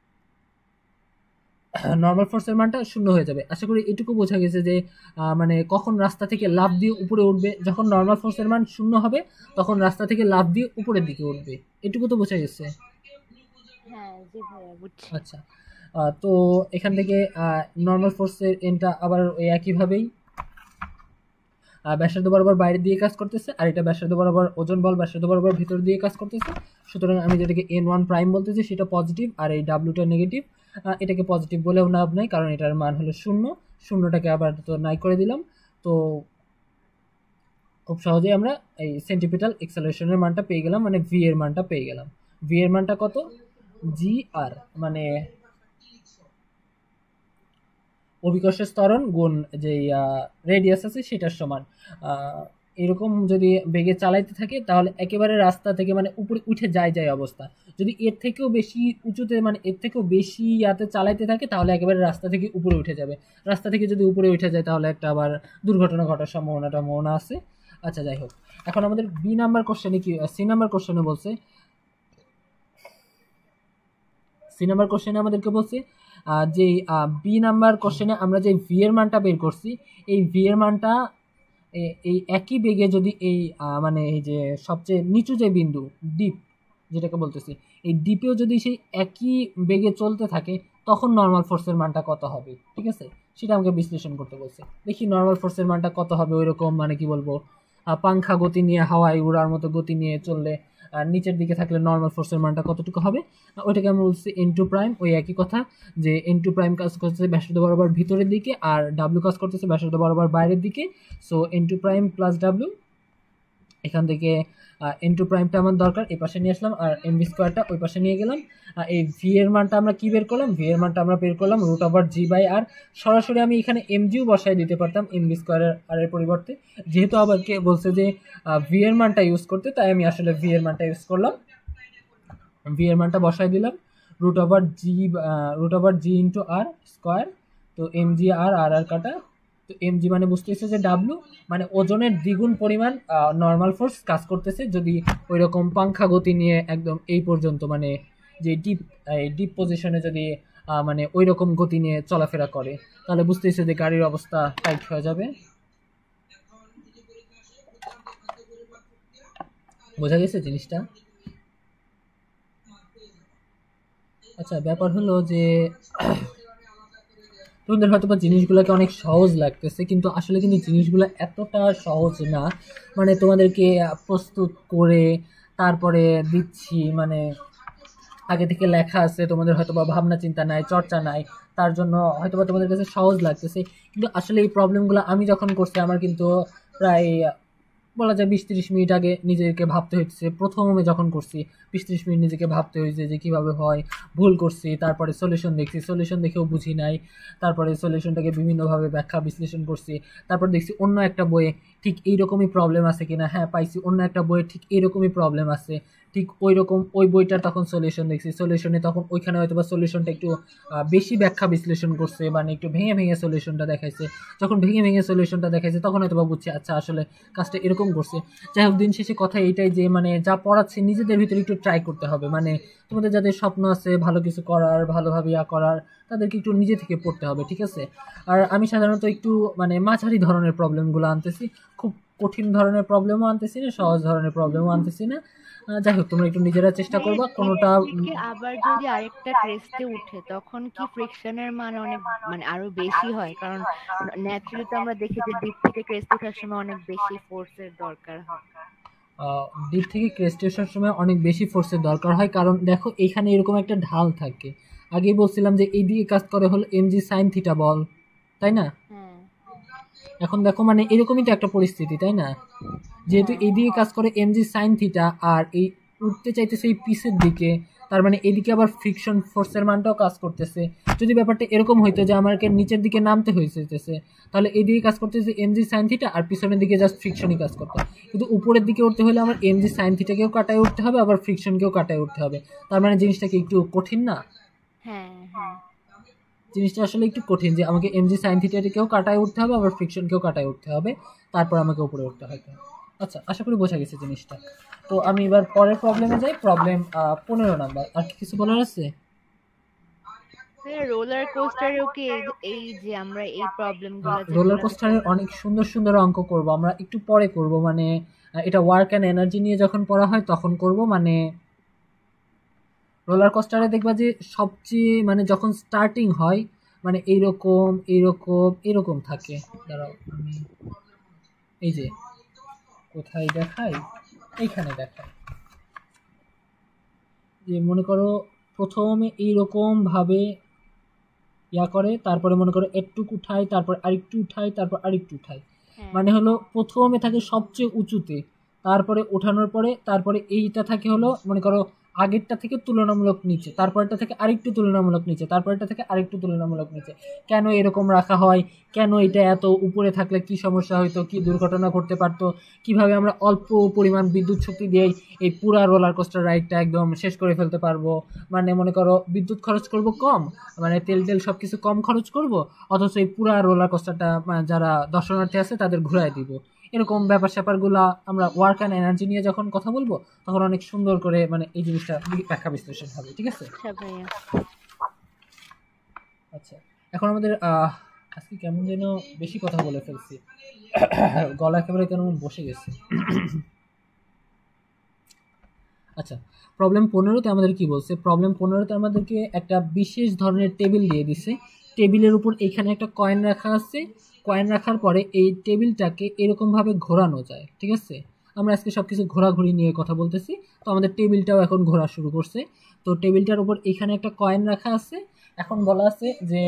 নর্মাল ফোর্সের মানটা শূন্য হয়ে যাবে। আশা করি এটুকু বোঝা গেছে যে মানে কখন রাস্তা থেকে লাফ দিয়ে উপরে উঠবে, যখন নর্মাল ফোর্সের মান শূন্য হবে তখন রাস্তা থেকে লাফ দিয়ে উপরের দিকে উঠবে। এটুকু তো বোঝা গেছে? হ্যাঁ জি ভাইয়া বুঝছি। আচ্ছা, তো এখান থেকে নর্মাল ফোর্সের এনটা আবার একইভাবেই ব্যাসার্ধ বরাবর বাইরে দিয়ে কাজ করতেছে, আর এটা ব্যাসার্ধ বরাবর ওজন বল ব্যাসার্ধ বরাবর ভিতর দিয়ে কাজ করতেছে। সুতরাং আমি যেটাকে এন ওয়ান প্রাইম বলতেছি সেটা পজিটিভ, আর এই ডাব্লিউটা নেগেটিভ। এটাকে পজিটিভ বলেও লাভ নাই কারণ এটার মান হলো শূন্য, শূন্যটাকে আবার তো নাই করে দিলাম। তো খুব সহজেই আমরা এই সেন্টিপিটাল এক্সেলারেশনের মানটা পেয়ে গেলাম, মানে ভি এর মানটা পেয়ে গেলাম। ভি এর মানটা কত? জি আর মানে অভিকর্ষের ত্বরণ গুণ যে রেডিয়াস আছে সেটার সমান। এরকম যদি বেগে চালাইতে থাকে তাহলে একেবারে রাস্তা থেকে মানে উপরে উঠে যায় যায় অবস্থা। যদি এর থেকেও বেশি উঁচুতে মানে এর থেকেও বেশি ইয়াতে চালাইতে থাকে তাহলে একেবারে রাস্তা থেকে উপরে উঠে যাবে। রাস্তা থেকে যদি উপরে উঠে যায় তাহলে একটা আবার দুর্ঘটনা ঘটার সম্ভাবনাটা মনে আছে। আচ্ছা, যাই হোক, এখন আমাদের বি নাম্বার কোশ্চেনে কি সি নাম্বার কোশ্চেনে বলছে সি নাম্বার কোশ্চেনে আমাদেরকে বলছে যে বি নাম্বার কোশ্চেনে আমরা যে ভি এর মানটা বের করছি এই ভি এর মানটা এই একই বেগে যদি এই মানে এই যে সবচেয়ে নিচু যে বিন্দু ডিপ যেটাকে বলতেছি এই ডিপেও যদি সেই একই বেগে চলতে থাকে তখন নর্মাল ফোর্সের মানটা কত হবে, ঠিক আছে, সেটা আমাকে বিশ্লেষণ করতে বলছে। দেখি নর্মাল ফোর্সের মানটা কত হবে। ওইরকম মানে কি বলবো, পাংখা গতি নিয়ে হাওয়ায় উড়ার মতো গতি নিয়ে চললে আর নিচের দিকে থাকলে নর্মাল ফোর্সের মানটা কতটুকু হবে, ওইটাকে আমরা বলছি এন টু প্রাইম। ওই একই কথা যে এন টু প্রাইম কাজ করতেছে ব্যাসার্ধ বরাবর ভিতরের দিকে আর ডাব্লিউ কাজ করতেছে ব্যাসার্ধ বরাবর বাইরের দিকে। So n two prime plus ডাব্লিউ, এখান থেকে এন টু প্রাইমটা আমার দরকার, এই পাশে নিয়ে আসলাম, আর এম ভি স্কোয়ারটা ওই পাশে নিয়ে গেলাম। এই ভি এর মানটা আমরা কি বের করলাম? ভি এর মানটা আমরা বের করলাম root over g by r. সরাসরি আমি এখানে এম জিও বসাই দিতে পারতাম এম ভি স্কোয়ারের আর এর পরিবর্তে, যেহেতু আবার কে বলছে যে ভি এর মানটা ইউজ করতে, তাই আমি আসলে ভি এর মানটা ইউজ করলাম। ভি এর মানটা বসাই দিলাম root over g root over g into r square. তো m g r r r কাটা, তো এম জি মানে বুঝতেছে যে ডাব্লু মানে ওজনের দ্বিগুণ পরিমাণ নর্মাল ফোর্স কাজ করতেছে যদি ওই রকম পাংখা গতি নিয়ে একদম এই পর্যন্ত মানে যে ডিপ ডিপ পজিশনে যদি আহ, মানে ওই রকম গতি নিয়ে চলাফেরা করে, তাহলে বুঝতেছে যে গাড়ির অবস্থা টাইট হয়ে যাবে। বোঝা গেছে জিনিসটা? আচ্ছা, ব্যাপার হলো যে তোমাদের হয়তো বা জিনিসগুলোকে অনেক সহজ লাগতেছে, কিন্তু আসলে কিন্তু জিনিসগুলো এতটা সহজ না। মানে তোমাদেরকে প্রস্তুত করে তারপরে দিচ্ছি, মানে আগে থেকে লেখা আছে, তোমাদের হয়তো বা ভাবনা চিন্তা নাই, চর্চা নাই, তার জন্য হয়তো বা তোমাদের কাছে সহজ লাগতেছে। কিন্তু আসলে এই প্রবলেমগুলো আমি যখন করছি আমার কিন্তু প্রায় বলা যায় বিশ তিরিশ মিনিট আগে নিজেকে ভাবতে হয়েছে। প্রথমে যখন করছি বিশ তিরিশ মিনিট নিজেকে ভাবতে হয়েছে যে কীভাবে হয়, ভুল করছি, তারপরে সলিউশন দেখছি, সলিউশন দেখেও বুঝি নাই, তারপরে সলিউশনটাকে বিভিন্নভাবে ব্যাখ্যা বিশ্লেষণ করছি, তারপর দেখছি অন্য একটা বইয়ে ঠিক এইরকমই প্রবলেম আছে কিনা, হ্যাঁ পাইছি অন্য একটা বইয়ে ঠিক এইরকমই প্রবলেম আছে, ঠিক ওই রকম ওই বইটার তখন সলিউশন দেখছি, সলিউশনে তখন ওইখানে হয়তো বা সলিউশনটা একটু আহ, বেশি ব্যাখ্যা বিশ্লেষণ করছে, মানে একটু ভেঙে ভেঙে সলিউশনটা দেখাইছে। যখন ভেঙে ভেঙে সলিউশনটা দেখাইছে তখন হয়তো বা বুঝছি আচ্ছা আসলে কাজটা এরকম করছে। যাই হোক, দিন শেষে কথা এইটাই যে মানে যা পড়াচ্ছে নিজেদের ভিতরে একটু ট্রাই করতে হবে। মানে তোমাদের যাদের স্বপ্ন আছে ভালো কিছু করার, ভালোভাবে ইয়া করার, তাদেরকে একটু নিজে থেকে পড়তে হবে, ঠিক আছে? আর আমি সাধারণত একটু মানে মাঝারি ধরনের প্রবলেমগুলো আনতেছি, খুব কঠিন ধরনের প্রবলেমও আনতেছি না, সহজ ধরনের প্রবলেমও আনতেছি না। আহ, যাই হোক, তোমরা একটু নিজেরা চেষ্টা করবা কোনোটা। ক্রেস্ট থেকে আবার যদি আরেকটা ক্রেস্টে উঠে তখন কি ফ্রিকশনের মান অনেক মানে আরো বেশি হয়? কারণ ন্যাচারালি তো আমরা দেখি যে ডিপ থেকে ক্রেস্ট ওঠার সময় অনেক বেশি ফোর্সের দরকার হয়। ডিপ থেকে ক্রেস্টে আসার সময় অনেক বেশি ফোর্সের দরকার হয়, কারণ দেখো এইখানে এরকম একটা ঢাল থাকে। আগেই বলছিলাম যে এই দিকে কাজ করে হলো এমজি সাইন থিটা বল, তাই না? হ্যাঁ এখন দেখো মানে এরকমই তো একটা পরিস্থিতি, তাই না? যেহেতু হ্যাঁ এইদিকে কাজ করে এমজি সাইন থিটা আর এই উঠতে চাইতেছে এই পিসের দিকে, তার মানে এদিকে আবার ফ্রিকশন ফোর্সের মানটাও কাজ করতেছে। যদি ব্যাপারটা এরকম হইতো যে আমাকে নিচের দিকে নামতে হইতেছে, তাহলে এইদিকে কাজ করতেছে এমজি সাইন থিটা আর পিছনের দিকে জাস্ট ফ্রিকশনই কাজ করতো। কিন্তু উপরের দিকে উঠতে হলে আমার এমজি সাইন থিটাকেও কাটায় উঠতে হবে, আবার ফ্রিকশনকেও কাটায় উঠতে হবে। তার মানে জিনিসটা কি একটু কঠিন না? হ্যাঁ হ্যাঁ জিনিসটা আসলে একটু কঠিন যে আমাকে এমজি সাইন থিটাকেও কাটায় উঠতে হবে, আবার ফ্রিকশনকেও কাটায় উঠতে হবে, তারপর আমাকে উপরে উঠতে হবে। আচ্ছা, আশা করি বোঝা গেছে জিনিসটা। তো আমি এবার পরের প্রবলেমে যাই, প্রবলেম পনেরো নাম্বার। আর কি কিছু বলার আছে? রোলার কোস্টারেও কি এই- এই যে আমরা এই প্রবলেম গুলো রোলার যেগুলো কোস্টারের অনেক সুন্দর সুন্দর অঙ্ক করব আমরা, একটু পরে করব। মানে আহ, এটা ওয়ার্ক অ্যান্ড এনার্জি নিয়ে যখন পড়া হয় তখন করব। মানে রোলার কোস্টারে দেখবা যে সবচেয়ে মানে যখন স্টার্টিং হয় মানে এইরকম এইরকম এরকম থাকে। দাঁড়াও আমি এই যে কোথায় দেখাই, এইখানে দেখাই যে মনে করো প্রথমে এইরকম ভাবে ইয়া করে, তারপরে মনে করো একটুকু উঠাই, তারপর আরেকটু উঠাই, তারপর আরেকটু উঠাই। হ্যাঁ মানে হলো প্রথমে থাকে সবচেয়ে উঁচুতে, তারপরে ওঠানোর পরে তারপরে এইটা থাকে হলো মনে করো আগেরটা থেকে তুলনামূলক নিচে, তারপরটা থেকে আরেকটু তুলনামূলক নিচে, তারপরটা থেকে আরেকটু তুলনামূলক নিচে। কেন এরকম রাখা হয়, কেন এটা এত উপরে থাকলে কি সমস্যা হইতো, কি দুর্ঘটনা ঘটতে পারতো, কিভাবে আমরা অল্প পরিমাণ বিদ্যুৎ শক্তি দিয়েই এই পুরা রোলার কোস্টার রাইডটা একদম শেষ করে ফেলতে পারবো। মানে মনে করো বিদ্যুৎ খরচ করব কম, মানে তেল টেল সব কিছু কম খরচ করব, অথচ এই পুরা রোলার কোস্টারটা যারা দর্শনার্থী আছে তাদের ঘুরায় দিব। এরকম ব্যাপার স্যাপারগুলো আমরা ওয়ার্ক অ্যান্ড এনার্জি নিয়ে যখন কথা বলবো তখন অনেক সুন্দর করে মানে এই জিনিসটা ব্যাখ্যা বিশ্লেষণ হবে, ঠিক আছে? আচ্ছা ভাইয়া আচ্ছা, এখন আমাদের আহ আজকে কেমন যেন বেশি কথা বলে ফেলছি, গলা একেবারে কেমন বসে গেছে। আচ্ছা, প্রবলেম পনেরোতে আমাদের কি বলছে? প্রবলেম পনেরোতে আমাদেরকে একটা বিশেষ ধরনের টেবিল দিয়ে দিছে। টেবিলের উপর এখানে একটা কয়েন রাখা আছে, কয়েন রাখার পরে এই টেবিলটাকে এরকমভাবে ঘোরানো যায়, ঠিক আছে? আমরা আজকে সব কিছু ঘোরাঘুরি নিয়ে কথা বলতেছি, তো আমাদের টেবিলটাও এখন ঘোরা শুরু করছে। তো টেবিলটার উপর এখানে একটা কয়েন রাখা আছে। এখন বলা আছে যে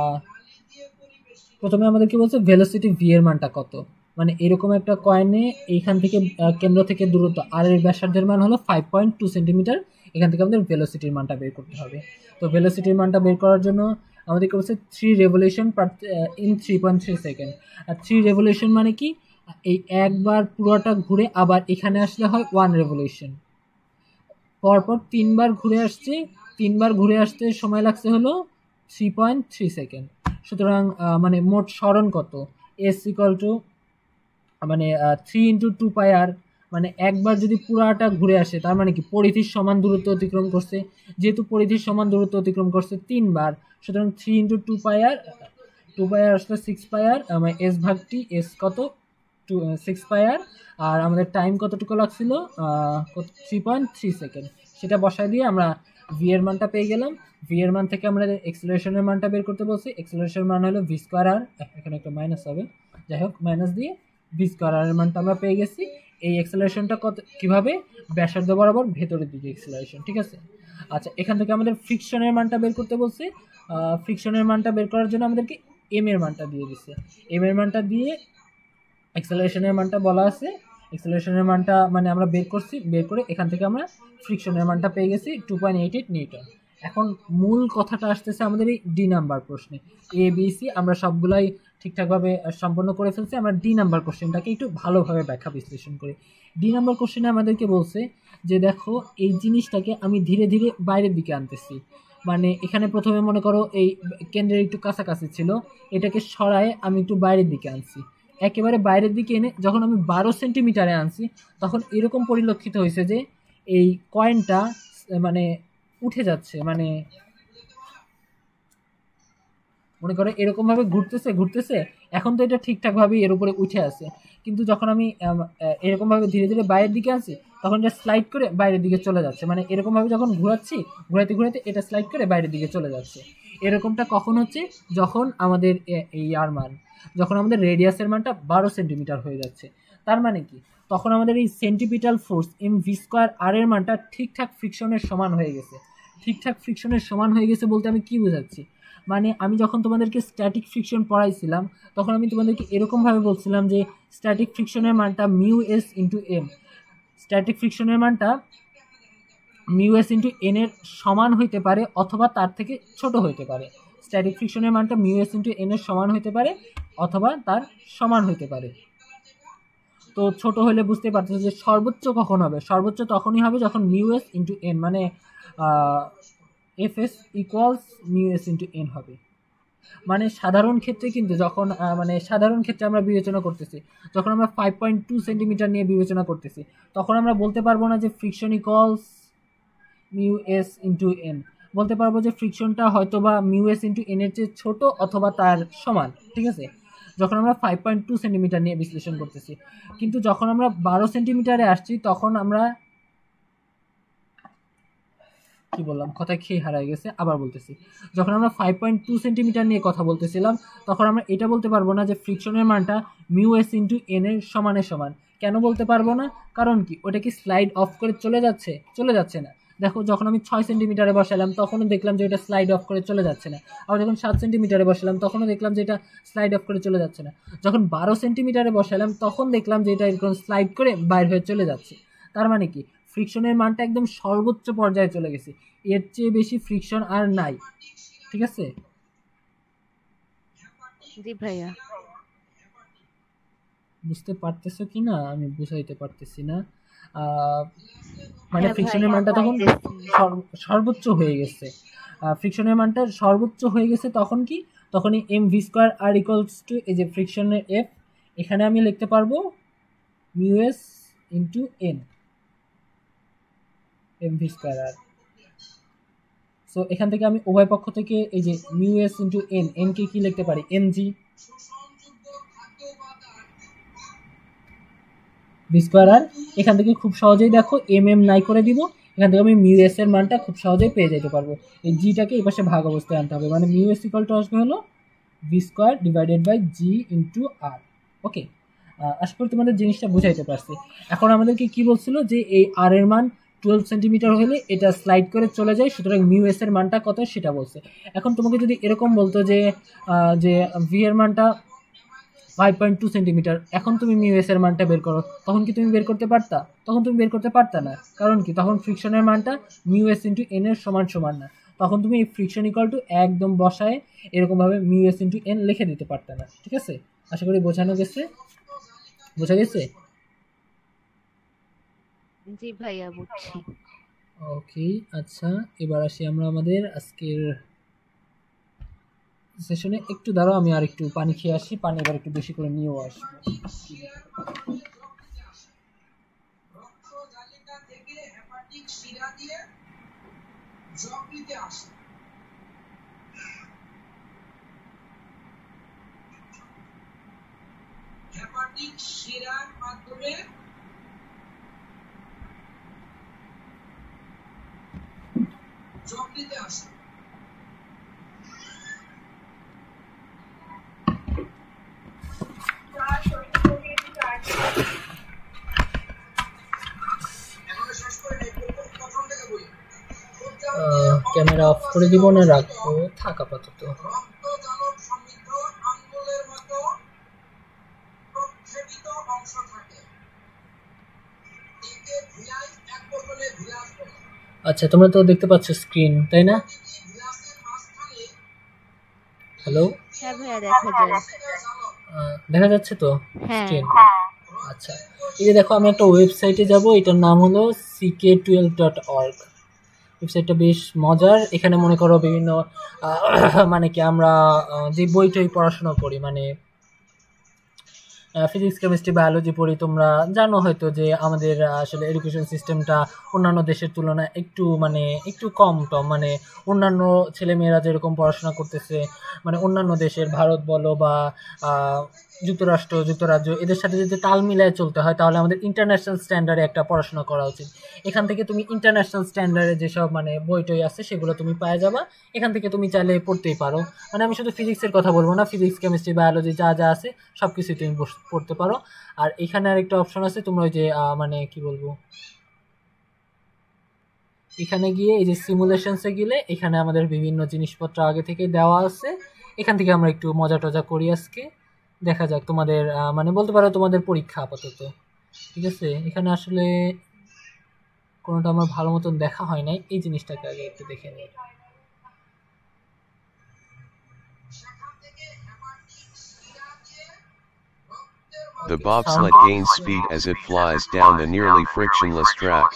প্রথমে আমাদের কি বলছে ভেলোসিটি ভি এর মানটা কত। মানে এরকম একটা কয়েনে এইখান থেকে কেন্দ্র থেকে দূরত্ব আর এর ব্যাসার্ধের মান হলো ফাইভ পয়েন্ট টু সেন্টিমিটার। এখান থেকে আমাদের ভেলোসিটির মানটা বের করতে হবে। তো ভেলোসিটির মানটা বের করার জন্য আমাদেরকে বলছে three revolution per in three point three second. আর থ্রি রেভলিউশন মানে কি, এই একবার পুরোটা ঘুরে আবার এখানে আসলে হয় ওয়ান রেভলিউশন। পরপর তিনবার ঘুরে আসছে, তিনবার ঘুরে আসতে সময় লাগছে হলো থ্রি পয়েন্ট থ্রি সেকেন্ড। সুতরাং মানে মোট স্মরণ কত, এস ইকুয়াল টু মানে three into two pi r মানে একবার যদি পুরাটা ঘুরে আসে তার মানে কি পরিধির সমান দূরত্ব অতিক্রম করছে, যেহেতু পরিধির সমান দূরত্ব অতিক্রম করছে তিনবার, সুতরাং three into two pi r two pi r আসলে সিক্স পাই আর আমার এস ভাগটি এস কত টু সিক্স পাই আর, আর আমাদের টাইম কতটুকু লাগছিল থ্রি পয়েন্ট থ্রি সেকেন্ড, সেটা বসায় দিয়ে আমরা ভি এর মানটা পেয়ে গেলাম। ভি এর মান থেকে আমরা এক্সেলারেশনের মানটা বের করতে বলছি, এক্সেলারেশনের মান হলো ভি স্কোয়ার আর, এখানে একটা মাইনাস হবে, যাই হোক মাইনাস দিয়ে ভি স্কোয়ার আর এর মানটা আমরা পেয়ে গেছি। এই এক্সেলারেশনটা কত কীভাবে, ব্যাসার্ধ বরাবর ভেতরের দিকে এক্সেলারেশন, ঠিক আছে। আচ্ছা, এখান থেকে আমাদের ফ্রিকশনের মানটা বের করতে বলছে, ফ্রিকশনের মানটা বের করার জন্য আমাদেরকে এম এর মানটা দিয়ে দিচ্ছে, এম এর মানটা দিয়ে এক্সেলারেশনের মানটা বলা আছে, এক্সেলারেশনের মানটা মানে আমরা বের করছি, বের করে এখান থেকে আমরা ফ্রিকশনের মানটা পেয়ে গেছি two point eight eight newton. এখন মূল কথাটা আসতেছে আমাদের এই ডি নাম্বার প্রশ্নে, এ বি সি আমরা সবগুলাই ঠিকঠাকভাবে সম্পন্ন করে ফেলছি, আমরা ডি নাম্বার কোশ্চেনটাকে একটু ভালোভাবে ব্যাখ্যা বিশ্লেষণ করি। ডি নাম্বার কোশ্চেনে আমাদেরকে বলছে যে দেখো এই জিনিসটাকে আমি ধীরে ধীরে বাইরের দিকে আনতেছি, মানে এখানে প্রথমে মনে করো এই কেন্দ্রের একটু কাছাকাছি ছিল, এটাকে সরায় আমি একটু বাইরের দিকে আনছি, একেবারে বাইরের দিকে এনে যখন আমি বারো সেন্টিমিটারে আনছি তখন এরকম পরিলক্ষিত হয়েছে যে এই কয়েনটা মানে উঠে যাচ্ছে, মানে মনে করো এরকমভাবে ঘুরতেছে ঘুরতেছে এখন তো এটা ঠিকঠাকভাবেই এর উপরে উঠে আছে, কিন্তু যখন আমি এরকমভাবে ধীরে ধীরে বাইরের দিকে আনছি তখন এটা স্লাইড করে বাইরের দিকে চলে যাচ্ছে, মানে এরকমভাবে যখন ঘোরাচ্ছি ঘুরাতে ঘুরাতে এটা স্লাইড করে বাইরের দিকে চলে যাচ্ছে। এরকমটা কখন হচ্ছে, যখন আমাদের এই আর মান, যখন আমাদের রেডিয়াসের মানটা বারো সেন্টিমিটার হয়ে যাচ্ছে, তার মানে কি তখন আমাদের এই centripetal force M V square R এর মানটা ঠিকঠাক ফ্রিকশনের সমান হয়ে গেছে। ঠিকঠাক ফ্রিকশনের সমান হয়ে গেছে বলতে আমি কি বোঝাচ্ছি, মানে আমি যখন তোমাদেরকে স্ট্যাটিক ফ্রিকশন পড়াইছিলাম তখন আমি তোমাদেরকে এরকমভাবে বলছিলাম যে স্ট্যাটিক ফ্রিকশনের মানটা mu S into M, static ফ্রিকশনের মানটা মিউ এস ইন্টু এন এর সমান হইতে পারে অথবা তার থেকে ছোট হইতে পারে। স্ট্যাটিক ফ্রিকশনের মানটা মিউ এস ইন্টু এন এর সমান হইতে পারে অথবা তার সমান হইতে পারে। তো ছোট হলে বুঝতে পারতেছো যে সর্বোচ্চ কখন হবে, সর্বোচ্চ তখনই হবে যখন মিউ এস ইন্টু এন মানে F S equals mu S into N হবে। মানে সাধারণ ক্ষেত্রে কিন্তু যখন মানে সাধারণ ক্ষেত্রে আমরা বিবেচনা করতেছি, যখন আমরা ফাইভ পয়েন্ট টু সেন্টিমিটার নিয়ে বিবেচনা করতেছি তখন আমরা বলতে পারবো না যে friction equals mu S into N, বলতে পারবো যে ফ্রিকশনটা হয়তো বা মিউ এস ইন্টু এন এর চেয়ে ছোটো অথবা তার সমান, ঠিক আছে, যখন আমরা ফাইভ পয়েন্ট টু সেন্টিমিটার নিয়ে বিশ্লেষণ করতেছি। কিন্তু যখন আমরা বারো সেন্টিমিটারে আসছি তখন আমরা কি বললাম, কথায় খেয়ে হারাই গেছে, আবার বলতেছি, যখন আমরা ফাইভ পয়েন্ট টু সেন্টিমিটার নিয়ে কথা বলতেছিলাম তখন আমরা এটা বলতে পারবো না যে ফ্রিকশনের মানটা মিউ এস ইন্টু এন এর সমানে সমান। কেন বলতে পারবো না, কারণ কি ওটা কি স্লাইড অফ করে চলে যাচ্ছে, চলে যাচ্ছে না। দেখো যখন আমি ছয় সেন্টিমিটারে বসালাম তখনও দেখলাম যে এটা স্লাইড অফ করে চলে যাচ্ছে না, আবার যখন সাত সেন্টিমিটারে বসালাম তখনও দেখলাম যে এটা স্লাইড অফ করে চলে যাচ্ছে না, যখন বারো সেন্টিমিটারে বসালাম তখন দেখলাম যে এটা এরকম স্লাইড করে বাইর হয়ে চলে যাচ্ছে। তার মানে কি ফ্রিকশনের মানটা একদম সর্বোচ্চ পর্যায়ে চলে গেছে, এর চেয়ে বেশি ফ্রিকশন আর নাই, ঠিক আছে। জি ভাইয়া, বুঝতে পারতেছো কি না আমি বুঝাইতে পারতেছি না, মানে ফ্রিকশনের মানটা তখন সর্বোচ্চ হয়ে গেছে, ফ্রিকশনের মানটা সর্বোচ্চ হয়ে গেছে তখন কি, তখন এই M V square R equals to এই যে ফ্রিকশনের এফ, এখানে আমি লিখতে পারবো mu S into N, M V square R. So এখান থেকে আমি উভয় পক্ষ থেকে এই যে mu S into N, N কে কি লিখতে পারি M G V square R, এখান থেকে খুব সহজেই দেখো এম এম নাই করে দিব, এখান থেকে আমি মিউ এস এর মানটা খুব সহজেই পেয়ে যেতে পারবো। এই জিটাকে এই পাশে ভাগ অবস্থায় আনতে হবে, মানে মিউ এস ইকুয়াল টু আসবে হলো V square divided by G into R. Okay, আশা করি তোমাদের জিনিসটা বুঝাইতে পারছি। এখন আমাদেরকে কি বলছিল যে এই আর এর মান টুয়েলভ সেন্টিমিটার হলে এটা স্লাইড করে চলে যায়, সুতরাং মিউ এস এর মানটা কত সেটা বলছে। এখন তোমাকে যদি এরকম বলতো যে যে ভি এর মানটা ফাইভ পয়েন্ট টু সেন্টিমিটার, এখন তুমি মিউ এস এর মানটা বের করো, তখন কি তুমি বের করতে পারতা? তখন তুমি বের করতে পারতা না, কারণ কি তখন ফ্রিকশনের মানটা মিউ এস ইন্টু এন এর সমান সমান না, তখন তুমি এই ফ্রিকশন ইকুয়াল টু একদম বসায় এরকমভাবে মিউ এস ইন্টু এন লিখে দিতে পারতা না, ঠিক আছে। আশা করি বোঝানো গেছে, বোঝা গেছে? জি ভাইয়া বুঝছি। ওকে, আচ্ছা এবার আসি আমরা আমাদের আজকের সেশনে। একটু দাঁড়াও, আমি আর একটু পানি খেয়ে আসি, পানি এবার একটু বেশি করে নিয়েও আসবো। ক্যামেরা অফ করে দিব না রাখবো? থাক আপাতত। আচ্ছা, তোমরা তো দেখতে পাচ্ছ স্ক্রিন, তাই না? হ্যালো, হ্যাঁ ভাইয়া দেখা যায়। দেখা যাচ্ছে তো হ্যাঁ স্ক্রিন? আচ্ছা, এই যে দেখো আমি একটা ওয়েবসাইটে যাব, এটার নাম হলো C K twelve dot org. ওয়েবসাইটটা বেশ মজার। এখানে মনে করো বিভিন্ন মানে কি আমরা যে বই টই পড়াশোনা করি, মানে ফিজিক্স কেমিস্ট্রি বায়োলজি পড়ি, তোমরা জানো হয়তো যে আমাদের আসলে এডুকেশন সিস্টেমটা অন্যান্য দেশের তুলনায় একটু মানে একটু কম টম, মানে অন্যান্য ছেলেমেয়েরা যেরকম পড়াশোনা করতেছে, মানে অন্যান্য দেশের ভারত বলো বা যুক্তরাষ্ট্র যুক্তরাজ্য এদের সাথে যদি তাল মিলায় চলতে হয় তাহলে আমাদের ইন্টারন্যাশনাল স্ট্যান্ডার্ডে একটা পড়াশোনা করা উচিত। এখান থেকে তুমি ইন্টারন্যাশনাল স্ট্যান্ডার্ডে যেসব মানে বই টই আছে সেগুলো তুমি পেয়ে যাবা, এখান থেকে তুমি চাইলে পড়তেই পারো। মানে আমি শুধু ফিজিক্সের কথা বলবো না, ফিজিক্স কেমিস্ট্রি বায়োলজি যা যা আছে সব কিছুই তুমি পড়তে পারো। আর এখানে আরেকটা অপশন আছে, তোমরা ওই যে মানে কি বলবো, এখানে গিয়ে এই যে সিমুলেশনসে গেলে এখানে আমাদের বিভিন্ন জিনিসপত্র আগে থেকে দেওয়া আছে, এখান থেকে আমরা একটু মজা টজা করি আজকে। দেখা যাক তোমাদের মানে বলতে পারো তোমাদের পরীক্ষা আপাতত, ঠিক আছে? এখানে আসলে কোনোটা আমার ভালো মতন দেখা হয় নাই, এই জিনিসটাকে আগে একটু দেখে নিই। The bobsled gains speed as it flies down the nearly frictionless track.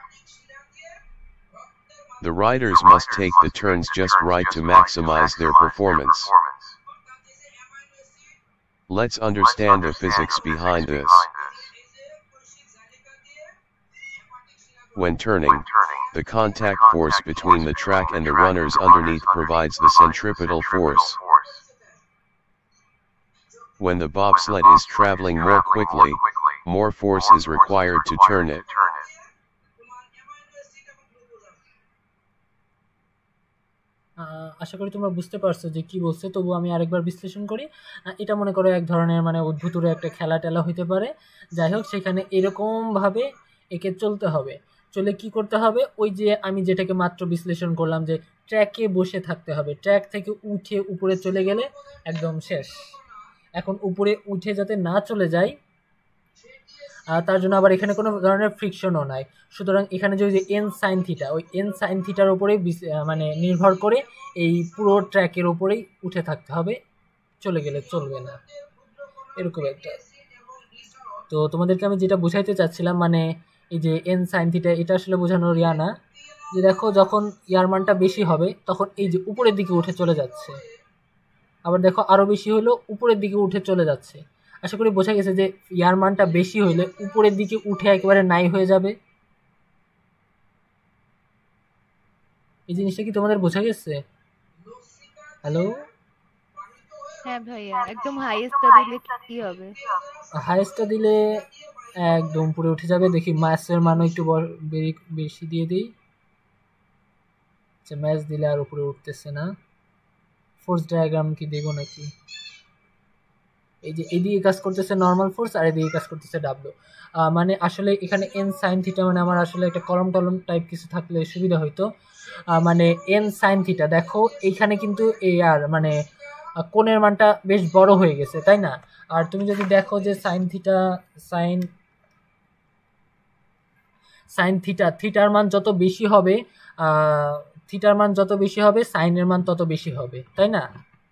The riders must take the turns just right to maximize their performance. Let's understand the physics behind this. When turning, the contact force between the track and the runners underneath provides the centripetal force. When the bobsled is traveling more quickly, more force is required to turn it. আশা করি তোমরা বুঝতে পারছো যে কি বলছে, তবু আমি আরেকবার বিশ্লেষণ করি। এটা মনে করো এক ধরনের মানে অদ্ভুতরে একটা খেলা টেলা হইতে পারে। যাই হোক, সেখানে এরকমভাবে একে চলতে হবে। চলে কি করতে হবে, ওই যে আমি যেটাকে মাত্র বিশ্লেষণ করলাম যে ট্র্যাকে বসে থাকতে হবে, ট্র্যাক থেকে উঠে উপরে চলে গেলে একদম শেষ। এখন উপরে উঠে যাতে না চলে যায় তার জন্য আবার এখানে কোনো ধরনের ফ্রিকশনও নাই, সুতরাং এখানে যে এন সাইন থিটা, ওই এন সাইন থিটার উপরেই মানে নির্ভর করে এই পুরো ট্র্যাকের উপরেই উঠে থাকতে হবে, চলে গেলে চলবে না, এরকম একটা। তো তোমাদেরকে আমি যেটা বোঝাইতে চাচ্ছিলাম, মানে এই যে এন সাইন থিটা, এটা আসলে বোঝানোর ইয়া না, যে দেখো যখন ইয়ার মানটা বেশি হবে তখন এই যে উপরের দিকে উঠে চলে যাচ্ছে, আবার দেখো আরও বেশি হলো উপরের দিকে উঠে চলে যাচ্ছে। আশা করি বোঝা গেছে যে ইয়ার মানটা বেশি হইলে উপরের দিকে উঠে একেবারে নাই হয়ে যাবে। এই জিনিসটা কি তোমাদের বোঝা গেছে? হ্যালো, হ্যাঁ ভাইয়া, একদম হাইয়েস্টটা দিলে কি হবে? হাইয়েস্টটা দিলে একদম উপরে উঠে যাবে। দেখি ম্যাথসের মানও একটু বেশি দিয়ে দিই। আচ্ছা, ম্যাথস দিলে আর উপরে উঠতেছে না। ফোর্স ডায়াগ্রাম কি দেবো নাকি? এই যে এদিকে কাজ করতেছে নর্মাল ফোর্স আর এদিকে কাজ করতেছে ডাব্লিউ। মানে আসলে এখানে এন সাইন থিটা, মানে আমার আসলে একটা কলম টলম টাইপ কিছু থাকলে সুবিধা হইতো। মানে এন সাইন থিটা দেখো এইখানে কিন্তু এই আর মানে কোণের মানটা বেশ বড় হয়ে গেছে, তাই না? আর তুমি যদি দেখো যে sine theta sine sine theta থিটার মান যত বেশি হবে, থিটার মান যত বেশি হবে সাইনের মান তত বেশি হবে, তাই না?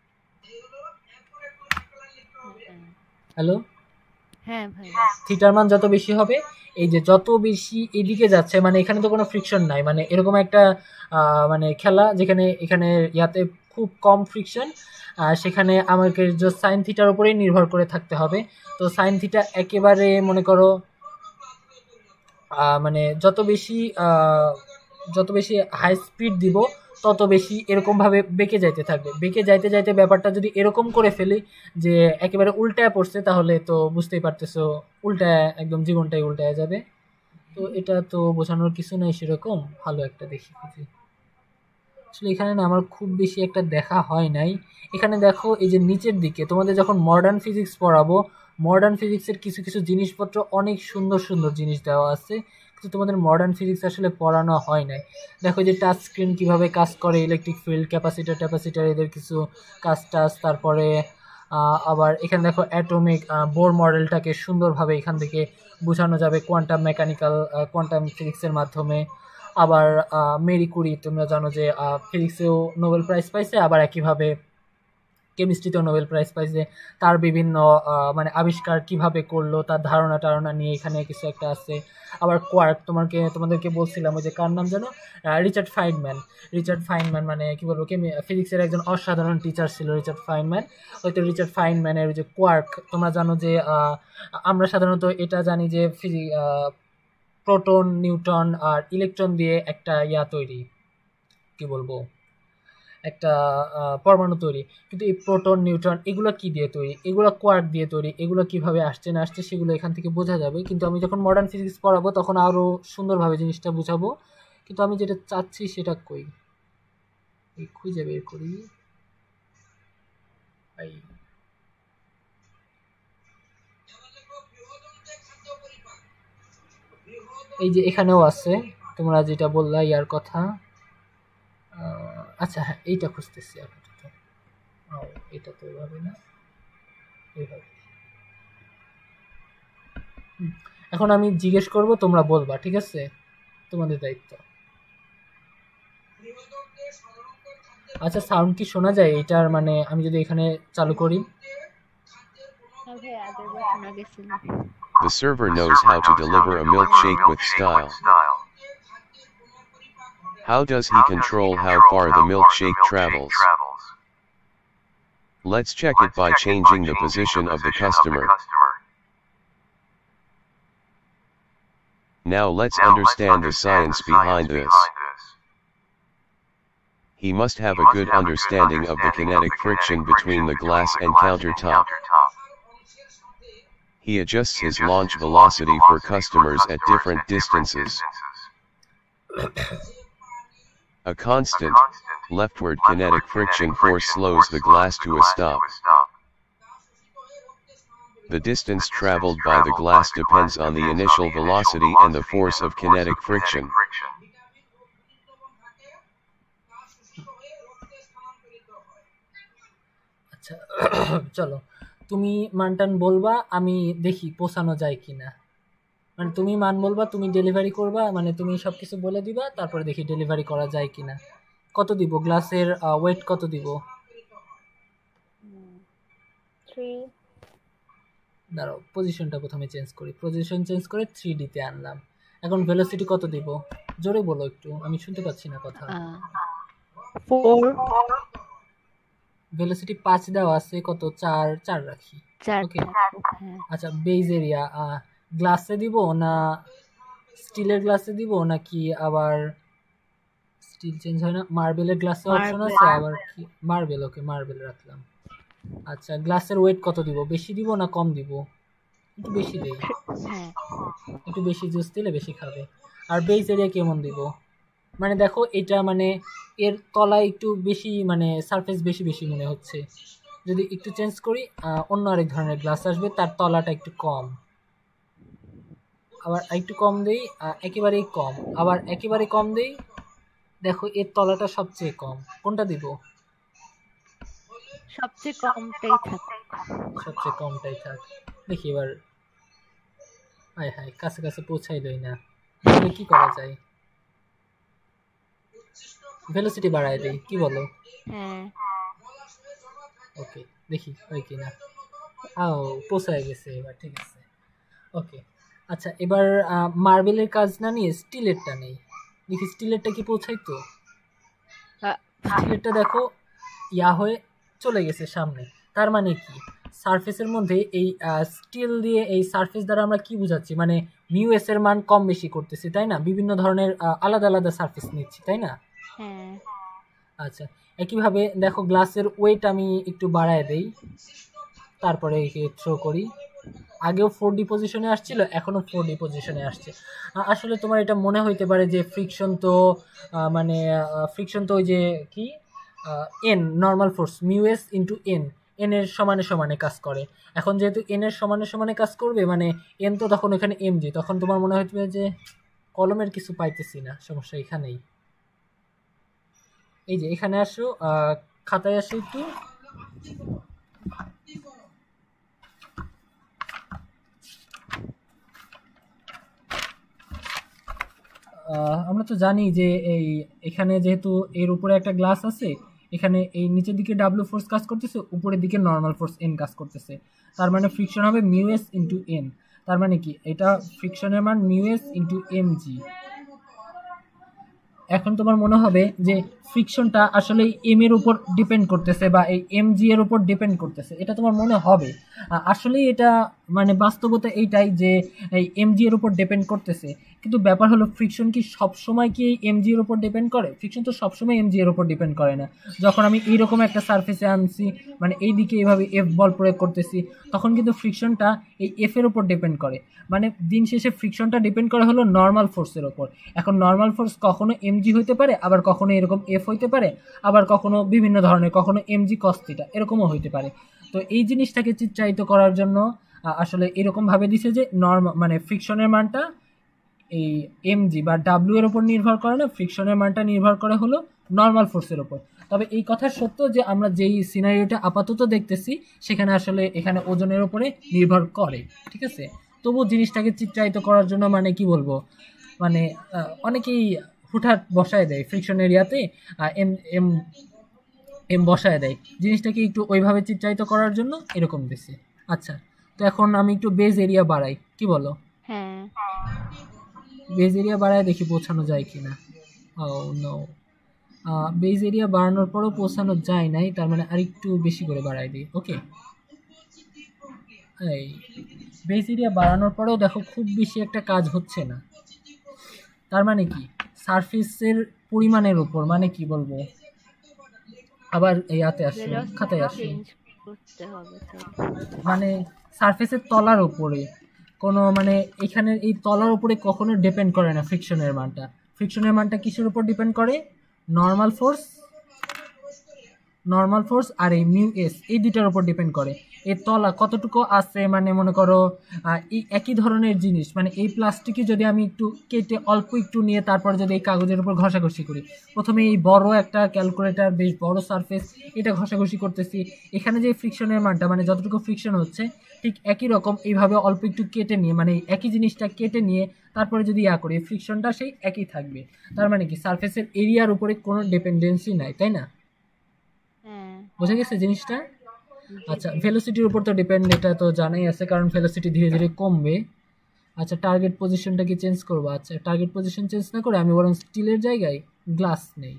হ্যালো, হ্যাঁ ভাই, থিটার মান যত বেশি হবে, এই যে যত বেশি এদিকে যাচ্ছে, মানে এখানে তো কোনো ফ্রিকশন নাই, মানে এরকম একটা মানে খেলা যেখানে এখানে ইয়াতে খুব কম ফ্রিকশন, সেখানে আমাকে যে সাইন থিটার উপরেই নির্ভর করে থাকতে হবে। তো সাইন থিটা একেবারে মনে করো আহ, মানে যত বেশি আহ, যত বেশি হাই স্পিড দিব তত বেশি এরকম ভাবে বেঁকে যাইতে থাকবে। বেঁকে যাইতে যাইতে ব্যাপারটা যদি এরকম করে ফেলি যে একেবারে উল্টায় পড়ছে, তাহলে তো বুঝতেই পারতেছো উল্টায় একদম জীবনটাই উল্টায় যাবে। তো এটা তো বোঝানোর কিছু নাই সেরকম। ভালো একটা দেখি খুঁজি। আসলে এখানে না আমার খুব বেশি একটা দেখা হয় নাই। এখানে দেখো এই যে নিচের দিকে তোমাদের যখন মডার্ন ফিজিক্স পড়াবো, মডার্ন ফিজিক্সের কিছু কিছু জিনিসপত্র অনেক সুন্দর সুন্দর জিনিস দেওয়া আছে, কিন্তু তোমাদের মডার্ন ফিজিক্স আসলে পড়ানো হয় নাই। দেখো যে টাচ স্ক্রিন কীভাবে কাজ করে, ইলেকট্রিক ফিল্ড, ক্যাপাসিটার ট্যাপাসিটার এদের কিছু কাজ টাজ, তারপরে আহ, আবার এখানে দেখো অ্যাটমিক বোর মডেলটাকে সুন্দরভাবে এখান থেকে বোঝানো যাবে কোয়ান্টাম মেকানিক্যাল কোয়ান্টাম ফিজিক্সের মাধ্যমে। আবার আহ, মেরি কুরি তোমরা জানো যে ফিজিক্সেও নোবেল প্রাইজ পাইছে, আবার একইভাবে কেমিস্ট্রিতেও নোবেল প্রাইজ পাইছে। তার বিভিন্ন আহ, মানে আবিষ্কার কিভাবে করলো তার ধারণা টারণা নিয়ে এখানে কিছু একটা আছে। আবার কোয়ার্ক তোমাকে তোমাদেরকে বলছিলাম ওই যে কার নাম যেন, আহ, রিচার্ড ফাইনম্যান। রিচার্ড ফাইনম্যান মানে কি বলবো, কেমি ফিজিক্সের একজন অসাধারণ টিচার ছিল রিচার্ড ফাইনম্যান। হয়তো রিচার্ড ফাইনম্যানের ওই যে কোয়ার্ক, তোমরা জানো যে আহ, আমরা সাধারণত এটা জানি যে ফিজি প্রোটন নিউট্রন আর ইলেকট্রন দিয়ে একটা ইয়া তৈরি, কি বলবো, একটা আহ, পরমাণু তৈরি। কিন্তু এই প্রোটন নিউট্রন এগুলো কি দিয়ে তৈরি, এগুলো কোয়ার্ক দিয়ে তৈরি। এগুলো কিভাবে আসছে না আসছে সেগুলো এখান থেকে বোঝা যাবে, কিন্তু আমি যখন মডার্ন ফিজিক্স পড়াবো তখন আরো সুন্দরভাবে জিনিসটা বুঝাবো। কিন্তু আমি যেটা চাচ্ছি সেটা কই, এই খুঁজে বের করি। এই এই যে এখানেও আছে, তোমরা যেটা বললা ইয়ার কথা। আহ, আচ্ছা হ্যাঁ, এইটা খুঁজতেছি আপাতত। ও, এটা তো এভাবে না, এইভাবে। হুম, এখন আমি জিজ্ঞেস করব, তোমরা বলবা, ঠিক আছে? তোমাদের দায়িত্ব। আচ্ছা, সাউন্ড কি শোনা যায় এটার? মানে আমি যদি এখানে চালু করি, হ্যাঁ ভাই, আগের বার শোনা গেছিল। The server knows how to deliver a milkshake with style. How does he control how far the milkshake travels? Let's check it by changing the position of the customer. Now let's understand the science behind this. He must have a good understanding of the kinetic friction between the glass and countertop. He adjusts his launch velocity for customers at different distances. A constant, leftward kinetic friction force slows the glass to a stop. The distance traveled by the glass depends on the initial velocity and the force of kinetic friction. আচ্ছা চলো, তুমি মানটান বলবা, আমি দেখি পোষানো যায় কিনা। মানে তুমি মান বলবা, তুমি ডেলিভারি করবা, মানে তুমি সব কিছু বলে দিবা, তারপরে দেখি ডেলিভারি করা যায় কিনা। কত দিব গ্লাসের ওয়েট, কত দিব? থ্রি। দাঁড়াও, পজিশনটা প্রথমে চেঞ্জ করি। পজিশন চেঞ্জ করে থ্রি ডিতে আনলাম। এখন ভেলোসিটি কত দিব? জোরে বলো একটু, আমি শুনতে পাচ্ছি না কথা। ফোর। ভেলোসিটি পাঁচ দেওয়া আছে, কত? চার। চার রাখি। চার। ওকে। আচ্ছা, বেজ এরিয়া গ্লাসে দিব না স্টিলের গ্লাসে দিব, নাকি আবার স্টিল চেঞ্জ হয় না, মার্বেলের গ্লাসে অপশন আছে আবার কি, মার্বেল। ওকে, মার্বেল রাখলাম। আচ্ছা, গ্লাসের ওয়েট কত দিব? বেশি দিব না কম দিব? একটু বেশি দেই, একটু বেশি জুস দিলে বেশি খাবে। আর বেজ এরিয়া কেমন দিব? মানে দেখো এটা মানে এর তলায় একটু বেশি, মানে সারফেস বেশি বেশি মনে হচ্ছে। যদি একটু চেঞ্জ করি, অন্য আরেক ধরনের গ্লাস আসবে, তার তলাটা একটু কম। আবার একটু কম দেই, একেবারেই কম, আবার একেবারে কম দেই। দেখো এর তলাটা সবচেয়ে কম, কোনটা দিব? সবচেয়ে কমটাই থাক। সবচেয়ে কমটাই থাক। দেখি এবার। হায় হায়, কাছে কাছে পৌঁছাই দেই না, তাহলে কি করা যায়? ভেলোসিটি বাড়ায় দেই, কি বলো? হ্যাঁ। ওকে, দেখি হয় কিনা। আও, পৌঁছায় গেছে এবার, ঠিক আছে। ওকে, আচ্ছা এবার মার্বেলের কাজ না নিয়ে স্টিলেরটা নেই। দেখি স্টিলেরটা কি পৌঁছাই তো। স্টিলেরটা দেখো ইয়া হয়ে চলে গেছে সামনে, তার মানে কি সারফেসের মধ্যে এই স্টিল দিয়ে এই সারফেস দ্বারা আমরা কি বোঝাচ্ছি, মানে মিউ এস এর মান কম বেশি করতেছি তাই না, বিভিন্ন ধরনের আহ, আলাদা আলাদা সারফেস নিচ্ছি তাই না। হ্যাঁ আচ্ছা, একইভাবে দেখো গ্লাসের ওয়েট আমি একটু বাড়ায় দেই, তারপরে একে থ্রো করি। আগেও ফোর ডি পজিশনে আসছিল, এখনও ফোর ডি পজিশনে আসছে। আ- আসলে তোমার এটা মনে হইতে পারে যে ফ্রিকশন তো আহ, মানে ফ্রিকশন তো ওই যে কি N normal force mu S into N, N এর সমানে সমানে কাজ করে। এখন যেহেতু এন এর সমানে সমানে কাজ করবে মানে এন তো তখন এখানে এম জি, তখন তোমার মনে হইতে পারে যে কলমের কিছু পাইতেছি না, সমস্যা এখানেই। এই যে এখানে আসো, আহ, খাতায় আসো একটু। আহ, আমরা তো জানি যে এই এখানে যেহেতু এর উপরে একটা গ্লাস আছে, এখানে এই নিচের দিকে ডাব্লিউ ফোর্স কাজ করতেছে, উপরের দিকে নর্মাল ফোর্স এন কাজ করতেছে, তার মানে ফ্রিকশন হবে মিউ এস ইন্টু এন। তার মানে কি এটা ফ্রিকশনের মান mu S into M G. এখন তোমার মনে হবে যে ফ্রিকশনটা আসলে এম এর উপর ডিপেন্ড করতেছে বা এই এম জি এর উপর ডিপেন্ড করতেছে, এটা তোমার মনে হবে। আ- আসলে এটা মানে বাস্তবতা এইটাই যে এই এম জি এর উপর ডিপেন্ড করতেছে, কিন্তু ব্যাপার হলো ফ্রিকশন কি সবসময় কি এই এম জি এর উপর ডিপেন্ড করে? ফ্রিকশন তো সবসময় এম জি এর উপর ডিপেন্ড করে না। যখন আমি এইরকম একটা সারফেসে আনছি, মানে এই দিকে এইভাবে এফ বল প্রয়োগ করতেছি, তখন কিন্তু ফ্রিকশনটা এই এফ এর উপর ডিপেন্ড করে। মানে দিন শেষে ফ্রিকশনটা ডিপেন্ড করে হলো নর্মাল ফোর্সের ওপর। এখন নর্মাল ফোর্স কখনো এমজি হইতে পারে, আবার কখনো এরকম এফ হইতে পারে, আবার কখনো বিভিন্ন ধরনের, কখনো এমজি কস থিটা এরকমও হইতে পারে। তো এই জিনিসটাকে চিত্রায়িত করার জন্য আহ, আসলে এরকম ভাবে দিছে যে নর্মাল মানে ফ্রিকশনের মানটা এই এমজি বা ডাব্লিউ এর উপর নির্ভর করে না, ফ্রিকশনের মানটা নির্ভর করে হলো নর্মাল ফোর্সের উপর। তবে এই কথা সত্য যে আমরা যেই সিনারিওটা আপাতত দেখতেছি সেখানে আসলে এখানে ওজনের উপরে নির্ভর করে, ঠিক আছে। তবু জিনিসটাকে চিত্রায়িত করার জন্য মানে কি বলবো, মানে আহ, অনেকেই হুটহাট বসায় দেয় ফ্রিকশন এরিয়াতে এম এম এম বসায় দেয়, জিনিসটাকে একটু ওইভাবে চিত্রায়িত করার জন্য এরকম দিছে। আচ্ছা, তো এখন আমি একটু বেজ এরিয়া বাড়াই, কি বলো? হ্যাঁ বেজ এরিয়া বাড়ায় দেখি পৌঁছানো যায় কিনা। ও নো, বেজ এরিয়া বাড়ানোর পরও পৌঁছানো যায় নাই, তার মানে আরেকটু বেশি করে বাড়াই দিই। ওকে, এই বেজ এরিয়া বাড়ানোর পরেও দেখো খুব বেশি একটা কাজ হচ্ছে না। তার মানে কি সারফেসের পরিমাণের উপর, মানে কি বলবো, আবার ইয়াতে আসো, খাতায় আসো, চেঞ্জ করতে হবে তো। মানে সারফেসের তলার উপরে কোনো মানে এখানে এই তলার উপরে কখনো ডিপেন্ড করে না ফ্রিকশনের মানটা। ফ্রিকশনের মানটা কিসের উপর ডিপেন্ড করে? নর্মাল ফোর্স, নর্মাল ফোর্স আর এই মিউ এস, এই দুটার উপর ডিপেন্ড করে। এর তলা কতটুকু আছে, মানে মনে করো আহ, এই একই ধরনের জিনিস, মানে এই প্লাস্টিকে যদি আমি একটু কেটে অল্প একটু নিয়ে তারপর যদি এই কাগজের উপর ঘষাঘষি করি, প্রথমে এই বড় একটা ক্যালকুলেটর বেশ বড় সারফেস, এটা ঘষাঘষি করতেছি, এখানে যে ফ্রিকশনের মানটা মানে যতটুকু ফ্রিকশন হচ্ছে ঠিক একই রকম এইভাবে অল্প একটু কেটে নিয়ে, মানে একই জিনিসটা কেটে নিয়ে তারপরে যদি ইয়া করি ফ্রিকশনটা সেই একই থাকবে। তার মানে কি সারফেসের এরিয়ার উপরে কোনো ডিপেন্ডেন্সি নাই, তাই না? হ্যাঁ বোঝা গেছে জিনিসটা? জি, আচ্ছা, জি। ভেলোসিটির উপর তো ডিপেন্ড, এটা তো জানাই আছে, কারণ ভেলোসিটি ধীরে ধীরে কমবে। আচ্ছা, টার্গেট পজিশনটা কি চেঞ্জ করবো? আচ্ছা, টার্গেট পজিশন চেঞ্জ না করে আমি বরং স্টিলের জায়গায় গ্লাস নেই।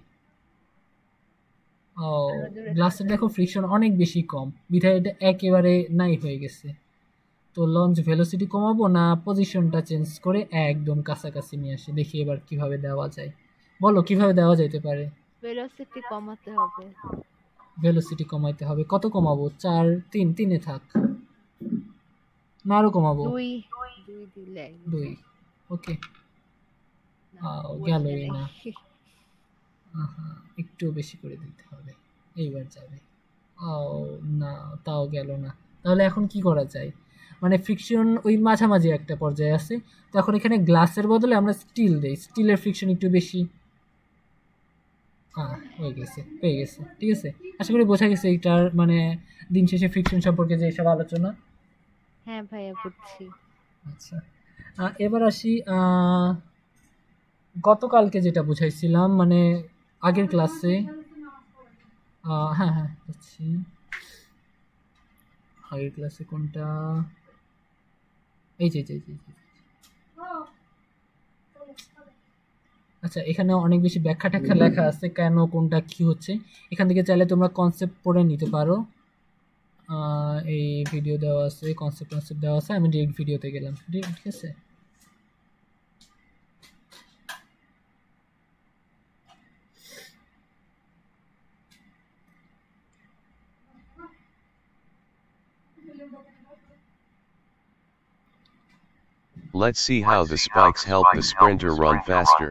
ও, আরো জোরে গ্লাসের দেখো ফ্রিকশন অনেক বেশি কম, বিধায় এটা একেবারে নাই হয়ে গেছে। তো লঞ্চ ভেলোসিটি কমাবো না পজিশনটা চেঞ্জ করে একদম কাছাকাছি নিয়ে আসি, দেখি এবার কিভাবে দেওয়া যায়। বলো কিভাবে দেওয়া যেতে পারে? ভেলোসিটি কমাতে হবে। ভেলোসিটি কমাইতে হবে, কত কমাবো? চার, তিন, তিনে থাক না আরো কমাবো? দুই দুই দিলে দুই, ওকে। না, গেলই বুঝে না, নেই। আহা, একটু বেশি করে দিতে হবে, এইবার যাবে। ও না, তাও গেল না। তাহলে এখন কি করা যায়? মানে ফ্রিকশন ওই মাঝামাঝি একটা পর্যায়ে আছে, তো এখন এখানে গ্লাসের বদলে আমরা স্টিল দেই, স্টিলের ফ্রিকশন একটু বেশি। হ্যাঁ, হয়ে গেছে, পেয়ে গেছে, ঠিক আছে। আশা করি বোঝা গেছে এইটার মানে দিন শেষে ফ্রিকশন সম্পর্কে যে এসব আলোচনা। হ্যাঁ ভাইয়া বুঝছি। আচ্ছা, আহ, এবার আসি আহ, গতকালকে যেটা বুঝাইছিলাম মানে আগের ক্লাসে, আহ, হ্যাঁ হ্যাঁ বুঝছি, আগের ক্লাসে কোনটা, এই যে যে যে যে। আচ্ছা, এখানে অনেক বেশি ব্যাখ্যা ট্যাখ্যা লেখা আছে কেন কোনটা কি হচ্ছে, এখান থেকে চাইলে তোমরা কনসেপ্ট পড়ে নিতে পারো। এই ভিডিও দেওয়া আছে, কনসেপ্ট কনসেপ্ট দেওয়া আছে, আমি ডিরেক্ট ভিডিওতে গেলাম, ঠিক আছে। Let's see how the spikes help the sprinter run faster.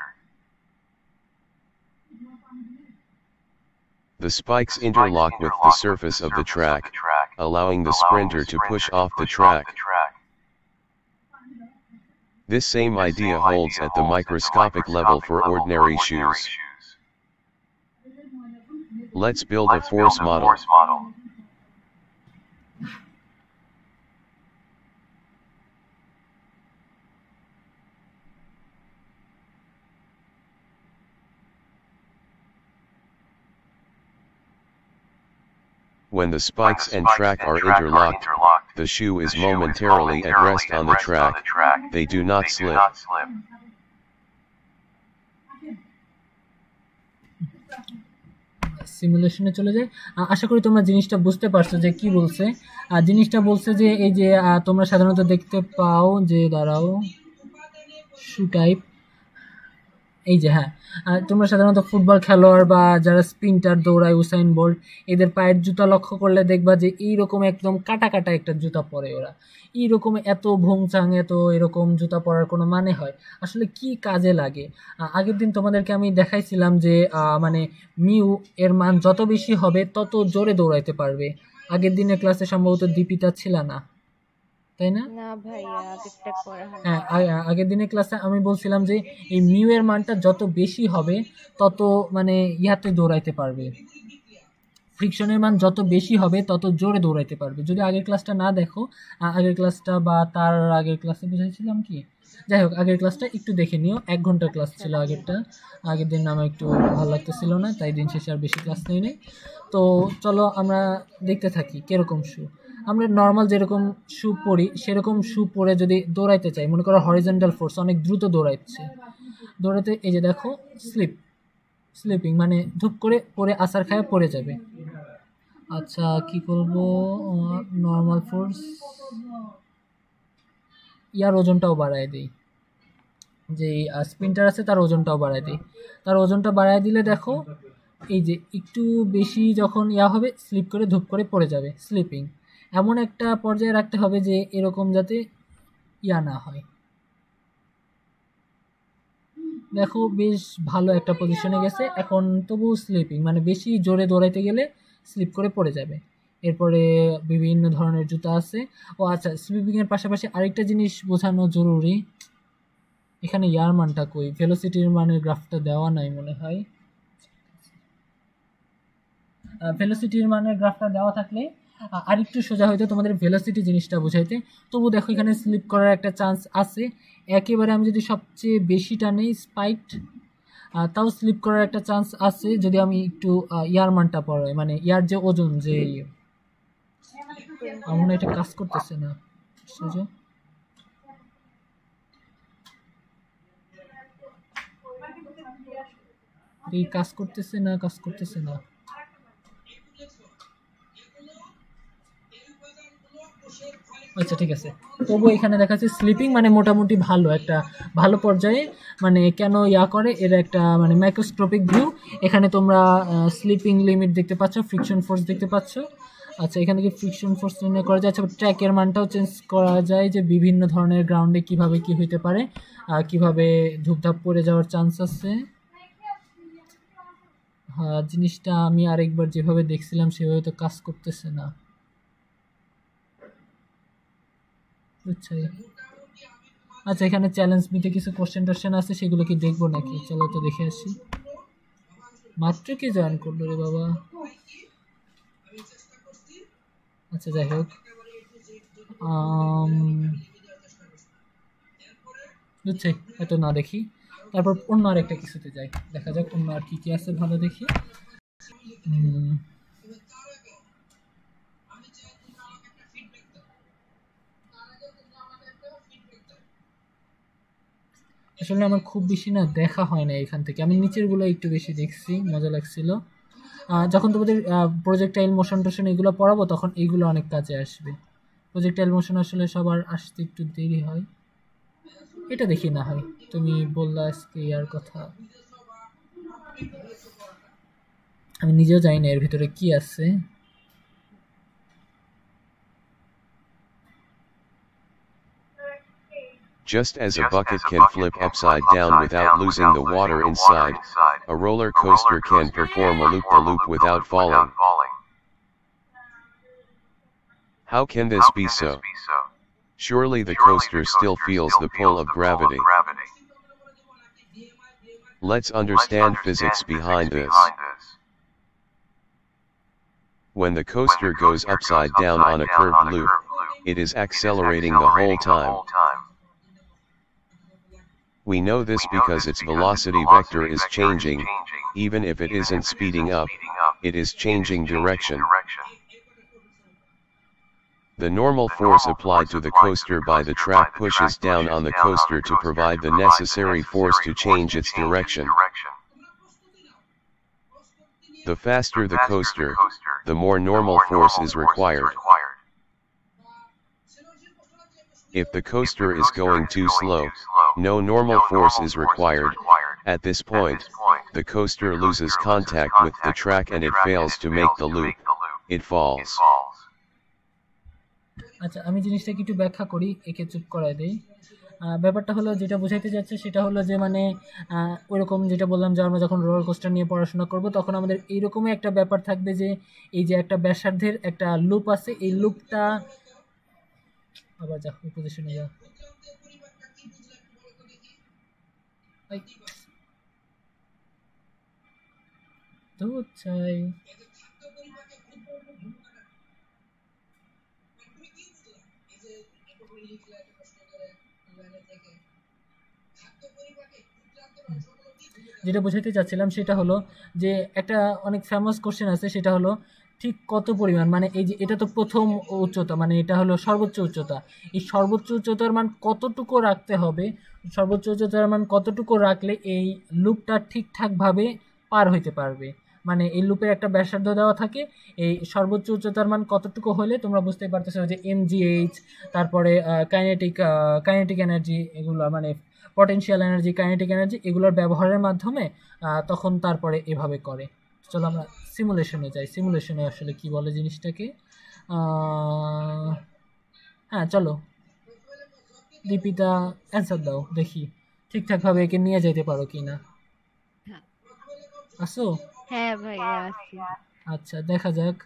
The spikes interlock with the surface of the track, allowing the sprinter to push off the track. This same idea holds at the microscopic level for ordinary shoes. Let's build a force model. When the spikes and track are interlocked, the shoe is momentarily at rest on the track, they do not slip. সিমুলেশনে চলে যায়। আশা করি তোমরা জিনিসটা বুঝতে পারছো যে কি বলছে। আর জিনিসটা বলছে যে এই যে তোমরা সাধারণত দেখতে পাও যে দাঁড়াও শু টাইপ, এই যে হ্যাঁ তোমরা সাধারণত ফুটবল খেলোয়াড় বা যারা স্প্রিন্টার দৌড়ায়, উসাইন বোল্ট, এদের পায়ের জুতা লক্ষ্য করলে দেখবা যে এইরকম একদম কাটা কাটা একটা জুতা পরে ওরা। এইরকম এত ভোংচাং এত এরকম জুতা পরার কোনো মানে হয়? আসলে কি কাজে লাগে? আগের দিন তোমাদেরকে আমি দেখাইছিলাম যে মানে মিউ এর মান যত বেশি হবে তত জোরে দৌড়াইতে পারবে। আগের দিনের ক্লাসে সম্ভবত দীপিতা ছিল না, তাই না? না ভাই, আগেরটা করা হয়। হ্যাঁ, আগের দিনের ক্লাসে আমি বলছিলাম যে এই মিউ এর মানটা যত বেশি হবে তত মানে ইয়াতে দৌড়াইতে পারবে, ফ্রিকশনের মান যত বেশি হবে তত জোরে দৌড়াইতে পারবে। যদি আগের ক্লাসটা না দেখো, আগের ক্লাসটা বা তার আগের ক্লাসে বুঝাইছিলাম কি, যাই হোক আগের ক্লাসটা একটু দেখে নিও। এক ঘন্টার ক্লাস ছিল আগেরটা, আগের দিন আমার একটু ভালো লাগতেছিল না, তাই দিন শেষে আর বেশি ক্লাস নেই নেই। তো চলো আমরা দেখতে থাকি কিরকম শু। আমরা নর্মাল যেরকম শু পরি সেরকম শু পরে যদি দৌড়াইতে চাই, মনে করো হরিজন্টাল ফোর্স অনেক দ্রুত দৌড়াচ্ছে, দৌড়াতে এই যে দেখো স্লিপ, স্লিপিং মানে ধূপ করে পরে আসার খায় পড়ে যাবে। আচ্ছা কি করব, নর্মাল ফোর্স ইয়ার ওজনটাও বাড়ায় দিই, যে স্প্রিন্টার আছে তার ওজনটাও বাড়ায় দিই। তার ওজনটা বাড়ায় দিলে দেখো এই যে একটু বেশি যখন ইয়া হবে স্লিপ করে ধূপ করে পড়ে যাবে, স্লিপিং। এমন একটা পর্যায়ে রাখতে হবে যে এরকম যাতে ইয়া না হয়। দেখো বেশ ভালো একটা পজিশনে গেছে, এখন তবু স্লিপিং মানে বেশি জোরে দৌড়াইতে গেলে স্লিপ করে পড়ে যাবে। এরপরে বিভিন্ন ধরনের জুতা আছে। ও আচ্ছা, স্লিপিংয়ের পাশাপাশি আরেকটা জিনিস বোঝানো জরুরি, এখানে ইয়ার মানটা কই, ভেলোসিটির মানের গ্রাফটা দেওয়া নাই মনে হয়। ভেলোসিটির মানের গ্রাফটা দেওয়া থাকলে আরেকটু সোজা হয়তো তোমাদের ভেলোসিটি জিনিসটা বোঝাইতে। তবু দেখো এখানে স্লিপ করার একটা চান্স আছে, একেবারে আমি যদি সবচেয়ে বেশিটা নেই স্পাইকড, তাও স্লিপ করার একটা চান্স আছে যদি আমি একটু ইয়ার মানটা পড়াই, মানে ইয়ার যে ওজন, যে আমার এটা কাজ করতেছে না, সোজা এই কাজ করতেছে না, কাজ করতেছে না। আচ্ছা ঠিক আছে, তবু এখানে দেখা যাচ্ছে স্লিপিং মানে মোটামুটি ভালো একটা ভালো পর্যায়ে, মানে কেন ইয়া করে এর একটা মানে মাইক্রোস্কোপিক ভিউ। এখানে তোমরা স্লিপিং লিমিট দেখতে পাচ্ছ, ফ্রিকশন ফোর্স দেখতে পাচ্ছ। আচ্ছা এখানে কি ফ্রিকশন ফোর্স নির্ণয় করা যায়? আচ্ছা ট্র্যাকের মানটাও চেঞ্জ করা যায়, যে বিভিন্ন ধরনের গ্রাউন্ডে কিভাবে কি হইতে পারে, কিভাবে ধূপধাপ পড়ে যাওয়ার চান্স আছে। হ্যাঁ জিনিসটা আমি আরেকবার যেভাবে দেখছিলাম সেভাবে তো কাজ করতেছে না। আচ্ছা এখানে চ্যালেঞ্জ মিতে কিছু কোশ্চেন টোশ্চেন আছে, সেগুলো কি দেখবো নাকি? চলো তো দেখে আসি। মাত্র কি জয়েন করলো রে বাবা। আচ্ছা যাই হোক, বুঝছি এত না দেখি, তারপর অন্য আর একটা কিছুতে যাই, দেখা যাক অন্য আর কি কি আছে ভালো দেখি। হুম আসলে আমার খুব বেশি না দেখা হয় না এখান থেকে, আমি নিচের গুলো একটু বেশি দেখছি, মজা লাগছিল। আহ, যখন তোমাদের প্রজেক্টাইল মোশন টোশন এগুলো পড়াবো তখন এইগুলো অনেক কাজে আসবে। প্রজেক্টাইল মোশন আসলে সবার আসতে একটু দেরি হয়, এটা দেখি না হয়। তুমি বললা আজকে ইয়ার কথা, আমি নিজেও জানি না এর ভিতরে কি আছে। Just as a bucket can flip upside down without losing the water inside, a roller coaster can perform a loop-the-loop without falling. How can this be so? Surely the coaster still feels the pull of gravity. Let's understand physics behind this. When the coaster goes upside down on a curved loop, it is accelerating the whole time. We know this because its velocity vector is changing, even if it isn't speeding up, it is changing direction. The normal force applied to the coaster by the track pushes down on the coaster to provide the necessary force to change its direction. The faster the coaster, the more normal force is required. If the coaster is going too slow, no normal force is required. At this point, the coaster loses contact with the track and it fails to make the loop. It falls. আচ্ছা, আমি জিনিসটাকে একটু ব্যাখ্যা করি, একে চুপ করায় দেই। ব্যাপারটা হলো যেটা বোঝাইতে যাচ্ছে সেটা হলো যে মানে ওইরকম যেটা বললাম যে আমরা যখন রোলার কোস্টার নিয়ে পড়াশোনা করব তখন আমাদের এইরকমই একটা ব্যাপার থাকবে যে এই যে একটা ব্যাসার্ধের একটা লুপ আছে, এই লুপটা আবার যা পজিশনে যা তো চাই যেটা বোঝাতে চাচ্ছিলাম সেটা হলো যে একটা অনেক ফেমাস কোশ্চেন আছে, সেটা হলো ঠিক কত পরিমাণ, মানে এই যে এটা তো প্রথম উচ্চতা, মানে এটা হলো সর্বোচ্চ উচ্চতা, এই সর্বোচ্চ উচ্চতার মান কতটুকু রাখতে হবে, সর্বোচ্চ উচ্চতার মান কতটুকু রাখলে এই লুপটা ঠিকঠাকভাবে পার হইতে পারবে। মানে এই লুপের একটা ব্যাসার্ধ দেওয়া থাকে, এই সর্বোচ্চ উচ্চতার মান কতটুকু হলে তোমরা বুঝতে পারতেছো যে এমজিএইচ, তারপরে কাইনেটিক কাইনেটিক এনার্জি, এগুলো মানে পটেনশিয়াল এনার্জি, কাইনেটিক এনার্জি, এগুলোর ব্যবহারের মাধ্যমে তখন তারপরে এভাবে করে। চলো আমরা সিমুলেশনে যাই, সিমুলেশনে আসলে কি বলে জিনিসটাকে। হ্যাঁ চলো দীপিতা অ্যান্সার দাও, দেখি ঠিকঠাকভাবে একে নিয়ে যেতে পারো কি না। আসো? হ্যাঁ ভাই আছি। আচ্ছা দেখা যাক।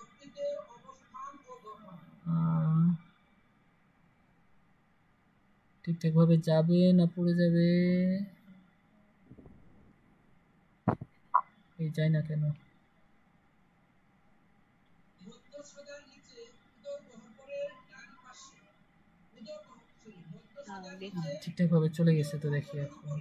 ঠিকঠাক ভাবে যাবে না পড়ে যাবে, এই যায় না কেন? ঠিকঠাক ভাবে চলে গেছে তো, দেখি এখন।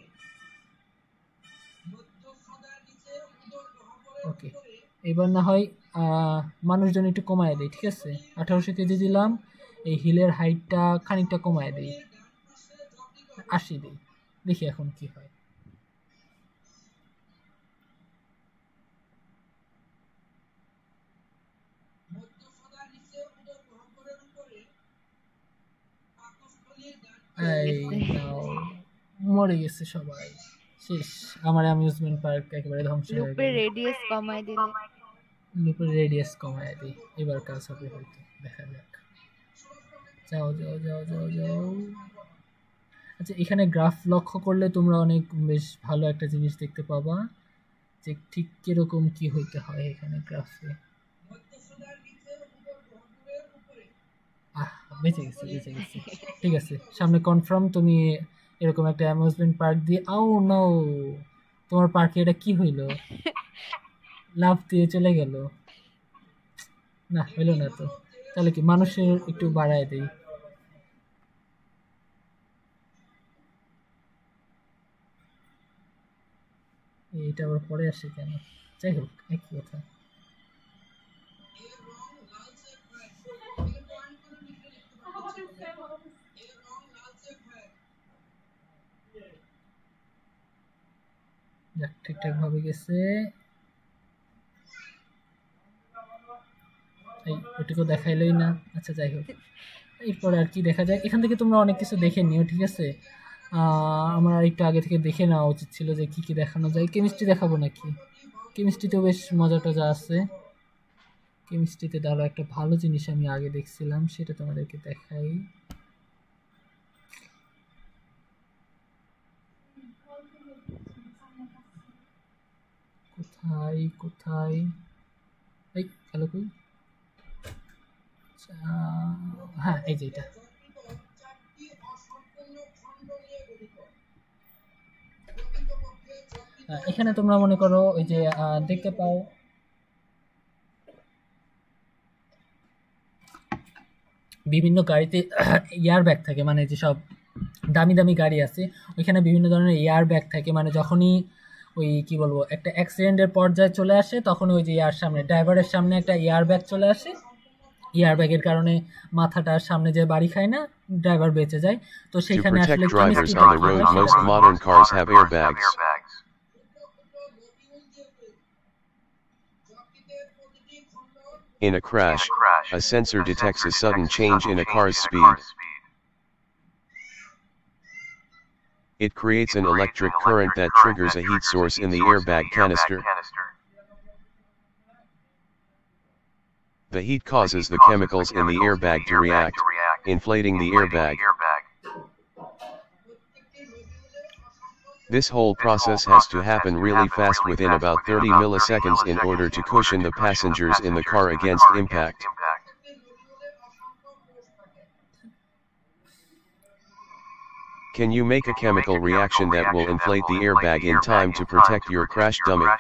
ওকে, এবার না হয় মানুষজন একটু কমায় দেয়, ঠিক আছে? আঠারোশো কেজি দিলাম, এই হিলের হাইটটা খানিকটা কমায় দেই, আশি দিই, দেখি এখন কি হয়। মরে গেছে সবাই, শেষ। আমার অ্যামিউজমেন্ট পার্ক একেবারে ধ্বংস হয়ে গেল। লুপের রেডিয়াস কমায় দিলে, লুপের রেডিয়াস কমায় দিই, এবার কাজ হবে হয়তো, দেখা যাক। যাও যাও যাও যাও যাও। আচ্ছা, এখানে গ্রাফ লক্ষ্য করলে তোমরা অনেক বেশ ভালো একটা জিনিস দেখতে পাবা যে ঠিক কিরকম কি হইতে হয় এখানে গ্রাফে। আহ বেঁচে গেছে বেঁচে গেছে, ঠিক আছে। সামনে কনফার্ম তুমি এরকম একটা অ্যামিউজমেন্ট পার্ক দিয়ে, আও নো, তোমার পার্কে এটা কি হইলো? লাফ দিয়ে চলে গেল, না হইলো না তো। তাহলে কি মানুষের একটু বাড়ায় দেই, এইটা আবার পরে আসে কেন? যাই হোক, একই কথা। যাক, ঠিকঠাক ভাবে গেছে। এই ওটুকু দেখাইলই না, আচ্ছা যাই হোক। এরপরে আর কি দেখা যায়, এখান থেকে তোমরা অনেক কিছু দেখে নিও, ঠিক আছে। আমার একটু আগে থেকে দেখে নেওয়া উচিত ছিল যে কি কি দেখানো যায়। কেমিস্ট্রি দেখাবো নাকি? কেমিস্ট্রিতেও বেশ মজা টজা আছে। কেমিস্ট্রিতে দাঁড়ো একটা ভালো জিনিস আমি আগে দেখছিলাম, সেটা তোমাদেরকে দেখাই। কোথায় কোথায় এই গেল কই? হ্যাঁ এই যে এটা। এখানে তোমরা মনে করো ওই যে দেখতে পাও বিভিন্ন গাড়িতে এয়ার ব্যাগ থাকে, মানে যেসব দামি দামি গাড়ি আছে ওইখানে বিভিন্ন ধরনের এয়ার ব্যাগ থাকে, মানে যখনই ওই কি বলবো একটা অ্যাক্সিডেন্টের পর্যায়ে চলে আসে তখন ওই যে ইয়ার সামনে ড্রাইভারের সামনে একটা এয়ার ব্যাগ চলে আসে, এয়ার ব্যাগের কারণে মাথাটার সামনে যে বাড়ি খায় না, ড্রাইভার বেঁচে যায়। তো To সেখানে আসলে protect drivers on the road, most modern cars have airbags. In a crash, a sensor detects a sudden change in a car's speed. It creates an electric current that triggers a heat source in the airbag canister. The heat causes the chemicals in the airbag to react, inflating the airbag. This whole process has to happen really fast within about thirty milliseconds in order to cushion the passengers in the car against impact. Can you make a chemical reaction that will inflate the airbag in time to protect your crash dummy?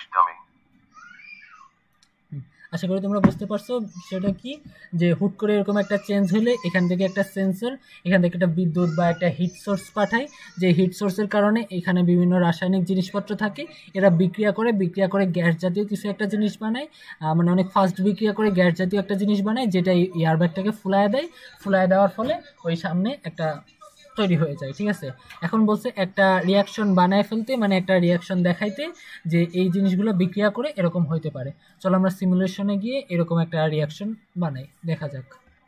আশা করি তোমরা বুঝতে পারছো সেটা কি, যে হুট করে এরকম একটা চেঞ্জ হলে এখান থেকে একটা সেন্সর, এখান থেকে একটা বিদ্যুৎ বা একটা হিট সোর্স পাঠায়, যে হিট সোর্সের কারণে এখানে বিভিন্ন রাসায়নিক জিনিসপত্র থাকে, এরা বিক্রিয়া করে বিক্রিয়া করে গ্যাস জাতীয় কিছু একটা জিনিস বানায়, মানে অনেক ফাস্ট বিক্রিয়া করে গ্যাস জাতীয় একটা জিনিস বানায়, যেটা এয়ারব্যাগটাকে ফুলায় দেয়, ফুলায় দেওয়ার ফলে ওই সামনে একটা তৈরি হয়ে যায়, ঠিক আছে। এখন বলছে একটা রিয়াকশন বানায় ফেলতে, মানে একটা রিয়াকশন দেখাইতে যে এই জিনিসগুলো বিক্রিয়া করে এরকম হইতে পারে। চলো আমরা সিমুলেশনে গিয়ে এরকম একটা রিয়াকশন বানাই, দেখা যাক।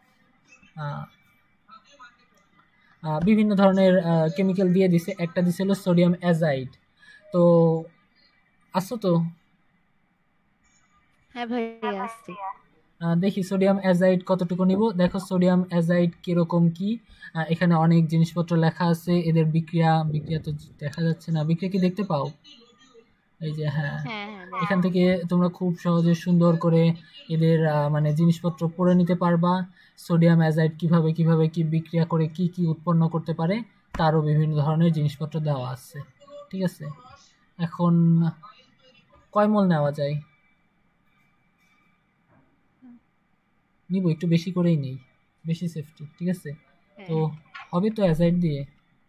বিভিন্ন ধরনের কেমিক্যাল দিয়ে দিছে, একটা দিছে হলো সোডিয়াম অ্যাজাইড। তো আসো তো? হ্যাঁ ভাই আসছি। দেখি সোডিয়াম অ্যাজাইড কতটুকু নিব। দেখো সোডিয়াম অ্যাজাইড কিরকম কি, এখানে অনেক জিনিসপত্র লেখা আছে, এদের বিক্রিয়া বিক্রিয়া তো দেখা যাচ্ছে না, বিক্রিয়া কি দেখতে পাও? এই যে হ্যাঁ, এখান থেকে তোমরা খুব সহজে সুন্দর করে এদের মানে জিনিসপত্র পড়ে নিতে পারবা। সোডিয়াম অ্যাজাইড কিভাবে কিভাবে কি বিক্রিয়া করে কি কি উৎপন্ন করতে পারে তারও বিভিন্ন ধরনের জিনিসপত্র দেওয়া আছে, ঠিক আছে। এখন কয় মোল নেওয়া যায়? নিব একটু বেশি করেই নেই, বেশি সেফটি, ঠিক আছে। তো হবে তো অ্যাজাইড দিয়ে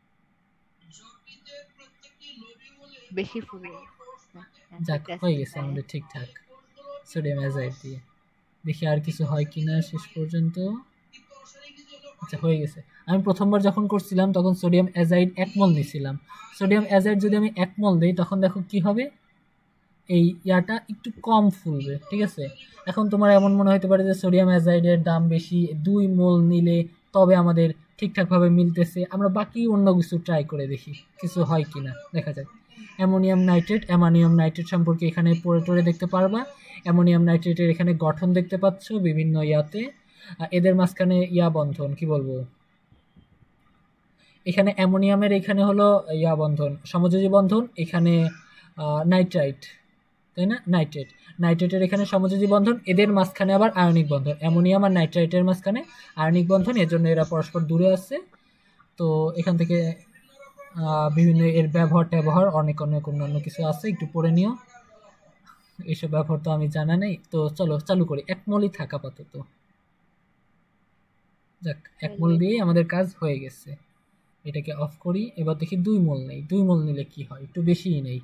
বেশি ফুল যাক, হয়ে গেছে আমাদের ঠিকঠাক সোডিয়াম অ্যাজাইড দিয়ে। দেখি আর কিছু হয় কিনা শেষ পর্যন্ত। আচ্ছা হয়ে গেছে। আমি প্রথমবার যখন করছিলাম তখন সোডিয়াম অ্যাজাইড এক মল নিয়েছিলাম। সোডিয়াম অ্যাজাইড যদি আমি এক মল দিই তখন দেখো কি হবে, এই ইয়াটা একটু কম ফুলবে, ঠিক আছে। এখন তোমার এমন মনে হতে পারে যে সোডিয়াম অ্যাজাইডের দাম বেশি, দুই মোল নিলে তবে আমাদের ঠিকঠাকভাবে মিলতেছে, আমরা বাকি অন্য কিছু ট্রাই করে দেখি কিছু হয় কিনা, দেখা যাক। অ্যামোনিয়াম নাইট্রেট, অ্যামোনিয়াম নাইট্রেট সম্পর্কে এখানে পড়ে টরে দেখতে পারবা। অ্যামোনিয়াম নাইট্রেটের এখানে গঠন দেখতে পাচ্ছ বিভিন্ন ইয়াতে, এদের মাঝখানে ইয়া বন্ধন কি বলবো, এখানে অ্যামোনিয়ামের এখানে হলো ইয়া বন্ধন সমযোজী বন্ধন, এখানে নাইট্রাইট তাই না, নাইট্রেট নাইট্রেটের এখানে সমযোজী বন্ধন, এদের মাঝখানে আবার আয়নিক বন্ধন, অ্যামোনিয়াম আর নাইট্রাইটের মাঝখানে আয়নিক বন্ধন, এর জন্য এরা পরস্পর দূরে আছে। তো এখান থেকে বিভিন্ন এর ব্যবহার ট্যাবহার অনেক অনেক অন্যান্য কিছু আছে, একটু পড়ে নিও, এইসব ব্যবহার তো আমি জানা নেই। তো চলো চালু করি, এক মলই থাকা আপাতত, যাক এক মল দিয়েই আমাদের কাজ হয়ে গেছে। এটাকে অফ করি, এবার দেখি দুই মল নেই, দুই মল নিলে কি হয়, একটু বেশিই নেই,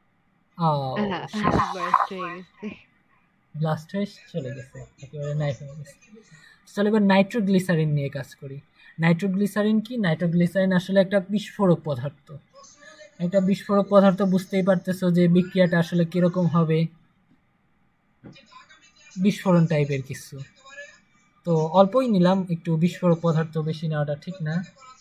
ব্লাস্ট হয়ে চলে গেছে, একেবারে নাইট হয়ে গেছে। চলো এবার নাইট্রোগ্লিসারিন নিয়ে কাজ করি। নাইট্রোগ্লিসারিন কি? নাইট্রোগ্লিসারিন আসলে একটা বিস্ফোরক পদার্থ, একটা বিস্ফোরক পদার্থ, বুঝতেই পারতেছো যে বিক্রিয়াটা আসলে কিরকম হবে, বিস্ফোরণ টাইপের কিছু। তো অল্পই নিলাম, একটু বিস্ফোরক পদার্থ বেশি নেওয়াটা ঠিক না।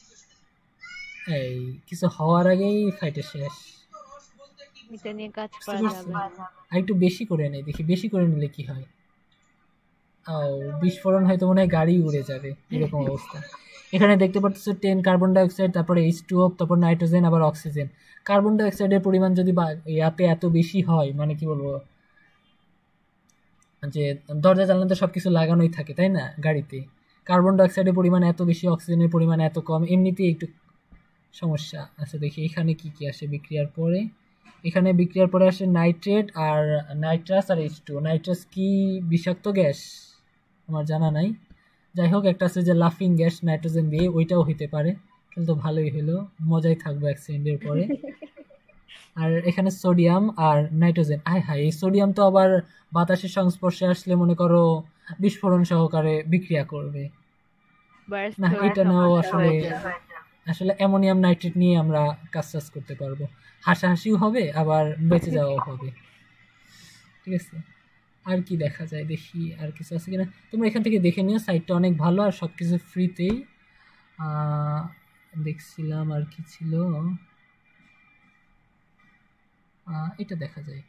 এই কিছু হওয়ার আগেই ফাইটে শেষ। এটা নিয়ে কাজ বুঝতে করা পারছি। যাবে না। আর একটু বেশি করে নেই, দেখি বেশি করে নিলে কি হয়। ও বিস্ফোরণ হয়তো মনে হয় গাড়ি উড়ে যাবে, এরকম অবস্থা। এখানে দেখতে পাচ্ছ টেন কার্বন ডাইঅক্সাইড, তারপরে এইচ টু ও, তারপর নাইট্রোজেন, আবার অক্সিজেন। কার্বন ডাইঅক্সাইডের পরিমাণ যদি বা- ইয়াতে এত বেশি হয়, মানে কি বলবো, যে দরজা জানলাতে সবকিছু লাগানোই থাকে তাই না গাড়িতে, কার্বন ডাইঅক্সাইডের পরিমাণ এত বেশি, অক্সিজেনের পরিমাণ এত কম, এমনিতেই একটু সমস্যা। আচ্ছা দেখি এখানে কি কি আসে বিক্রিয়ার পরে। এখানে বিক্রিয়ার পরে আসে নাইট্রেট আর নাইট্রাস আর এইচ টু। নাইট্রাস কি বিষাক্ত গ্যাস আমার জানা নাই, যাই হোক একটা আছে যে লাফিং গ্যাস নাইট্রোজেন দিয়ে, ওইটাও হইতে পারে। কিন্তু ভালোই হলো, মজাই থাকবে এক সেকেন্ডের পরে। আর এখানে সোডিয়াম আর নাইট্রোজেন। আয় হায়, এই সোডিয়াম তো আবার বাতাসের সংস্পর্শে আসলে মনে করো বিস্ফোরণ সহকারে বিক্রিয়া করবে। বার্স্ট না হয়ে এটা নাও সমস্যা আসলে, হয়ে যাবে। আসলে অ্যামোনিয়াম নাইট্রেট নিয়ে আমরা কাজ টাজ করতে পারবো, হাসাহাসিও হবে আবার বেঁচে যাওয়াও হবে। ঠিক আছে, আর কি দেখা যায় দেখি, আর কিছু আছে কিনা তোমরা এখান থেকে দেখে নিও। সাইটটা অনেক ভালো আর সব কিছু ফ্রিতেই। দেখছিলাম আর কি ছিল, আহ, এটা দেখা যায়।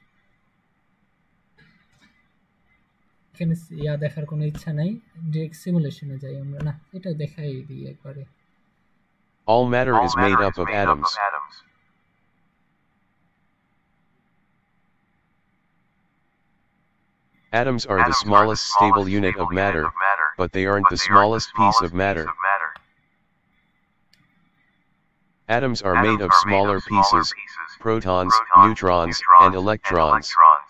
এখানে ইয়া দেখার কোনো ইচ্ছা নাই, ডিরেক্ট সিমুলেশনে যাই আমরা। না এটা দেখাই দিই একবারে। All matter is made up of atoms. Atoms are the smallest stable unit of matter, but they aren't the smallest piece of matter. Atoms are made of smaller pieces, protons, neutrons, and electrons.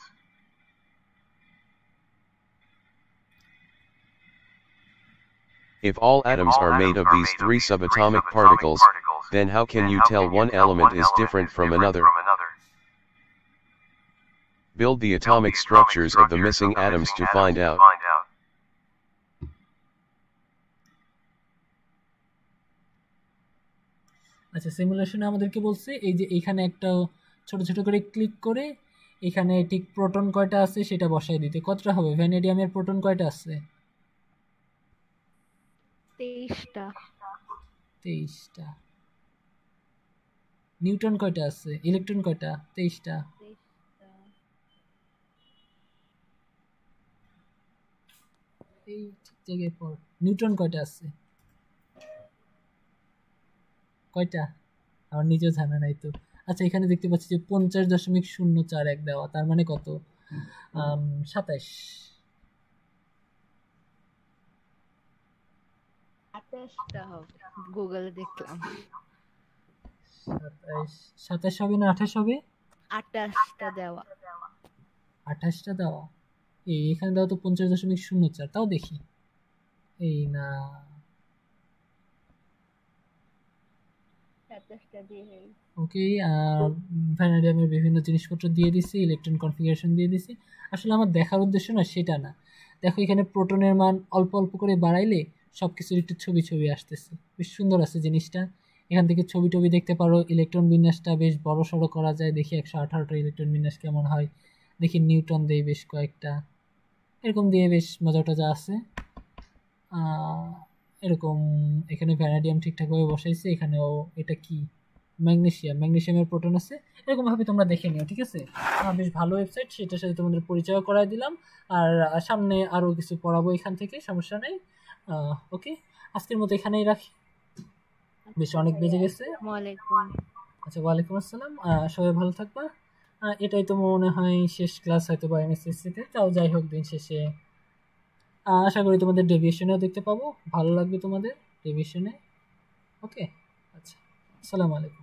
If all atoms are made of these three subatomic particles, then how can you tell one element is different from another? Build the atomic structures of the missing atoms to find out. আচ্ছা সিমুলেশনে আমাদেরকে বলছে এই যে এখানে একটা ছোট ছোট করে ক্লিক করে এখানে ঠিক প্রোটন কয়টা আছে সেটা বসাই দিতে। কতটা হবে ভ্যানেডিয়ামের প্রোটন কয়টা আছে? তেইশটা। তেইশটা। নিউটন কয়টা আছে? ইলেকট্রন কয়টা? তেইশটা। এই ঠিক জায়গায় পর। নিউটন কয়টা আছে? কয়টা? আমার নিজেও জানা নাই তো। আচ্ছা এখানে দেখতে পাচ্ছি যে পঞ্চাশ দশমিক শূন্য চার এক দেওয়া, তার মানে কত? সাতাইশ। আঠাশটা হবে, গুগলে দেখলাম। সাতাইশ। সাতাইশ হবে না আঠাশ হবে? আঠাশটা দেওয়া। আঠাশটা দেওয়া। এই এখানে দেওয়া তো পঞ্চাশ দশমিক শূন্য চার, তাও দেখি। এই না ওকে। ভ্যানাডিয়ামের বিভিন্ন জিনিসপত্র দিয়ে দিছি, ইলেকট্রন কনফিগারেশন দিয়ে দিছি। আসলে আমার দেখার উদ্দেশ্য না সেটা না, দেখো এখানে প্রোটনের মান অল্প অল্প করে বাড়াইলে সব কিছুর একটু ছবি ছবি আসতেছে, বেশ সুন্দর আছে জিনিসটা। এখান থেকে ছবি টবি দেখতে পারো, ইলেকট্রন বিন্যাসটা বেশ বড় সড়ো করা যায়। দেখি একশো আঠারোটা ইলেকট্রন বিন্যাস কেমন হয়, দেখি নিউটন দেয় বেশ কয়েকটা, এরকম দিয়ে বেশ মজা টজা আছে। এরকম এখানে ভ্যানাডিয়াম ঠিকঠাকভাবে বসাইছে। এখানেও এটা কি ম্যাগনেসিয়াম, ম্যাগনেসিয়ামের প্রোটন আছে। এরকমভাবে তোমরা দেখে নিও, ঠিক আছে? বেশ ভালো ওয়েবসাইট, সেটার সাথে তোমাদের পরিচয় করাই দিলাম। আর সামনে আরও কিছু পড়াবো এখান থেকে, সমস্যা নেই। ওকে, আজকের মতো এখানেই রাখি, বেশ অনেক বেজে গেছে। আচ্ছা ওয়ালাইকুম আসসালাম, সবাই ভালো থাকবা। এটাই তো মনে হয় শেষ ক্লাস হয়তো বা এমএসসিতে, তাও যাই হোক দিন শেষে আশা করি তোমাদের ডেভিয়েশনেও দেখতে পাবো, ভালো লাগবে তোমাদের ডেভিয়েশনে। ওকে, আচ্ছা আসসালামু আলাইকুম।